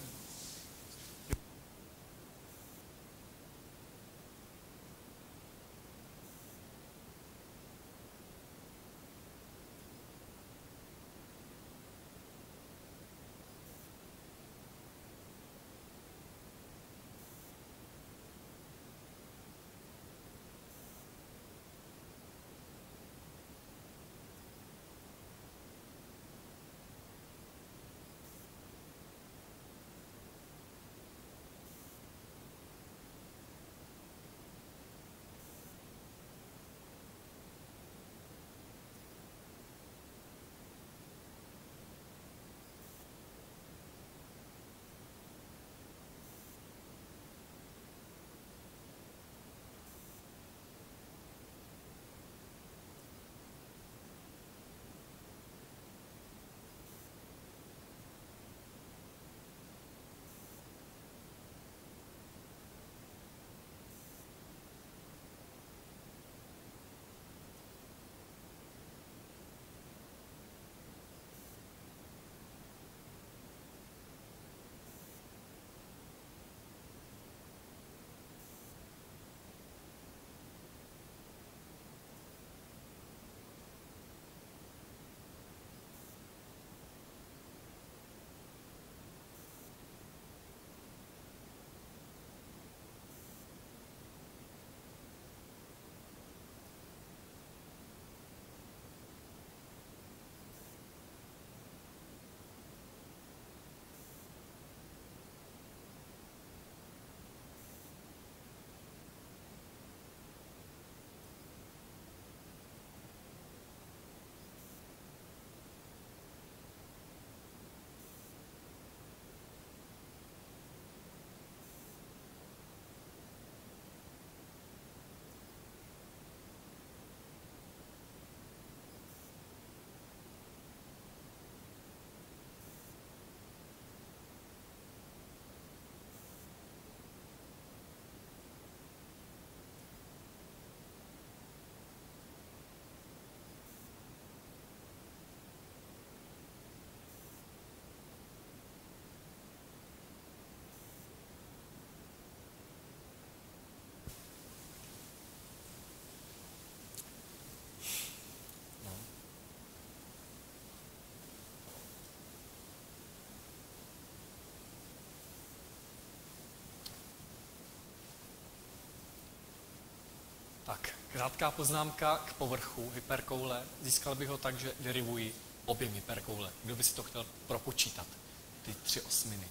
Tak, krátká poznámka k povrchu hyperkoule. Získal bych ho tak, že derivuji objem hyperkoule. Kdo by si to chtěl propočítat? Ty tři osminy.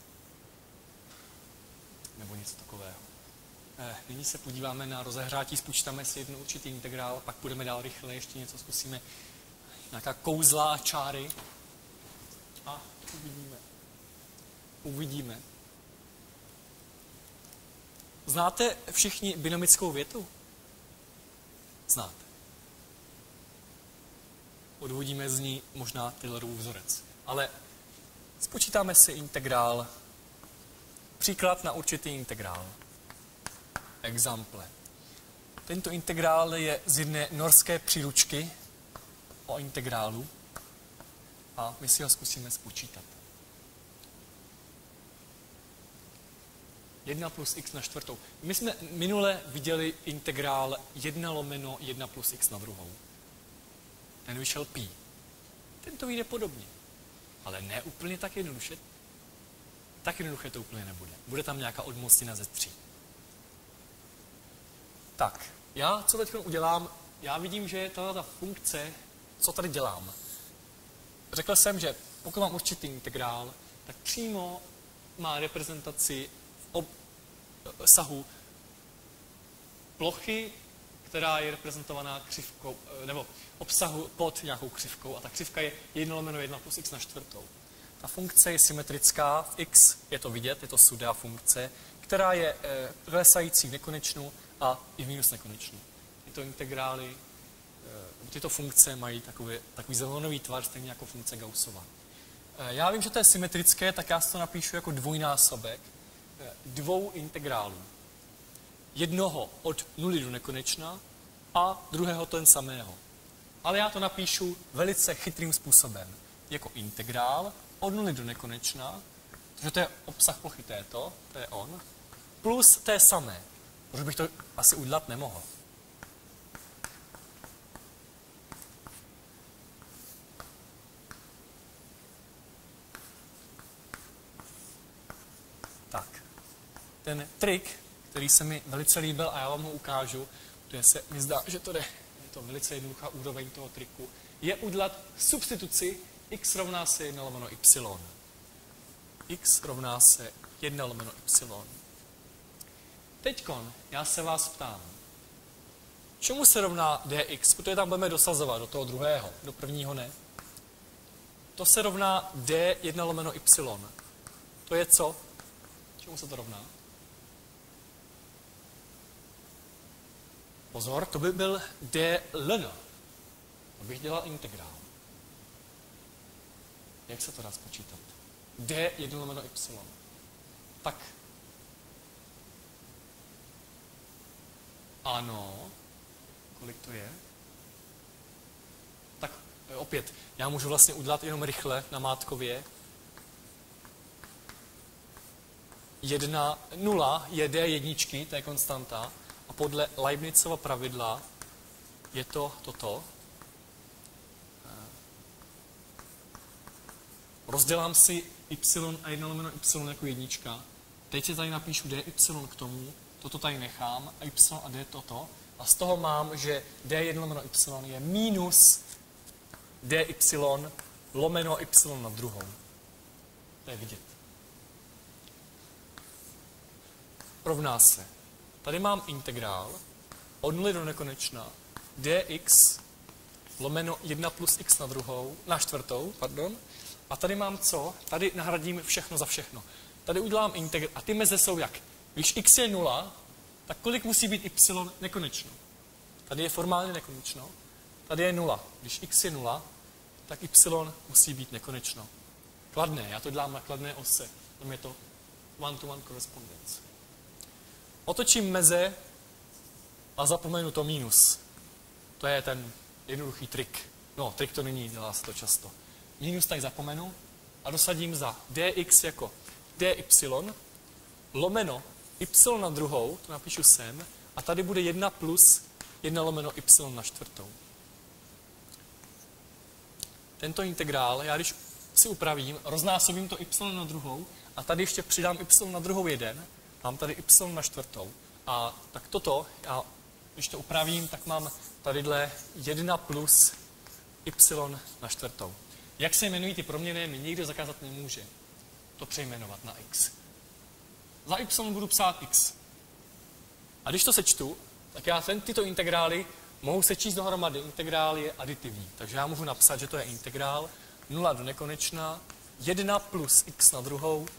Nebo něco takového. Eh, nyní se podíváme na rozehrátí, spočítáme si jeden určitý integrál, pak půjdeme dál rychle, ještě něco zkusíme. Nějaká kouzla a čáry. A uvidíme. Uvidíme. Znáte všichni binomickou větu? Znáte. Odvodíme z ní možná Taylorův vzorec. Ale spočítáme si integrál, příklad na určitý integrál. Example. Tento integrál je z jedné norské příručky o integrálu a my si ho zkusíme spočítat. jedna plus x na čtvrtou. My jsme minule viděli integrál jedna lomeno jedna plus x na druhou. Ten vyšel pi. Ten to vyjde podobně. Ale ne úplně tak jednoduše. Tak jednoduché to úplně nebude. Bude tam nějaká odmostina ze tří. Tak, já co teď udělám, já vidím, že tato ta funkce, co tady dělám. Řekl jsem, že pokud mám určitý integrál, tak přímo má reprezentaci v obsahu plochy, která je reprezentovaná křivkou, nebo obsahu pod nějakou křivkou, a ta křivka je jedna lomeno jedna plus x na čtvrtou. Ta funkce je symetrická, v x je to vidět, je to sudá funkce, která je e, klesající v nekonečnu a i v minus nekonečnu. Tyto integrály, e, tyto funkce mají takový, takový zelenový tvar, stejně jako funkce Gaussova. E, já vím, že to je symetrické, tak já si to napíšu jako dvojnásobek e, dvou integrálů. Jednoho od nuly do nekonečna a druhého ten samého. Ale já to napíšu velice chytrým způsobem. Jako integrál od nuly do nekonečna, protože to je obsah plochy této, to je on, plus té samé. Protože bych to asi udělat nemohl. Tak. Ten trik, který se mi velice líbil a já vám ho ukážu, protože se mi zdá, že to jde, je to velice jednoduchá úroveň toho triku, je udělat substituci x rovná se jedna lomeno y. X rovná se jedna lomeno y. Teďkon, já se vás ptám, čemu se rovná dx, protože tam budeme dosazovat do toho druhého, do prvního ne. To se rovná d jedna lomeno y. To je co? Čemu se to rovná? Pozor, to by byl d ln. To bych dělal integrál. Jak se to dá spočítat? d jedna lomeno y. Tak. Ano. Kolik to je? Tak opět, já můžu vlastně udělat jenom rychle na mátkově. Jedna, nula je d jedničky, to je konstanta. A podle Leibnizova pravidla je to toto. Rozdělám si y a jedna lomeno y jako jednička. Teď si tady napíšu dy k tomu, toto tady nechám, a y a d toto. A z toho mám, že d jedna lomeno y je minus dy lomeno y na druhou. To je vidět. Rovná se. Tady mám integrál od nuly do nekonečna dx lomeno jedna plus x na druhou, na čtvrtou, pardon. A tady mám co? Tady nahradím všechno za všechno. Tady udělám integrál. A ty meze jsou jak? Když x je nula, tak kolik musí být y nekonečno? Tady je formálně nekonečno. Tady je nula. Když x je nula, tak y musí být nekonečno. Kladné. Já to dělám na kladné ose. Tam je to one-to-one correspondence. Otočím meze a zapomenu to minus. To je ten jednoduchý trik. No, trik to není, dělá se to často. Minus tak zapomenu a dosadím za dx jako dy lomeno y na druhou, to napíšu sem, a tady bude jedna plus jedna lomeno y na čtvrtou. Tento integrál, já když si upravím, roznásobím to y na druhou a tady ještě přidám y na druhou jeden, mám tady y na čtvrtou. A tak toto já když to upravím, tak mám tadyhle jedna plus y na čtvrtou. Jak se jmenují ty proměny, mi nikdo zakázat nemůže to přejmenovat na x. Za y budu psát x. A když to sečtu, tak já ten, tyto integrály mohu sečíst dohromady. Integrál je aditivní. Takže já mohu napsat, že to je integrál nula do nekonečna, jedna plus x na druhou,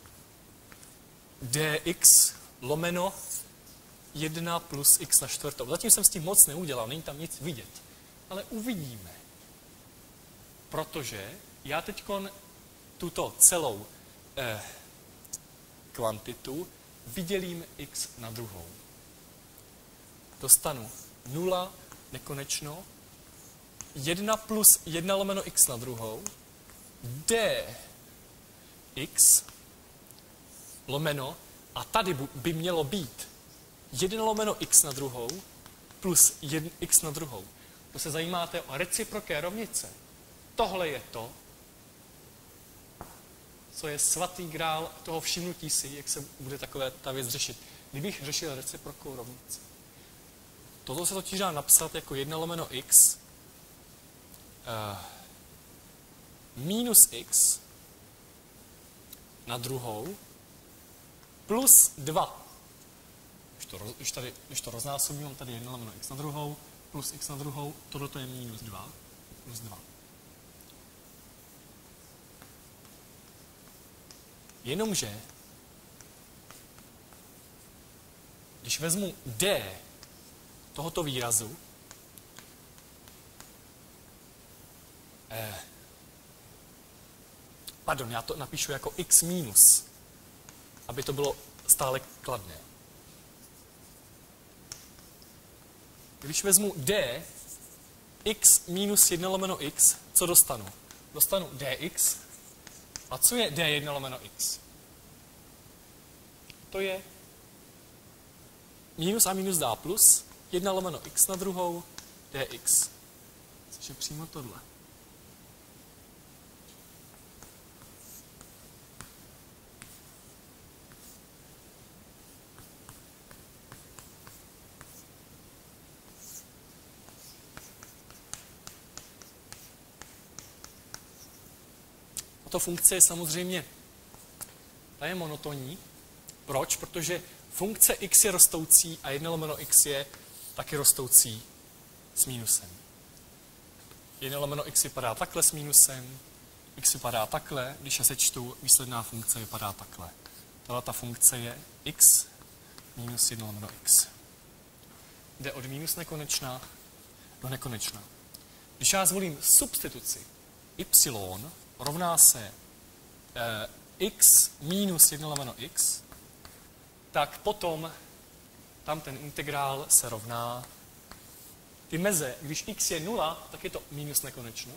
dx lomeno jedna plus x na čtvrtou. Zatím jsem s tím moc neudělal, není tam nic vidět. Ale uvidíme. Protože já teď tuto celou eh, kvantitu vydělím x na druhou. Dostanu nula nekonečno, jedna plus jedna lomeno x na druhou, dx lomeno, a tady by mělo být jedna lomeno x na druhou plus jedna x na druhou. To se zajímáte o reciproké rovnice. Tohle je to, co je svatý grál toho všimnutí si, jak se bude takové ta věc řešit. Kdybych řešil reciprokou rovnici. Toto se totiž dá napsat jako jedna lomeno x uh, minus x na druhou plus dva. Když to, když tady, když to roznásobím, mám tady jedna lomeno x na druhou plus x na druhou, tohle je minus dva plus dva. Jenomže, když vezmu d tohoto výrazu, eh, pardon, já to napíšu jako x minus, aby to bylo stále kladné. Když vezmu d, x minus jedna lomeno x, co dostanu? Dostanu dx. A co je d jedna lomeno x? To je minus a minus dá plus, jedna lomeno x na druhou, dx. Což je přímo tohle. Tato funkce je samozřejmě, ta je monotonní. Proč? Protože funkce x je rostoucí a jedna lomeno x je taky rostoucí s mínusem. jedna lomeno x vypadá takhle s mínusem, x vypadá takhle, když já sečtu, výsledná funkce vypadá takhle. Tahle ta funkce je x minus jedna lomeno x. Jde od minus nekonečna do nekonečna. Když já zvolím substituci y rovná se eh, x minus jedna lomeno x, tak potom tam ten integrál se rovná ty meze. Když x je nula, tak je to minus nekonečno.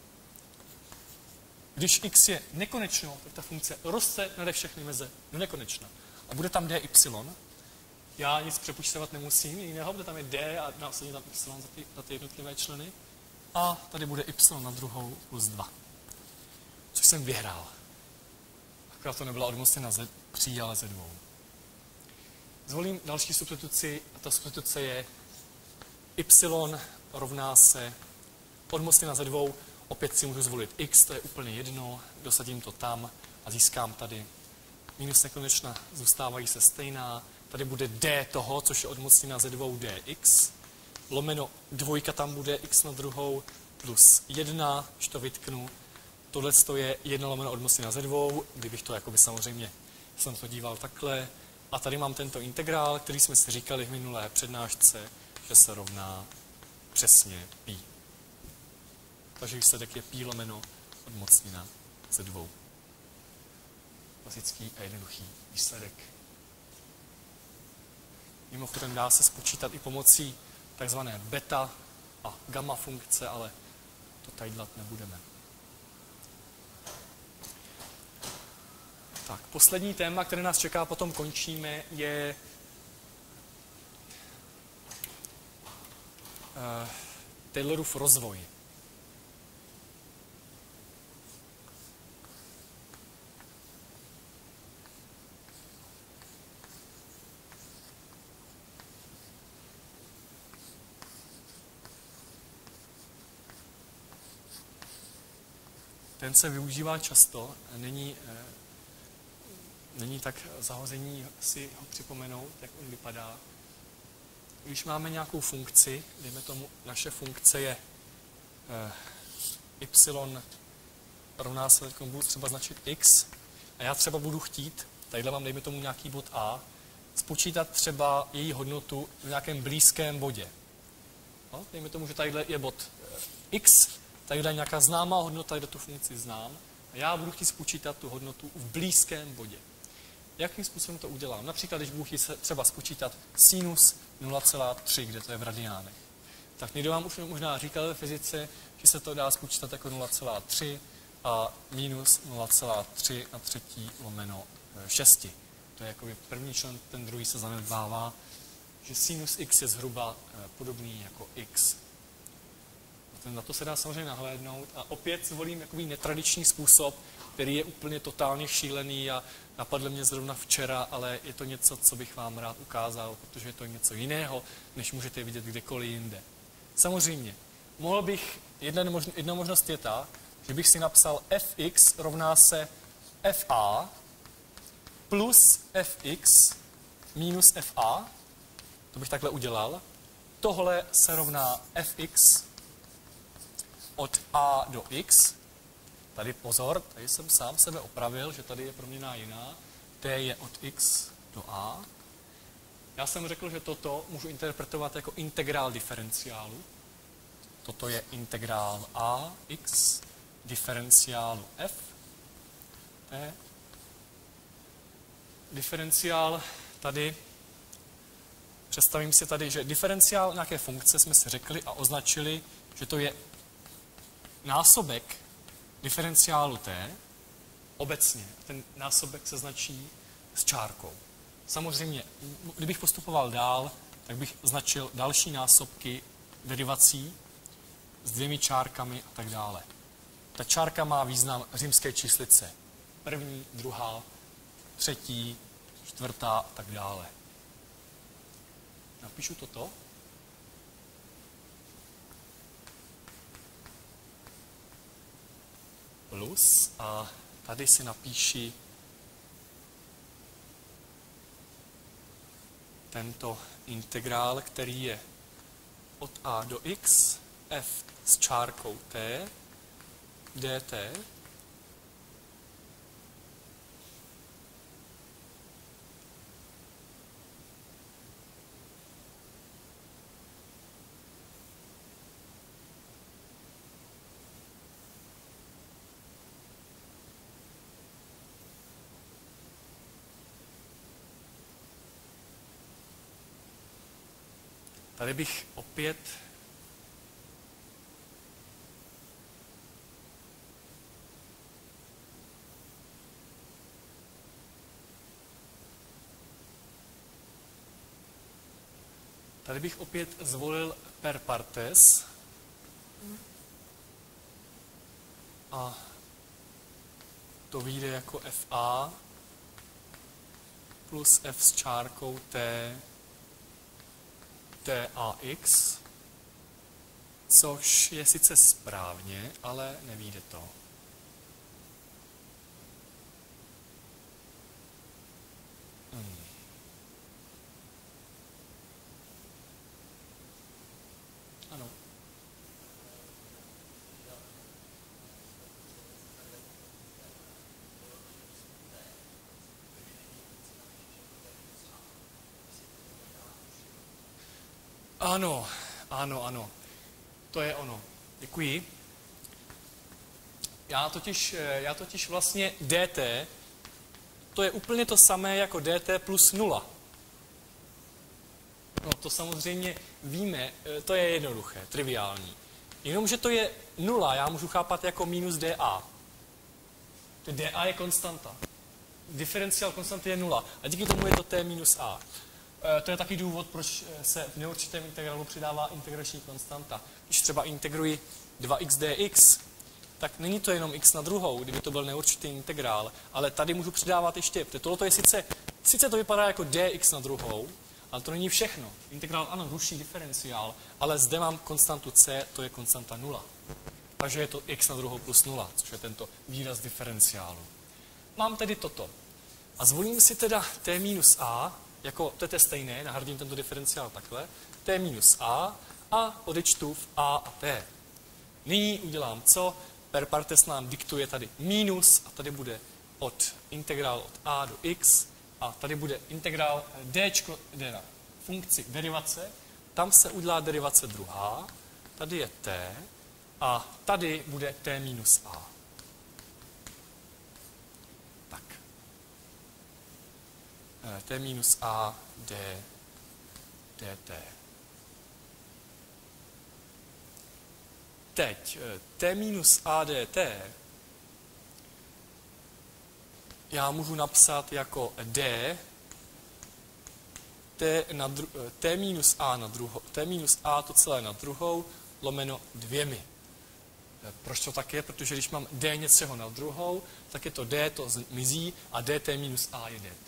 Když x je nekonečno, tak ta funkce roste nade všechny meze do nekonečna. A bude tam dy. Já nic přepočítávat nemusím, jiného, bude tam je d a následně tam y za ty, za ty jednotlivé členy. A tady bude y na druhou plus dva. Což jsem vyhrál. Akorát to nebyla odmocněna ze tří, ale ze dvou. Zvolím další substituci a ta substituce je y rovná se odmocněna ze dvou. Opět si můžu zvolit x, to je úplně jedno, dosadím to tam a získám tady minus nekonečna, zůstávají se stejná. Tady bude d toho, což je odmocněna ze dvou dx. Lomeno dvojka tam bude x na druhou plus jedna, když to vytknu. Tohle je jedna lomeno odmocněna ze dvou, kdybych to jakoby samozřejmě jsem to díval takhle. A tady mám tento integrál, který jsme si říkali v minulé přednášce, že se rovná přesně pi. Takže výsledek je pi lomeno odmocněna ze dvou. Klasický a jednoduchý výsledek. Mimochodem dá se spočítat i pomocí takzvané beta a gamma funkce, ale to tady dělat nebudeme. Tak, poslední téma, které nás čeká, potom končíme, je uh, Taylorův rozvoj. ten se využívá často, není, není tak zahození si ho připomenout, jak on vypadá. Když máme nějakou funkci, dejme tomu, naše funkce je eh, y rovná se, teď budu třeba značit x, a já třeba budu chtít, tadyhle mám, dejme tomu, nějaký bod a, spočítat třeba její hodnotu v nějakém blízkém bodě. No, dejme tomu, že tadyhle je bod x, tadyhle je nějaká známá hodnota, tadyhle tu funkci znám, a já budu chtít spočítat tu hodnotu v blízkém bodě. Jakým způsobem to udělám? Například, když budu chtít třeba spočítat sinus nula celá tři, kde to je v radiánech. Tak někdo vám už možná říkal ve fyzice, že se to dá spočítat jako nula celá tři a minus nula celá tři na třetí lomeno šest. To je jakoby první člen, ten druhý se zanedbává, že sinus x je zhruba podobný jako x. Na to se dá samozřejmě nahlédnout a opět zvolím jakoby netradiční způsob, který je úplně totálně šílený a napadl mě zrovna včera, ale je to něco, co bych vám rád ukázal, protože je to něco jiného, než můžete vidět kdekoliv jinde. Samozřejmě, mohl bych, jedna, možno, jedna možnost je ta, že bych si napsal fx rovná se fa plus fx minus fa, to bych takhle udělal. Tohle se rovná fx od a do x. Tady pozor, tady jsem sám sebe opravil, že tady je proměnná jiná. T je od x do a. Já jsem řekl, že toto můžu interpretovat jako integrál diferenciálu. Toto je integrál a x diferenciálu f. T. Diferenciál tady, představím si tady, že diferenciál nějaké funkce jsme si řekli a označili, že to je násobek diferenciálu t, obecně. Ten násobek se značí s čárkou. Samozřejmě, kdybych postupoval dál, tak bych značil další násobky derivací s dvěmi čárkami a tak dále. Ta čárka má význam římské číslice. První, druhá, třetí, čtvrtá a tak dále. Napíšu toto. Plus a tady si napíši tento integrál, který je od a do x, f s čárkou t, dt, tady bych opět tady bych opět zvolil per partes a to vyjde jako fa plus f s čárkou t t a x, což je sice správně, ale nevyjde to. Hmm. Ano. Ano, ano, ano. To je ono. Děkuji. Já totiž, já totiž vlastně dt, to je úplně to samé jako dt plus nula. No to samozřejmě víme, to je jednoduché, triviální. Jenomže to je nula, já můžu chápat jako minus dA. To dA je konstanta. Diferenciál konstanty je nula. A díky tomu je to t minus a. To je taky důvod, proč se v neurčitém integrálu přidává integrační konstanta. Když třeba integruji dva x dx, tak není to jenom x na druhou, kdyby to byl neurčitý integrál, ale tady můžu přidávat ještě, tohle je sice, sice to vypadá jako dx na druhou, ale to není všechno. Integrál ano, ruší diferenciál, ale zde mám konstantu c, to je konstanta nula. a že je to x na druhou plus nula, což je tento výraz diferenciálu. Mám tedy toto. A zvolím si teda t minus a, jako to je stejné, nahradím tento diferenciál takhle, t minus a a odečtu v a a t. Nyní udělám co? Per partes nám diktuje tady minus a tady bude od integrál od a do x a tady bude integrál d, d na funkci derivace, tam se udělá derivace druhá, tady je t a tady bude t minus a. Tak. T minus a d dt. Teď t minus a dt já můžu napsat jako d t, na dru, t minus a na druhou, t minus a to celé na druhou, lomeno dvěmi. Proč to tak je? Protože když mám d něčeho na druhou, tak je to d, to zmizí a dt minus a je dt.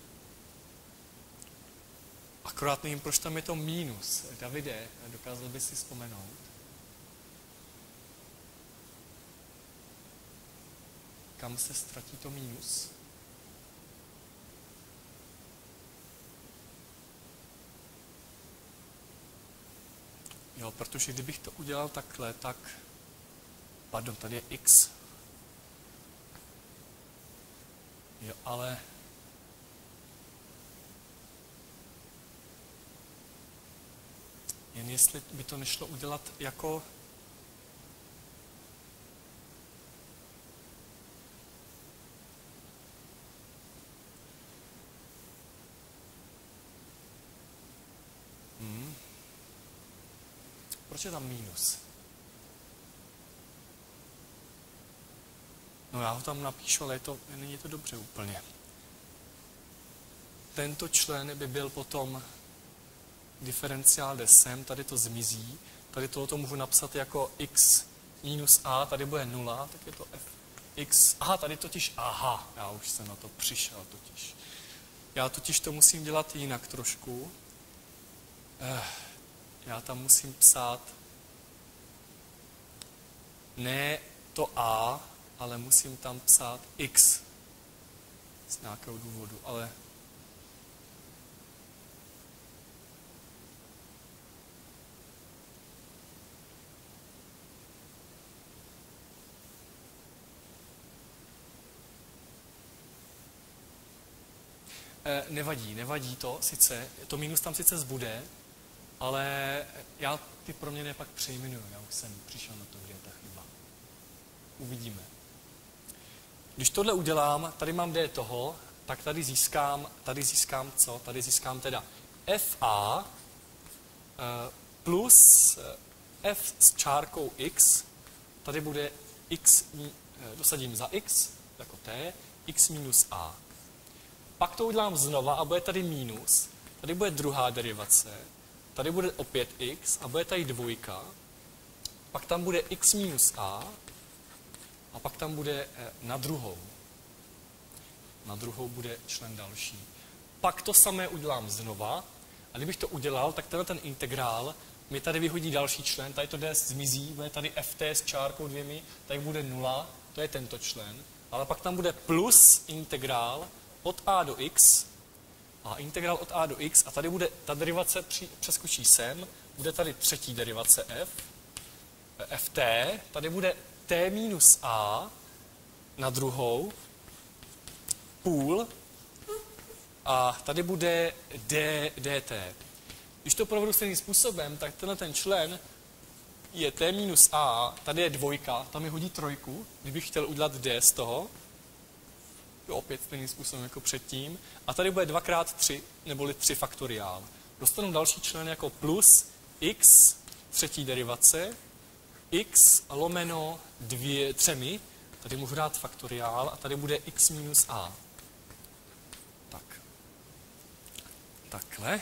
Akorát nevím, proč tam je to mínus. Davide, dokázal bys si vzpomenout? Kam se ztratí to mínus? Jo, protože kdybych to udělal takhle, tak... Pardon, tady je x. Jo, ale... Jen jestli by to nešlo udělat jako... Hmm. Proč je tam mínus? No já ho tam napíšu, ale je to, není to dobře úplně. Tento člen by byl potom diferenciál jde sem, tady to zmizí, tady tohoto můžu napsat jako x minus a, tady bude nula, tak je to f x, aha, tady totiž, aha, já už jsem na to přišel totiž. Já totiž to musím dělat jinak trošku. Eh, já tam musím psát ne to a, ale musím tam psát x z nějakého důvodu, ale nevadí, nevadí to sice, to minus tam sice zbude, ale já ty proměny pak přejmenuju, já už jsem přišel na to, kde je ta chyba. Uvidíme. Když tohle udělám, tady mám d toho, tak tady získám, tady získám co? Tady získám teda fa plus f s čárkou x, tady bude x, dosadím za x, jako t, x minus a. Pak to udělám znova a bude tady mínus. Tady bude druhá derivace. Tady bude opět x a bude tady dvojka. Pak tam bude x minus a a pak tam bude na druhou. Na druhou bude člen další. Pak to samé udělám znova a kdybych to udělal, tak tenhle ten integrál mi tady vyhodí další člen. Tady to d zmizí, bude tady ft s čárkou dvěmi, tady bude nula, to je tento člen. Ale pak tam bude plus integrál od a do x a integrál od a do x a tady bude ta derivace při, přeskočí sem, bude tady třetí derivace f, ft, tady bude t minus a na druhou, půl a tady bude d, dt. Když to provedu stejným způsobem, tak tenhle ten člen je t minus a, tady je dvojka, tam mi hodí trojku, kdybych chtěl udělat d z toho, jo, opět stejným způsobem jako předtím. A tady bude dva krát tři, neboli tři faktoriál. Dostanu další člen jako plus x, třetí derivace, x lomeno dvě, třemi, tady můžu dát faktoriál a tady bude x minus a. Tak. Takhle.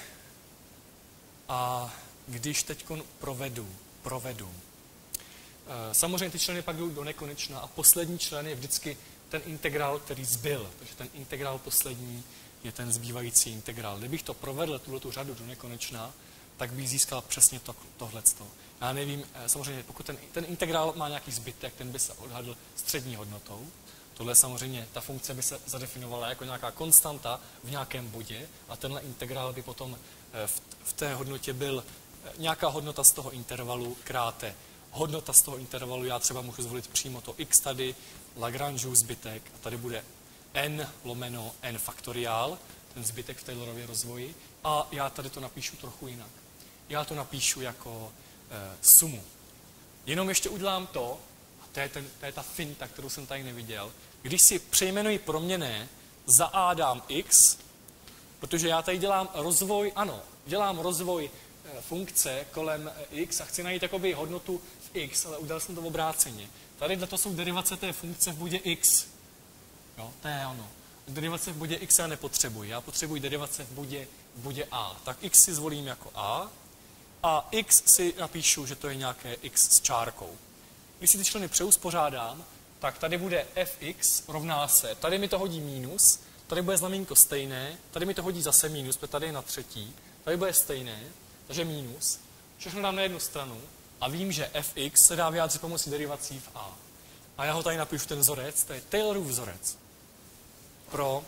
A když teď provedu, provedu. Samozřejmě ty členy pak jdou do nekonečna a poslední člen je vždycky ten integrál, který zbyl. Takže ten integrál poslední je ten zbývající integrál. Kdybych to provedl, tuhletu řadu do nekonečna, tak bych získal přesně to, tohleto. Já nevím, samozřejmě, pokud ten, ten integrál má nějaký zbytek, ten by se odhadl střední hodnotou. Tohle samozřejmě, ta funkce by se zadefinovala jako nějaká konstanta v nějakém bodě a tenhle integrál by potom v, v té hodnotě byl nějaká hodnota z toho intervalu kráte. Hodnota z toho intervalu, já třeba můžu zvolit přímo to x tady, Lagrangeův zbytek, a tady bude n lomeno n faktoriál, ten zbytek v Taylorově rozvoji, a já tady to napíšu trochu jinak. Já to napíšu jako e, sumu. Jenom ještě udělám to, a to je, ten, to je ta finta, kterou jsem tady neviděl, když si přejmenuji proměnné, za a dám x, protože já tady dělám rozvoj, ano, dělám rozvoj e, funkce kolem e, x a chci najít jakoby hodnotu v x, ale udělal jsem to v obráceně. Tady to jsou derivace té funkce v bodě x. Jo, to je ono. Derivace v bodě x já nepotřebuji. Já potřebuji derivace v bodě, v bodě a. Tak x si zvolím jako a a x si napíšu, že to je nějaké x s čárkou. Když si ty členy přeuspořádám, tak tady bude fx rovná se. Tady mi to hodí mínus, tady bude znamínko stejné, tady mi to hodí zase mínus, protože tady je na třetí, tady bude stejné, takže mínus. Všechno dám na jednu stranu a vím, že fx se dá vyjádřit pomocí derivací v a. A já ho tady napíšu ten vzorec, to je Taylorův vzorec pro,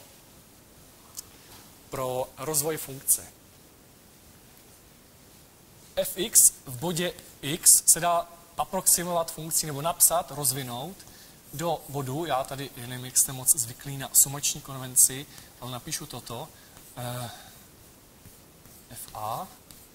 pro rozvoj funkce. Fx v bodě x se dá aproximovat funkcí nebo napsat, rozvinout do bodu, já tady nevím, jak jste moc zvyklí na sumační konvenci, ale napíšu toto, eh, fa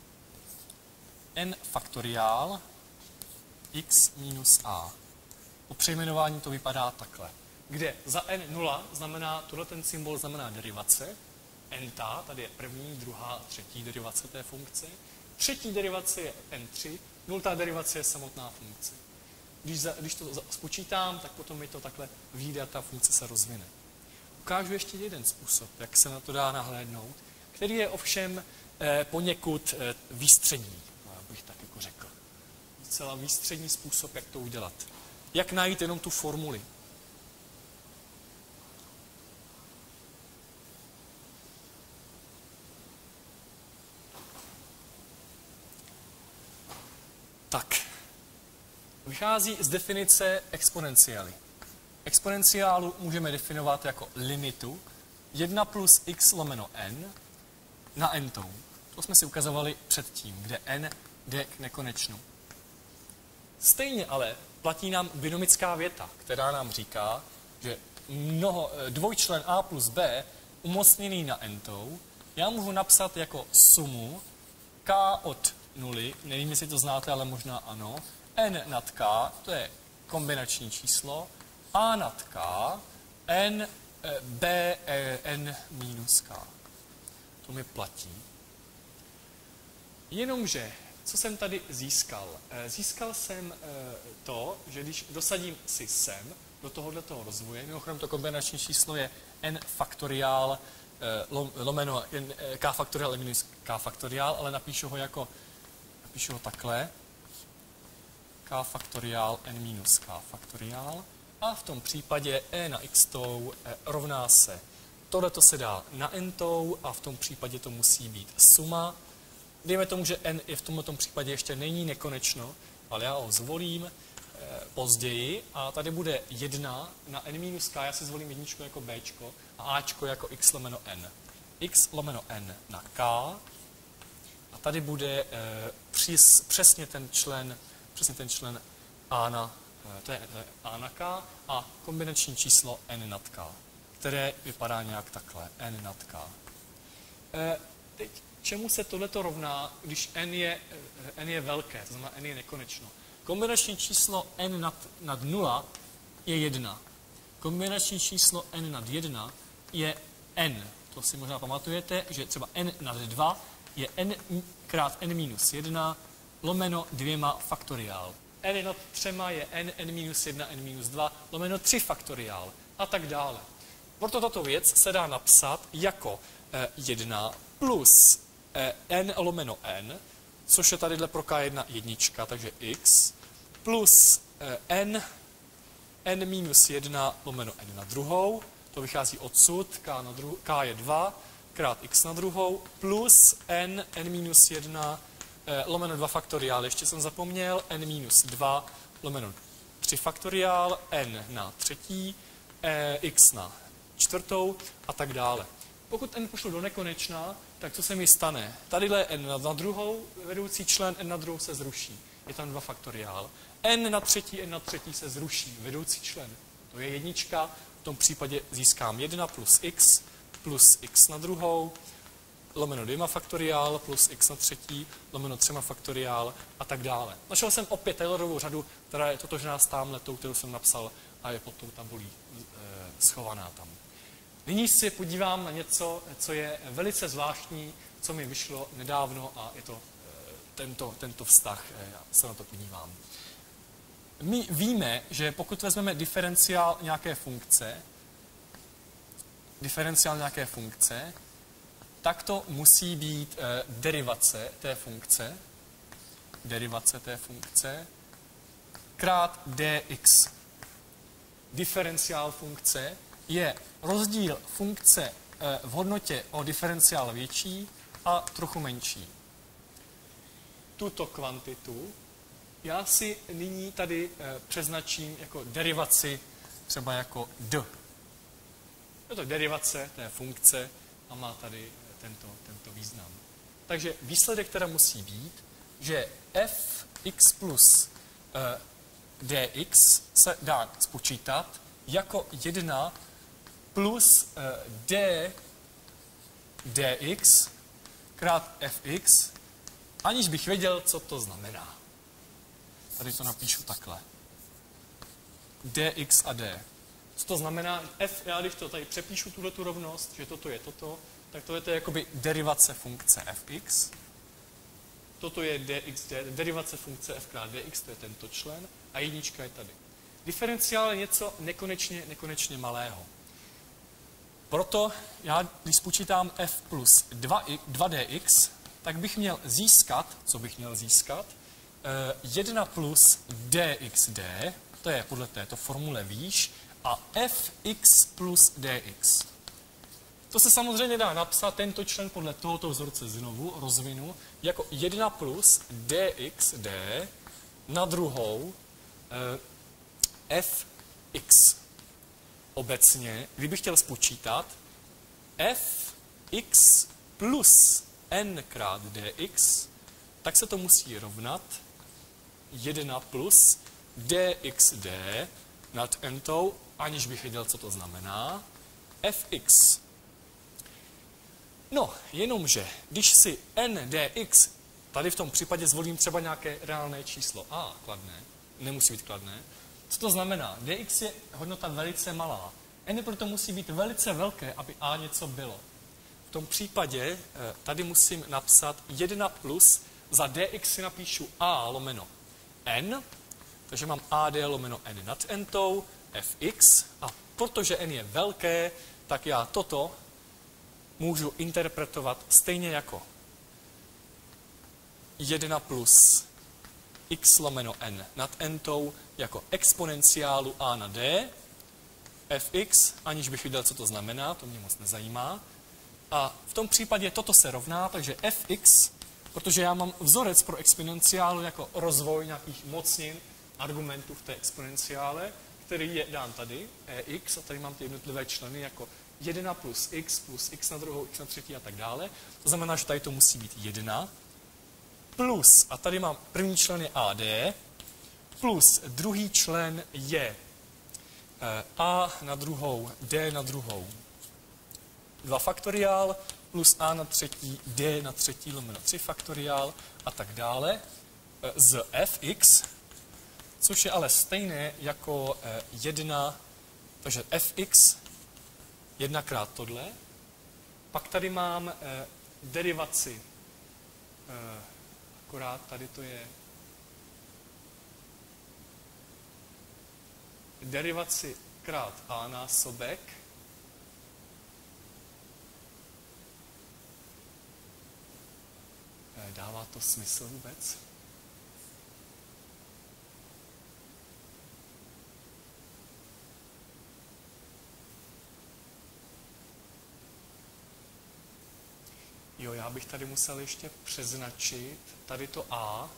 n faktoriál x minus a. Po přejmenování to vypadá takhle, kde za n nula znamená, tohle ten symbol znamená derivace, n-ta, tady je první, druhá a třetí derivace té funkce, třetí derivace je n tři, nultá derivace je samotná funkce. Když, za, když to spočítám, tak potom mi to takhle vyjde a ta funkce se rozvine. Ukážu ještě jeden způsob, jak se na to dá nahlédnout, který je ovšem eh, poněkud eh, výstřední, bych tak jako řekl. Docela výstřední způsob, jak to udělat. Jak najít jenom tu formuli. Tak. Vychází z definice exponenciály. Exponenciálu můžeme definovat jako limitu jedna plus x lomeno n na n-tou. To jsme si ukazovali předtím, kde n jde k nekonečnu. Stejně ale platí nám binomická věta, která nám říká, že mnoho, dvojčlen a plus b umocněný na n-tou já mohu napsat jako sumu k od nuly, nevím, jestli to znáte, ale možná ano, n nad k, to je kombinační číslo, a nad k, n, b, n minus k. To mi platí. Jenomže, co jsem tady získal? Získal jsem to, že když dosadím si sem do tohoto rozvoje, mimochodem to kombinační číslo je n faktoriál lomeno k faktoriál minus k faktoriál, ale napíšu ho jako, napíšu ho takhle, k faktoriál n minus k faktoriál a v tom případě e na x tou rovná se. Tohleto se dá na n tou a v tom případě to musí být suma. Dejme tomu, že n je v tomto případě ještě není nekonečno, ale já ho zvolím e, později a tady bude jedna na n minus k, já si zvolím jedničku jako bčko a ačko jako x lomeno n. X lomeno n na k a tady bude e, přes, přesně ten člen, přesně ten člen a na, e, to je, to je a na k a kombinační číslo n nad k, které vypadá nějak takhle, n nad k. E, teď čemu se tohleto rovná, když n je, n je velké, to znamená n je nekonečno. Kombinační číslo n nad, nad nula je jedna. Kombinační číslo n nad jedna je n. To si možná pamatujete, že třeba n nad dva je n krát n minus jedna lomeno dvěma faktoriál. N nad třema je n, n minus jedna, n minus dva lomeno tři faktoriál a tak dále. Proto tato věc se dá napsat jako jedna plus n lomeno n, což je tadyhle pro k jedna jednička, takže x, plus n, n minus jedna lomeno n na druhou, to vychází odsud, k, na druh- k je dva, krát x na druhou, plus n, n minus jedna lomeno dva faktoriál, ještě jsem zapomněl, n minus dva lomeno tři faktoriál, n na třetí, e, x na čtvrtou a tak dále. Pokud n pošlu do nekonečna, tak co se mi stane? Tadyhle n na druhou, vedoucí člen n na druhou se zruší. Je tam dva faktoriál. N na třetí, n na třetí se zruší. Vedoucí člen, to je jednička, v tom případě získám jedna plus x plus x na druhou, lomeno dvěma faktoriál plus x na třetí, lomeno třema faktoriál a tak dále. Našel jsem opět Taylorovou řadu, která je totožná s támhletou, kterou jsem napsal a je pod tou tabulí e, schovaná tam. Nyní si podívám na něco, co je velice zvláštní, co mi vyšlo nedávno a je to e, tento, tento vztah. E, já se na to podívám. My víme, že pokud vezmeme diferenciál nějaké funkce, diferenciál nějaké funkce, tak to musí být e, derivace té funkce, derivace té funkce, krát dx. Diferenciál funkce je rozdíl funkce e, v hodnotě o diferenciál větší a trochu menší. Tuto kvantitu já si nyní tady e, přeznačím jako derivaci, třeba jako d. Je to derivace té funkce a má tady tento, tento význam. Takže výsledek teda musí být, že fx plus e, dx se dá spočítat jako jedna plus e, d dx krát fx, aniž bych věděl, co to znamená. Tady to napíšu takhle. dx a d. Co to znamená? F, já když to tady přepíšu, tuhletu rovnost, že toto je toto, tak to je to jakoby derivace funkce fx. Toto je dx, derivace funkce f krát dx, to je tento člen, a jednička je tady. Diferenciál je něco nekonečně, nekonečně malého. Proto já, když spočítám f plus dva dx, tak bych měl získat, co bych měl získat, jedna plus dxd, to je podle této formule výš, a fx plus dx. To se samozřejmě dá napsat, tento člen podle tohoto vzorce znovu rozvinu, jako jedna plus dxd na druhou eh, fx. Obecně, kdybych chtěl spočítat, fx plus n krát dx, tak se to musí rovnat jedna plus dxd nad n tou, aniž bych věděl, co to znamená, fx. No, jenomže, když si n dx, tady v tom případě zvolím třeba nějaké reálné číslo a kladné, nemusí být kladné, co to znamená? Dx je hodnota velice malá. N proto musí být velice velké, aby a něco bylo. V tom případě tady musím napsat jedna plus, za dx si napíšu a lomeno n, takže mám ad lomeno n nad n tou, fx, a protože n je velké, tak já toto můžu interpretovat stejně jako jedna plus x lomeno n nad n tou jako exponenciálu a na d, fx, aniž bych viděl, co to znamená, to mě moc nezajímá. A v tom případě toto se rovná, takže fx, protože já mám vzorec pro exponenciálu jako rozvoj nějakých mocnin, argumentů v té exponenciále, který je dán tady, ex, a tady mám ty jednotlivé členy jako jedna plus x plus x na druhou, x na třetí a tak dále. To znamená, že tady to musí být jedna plus, a tady mám první člen je ad, plus druhý člen je a na druhou, d na druhou, dva faktoriál, plus a na třetí, d na třetí lomeno tři faktoriál a tak dále, z fx, což je ale stejné jako jedna, takže fx, jednakrát tohle, pak tady mám derivaci, akorát tady to je derivaci krát a násobek, dává to smysl vůbec? Jo, já bych tady musel ještě přeznačit tady to a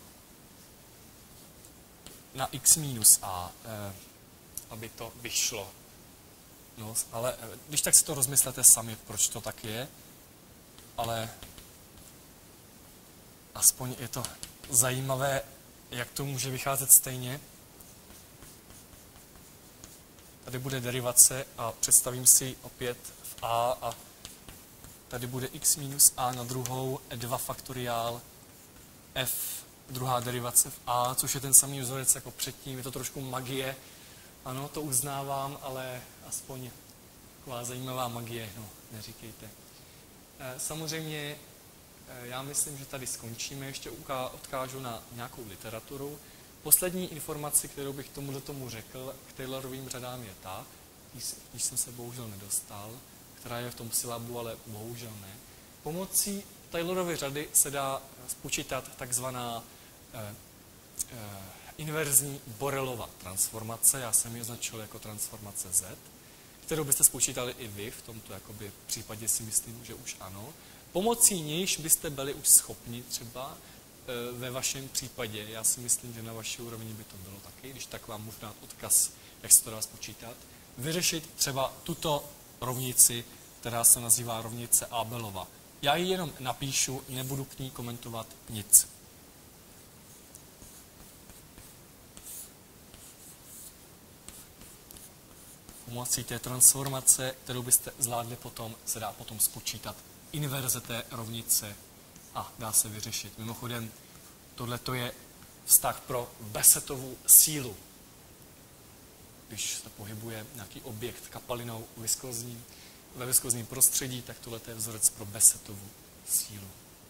na x minus a, eh, aby to vyšlo. No, ale eh, když tak si to rozmyslete sami, proč to tak je, ale aspoň je to zajímavé, jak to může vycházet stejně. Tady bude derivace a představím si opět v a a tady bude x minus a na druhou dva faktoriál f, druhá derivace v a, což je ten samý vzorec jako předtím, je to trošku magie. Ano, to uznávám, ale aspoň taková zajímavá magie, no, neříkejte. Samozřejmě já myslím, že tady skončíme, ještě odkážu na nějakou literaturu. Poslední informaci, kterou bych tomuhle tomu řekl k Taylorovým řadám je ta, když jsem se bohužel nedostal, která je v tom syllabu, ale bohužel ne. Pomocí Taylorovy řady se dá spočítat takzvaná eh, eh, inverzní Borelova transformace, já jsem ji označil jako transformace Z, kterou byste spočítali i vy, v tomto jakoby případě si myslím, že už ano. Pomocí níž byste byli už schopni třeba e, ve vašem případě, já si myslím, že na vaší úrovni by to bylo taky, když tak vám můžu dát odkaz, jak se to dá spočítat, vyřešit třeba tuto rovnici, která se nazývá rovnice Abelova. Já ji jenom napíšu, nebudu k ní komentovat nic. Pomocí té transformace, kterou byste zvládli potom, se dá potom spočítat inverze té rovnice a dá se vyřešit. Mimochodem, tohle je vztah pro Bessettovu sílu. Když se pohybuje nějaký objekt kapalinou viskozním, ve viskozním prostředí, tak tohle je vzorec pro Bessettovu sílu.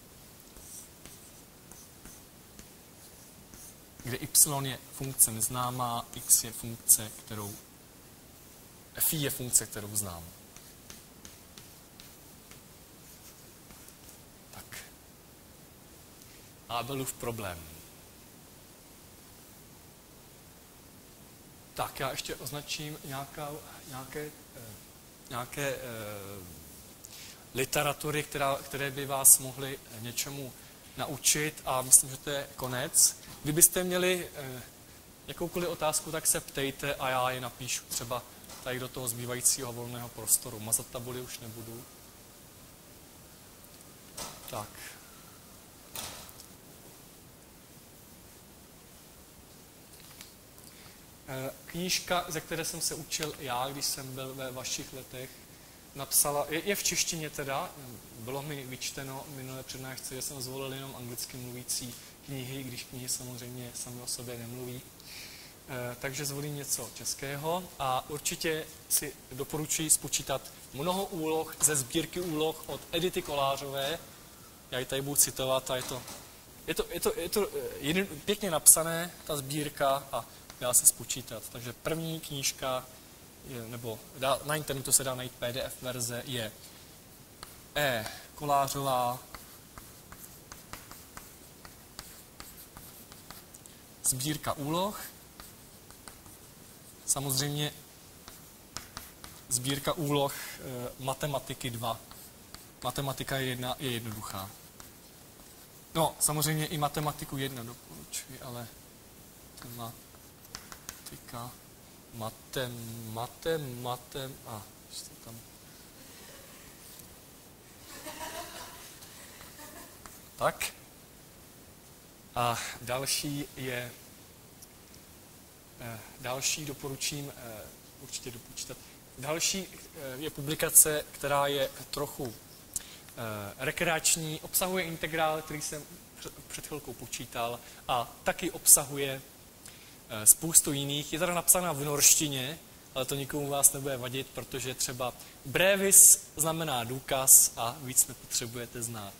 Kde y je funkce neznámá, x je funkce, kterou phi je funkce, kterou znám. Tak. Abelův problém. Tak, já ještě označím nějaká, nějaké, nějaké eh, literatury, která, které by vás mohly něčemu naučit a myslím, že to je konec. Kdybyste měli eh, jakoukoliv otázku, tak se ptejte a já je napíšu třeba tady do toho zbývajícího volného prostoru. Mazat tabuli už nebudu. Tak. Knížka, ze které jsem se učil já, když jsem byl ve vašich letech, napsala, je, je v češtině teda, bylo mi vyčteno minulé přednášce, že jsem zvolil jenom anglicky mluvící knihy, když knihy samozřejmě sami o sobě nemluví. Takže zvolím něco českého a určitě si doporučuji spočítat mnoho úloh ze sbírky úloh od Edity Kolářové. Já ji tady budu citovat a je to, je to, je to, je to jeden, pěkně napsané, ta sbírka a dá se spočítat. Takže první knížka, je, nebo dá, na internetu se dá najít P D F verze, je E. Kolářová sbírka úloh. Samozřejmě sbírka úloh e, matematiky dva. Matematika je jedna, je jednoduchá. No, samozřejmě i matematiku jedna doporučuji, ale tematika, matem, matem, matem, a ještě tam. Tak. A další je Další doporučím určitě dopočítat. Další je publikace, která je trochu rekreační, obsahuje integrál, který jsem před chvilkou počítal a taky obsahuje spoustu jiných. Je teda napsána v norštině, ale to nikomu vás nebude vadit, protože třeba brevis znamená důkaz a víc nepotřebujete znát.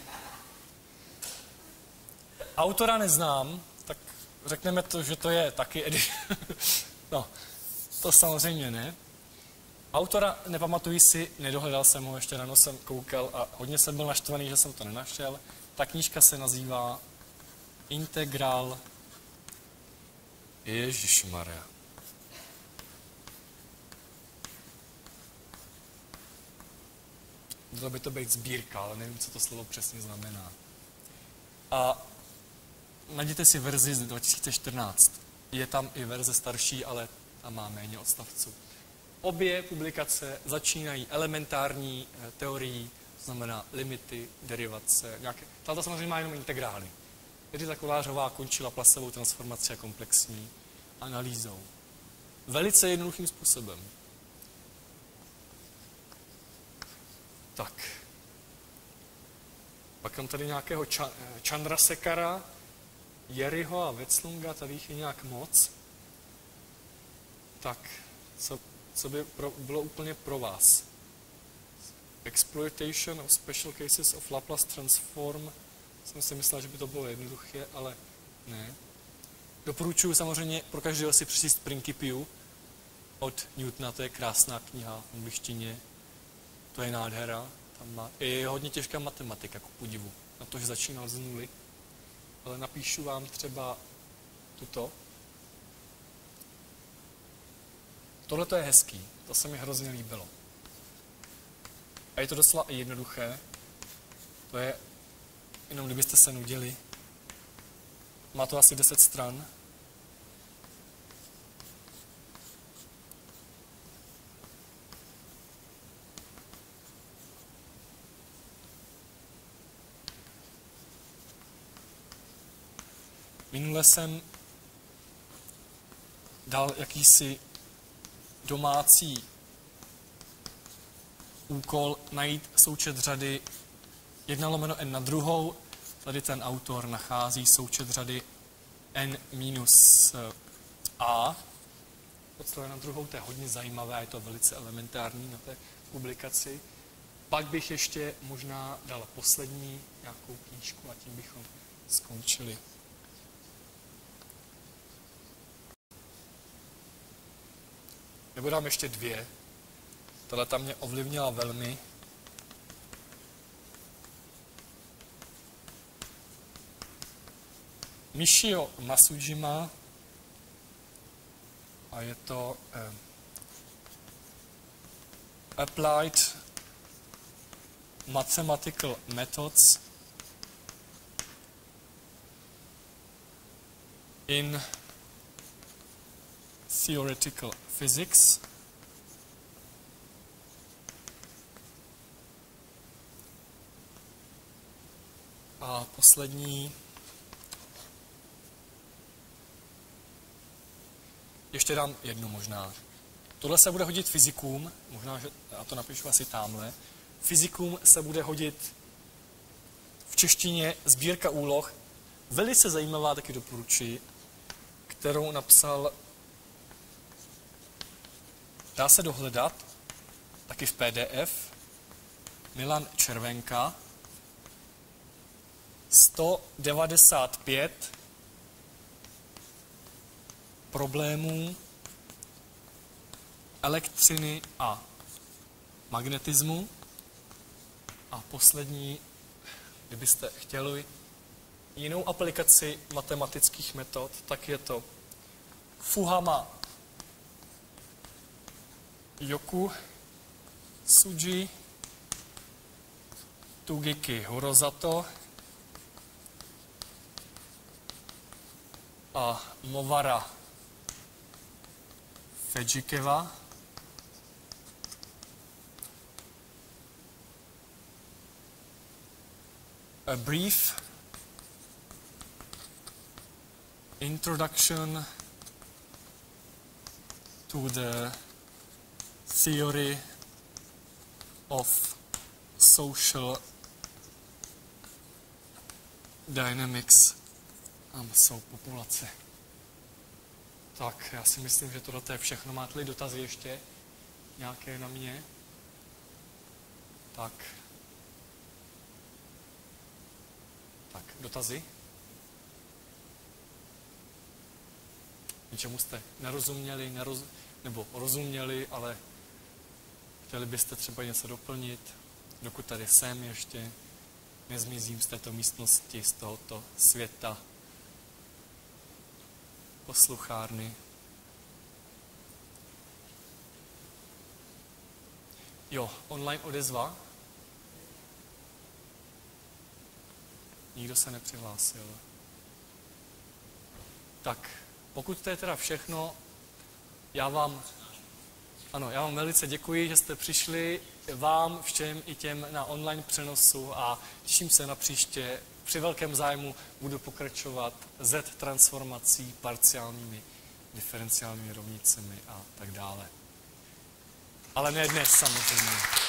Autora neznám, tak řekneme to, že to je taky Edit. No, to samozřejmě ne. Autora nepamatuji si, nedohledal jsem ho, ještě ráno jsem koukal a hodně jsem byl naštvaný, že jsem to nenašel. Ta knížka se nazývá Integral Ježišmarja. Mělo by to být sbírka, ale nevím, co to slovo přesně znamená. A najděte si verzi z dva tisíce čtrnáct. Je tam i verze starší, ale tam má méně odstavců. Obě publikace začínají elementární teorií, to znamená limity, derivace, nějaké. Tato samozřejmě má jenom integrály. Edita Kolářová končila plasovou transformací a komplexní analýzou. Velice jednoduchým způsobem. Tak. Pak mám tady nějakého Chandrasekhara, Jerryho a Wetzlunga, tady jich je nějak moc. Tak, co, co by pro, bylo úplně pro vás? Exploitation of special cases of Laplace transform. Jsem si myslel, že by to bylo jednoduché, ale ne. Doporučuji samozřejmě pro každého si přečíst Principiu od Newtona, to je krásná kniha v angličtině. To je nádhera. Tam má, je hodně těžká matematika, ku podivu, na to, že začínal z nuly. Ale napíšu vám třeba tuto. Tohle to je hezký, to se mi hrozně líbilo. A je to docela jednoduché. To je, jenom kdybyste se nudili. Má to asi deset stran. Minule jsem dal jakýsi domácí úkol najít součet řady jedna lomeno n na druhou. Tady ten autor nachází součet řady n minus a. Podstatě na druhou, to je hodně zajímavé, je to velice elementární na té publikaci. Pak bych ještě možná dal poslední nějakou knížku a tím bychom skončili. Nebo dám ještě dvě. Tohle tam mě ovlivnila velmi. Michio Masujima a je to eh, Applied Mathematical Methods in Theoretical Physics. A poslední. Ještě dám jednu možná. Tohle se bude hodit fyzikům, možná, že já to napíšu asi tamhle. Fyzikům se bude hodit v češtině sbírka úloh, velice zajímavá, taky doporučuji, kterou napsal, dá se dohledat, taky v P D F, Milan Červenka, sto devadesát pět problémů elektřiny a magnetismu. A poslední, kdybyste chtěli jinou aplikaci matematických metod, tak je to Fuhama Yoku Suji Tugiki Horozato a Movara Fedžikeva. A brief introduction to the theory of social dynamics a masovou populace. Tak, já si myslím, že tohle je všechno. Máte-li dotazy ještě nějaké na mě? Tak. Tak, dotazy? Ničemu jste nerozuměli, neroz, nebo rozuměli, ale chtěli byste třeba něco doplnit, dokud tady jsem ještě, nezmizím z této místnosti, z tohoto světa posluchárny. Jo, online odezva. Nikdo se nepřihlásil. Tak, pokud to je teda všechno, já vám, ano, já vám velice děkuji, že jste přišli, vám všem i těm na online přenosu a těším se na příště. Při velkém zájmu budu pokračovat Z transformací, parciálními, diferenciálními rovnicemi a tak dále. Ale ne dnes samozřejmě.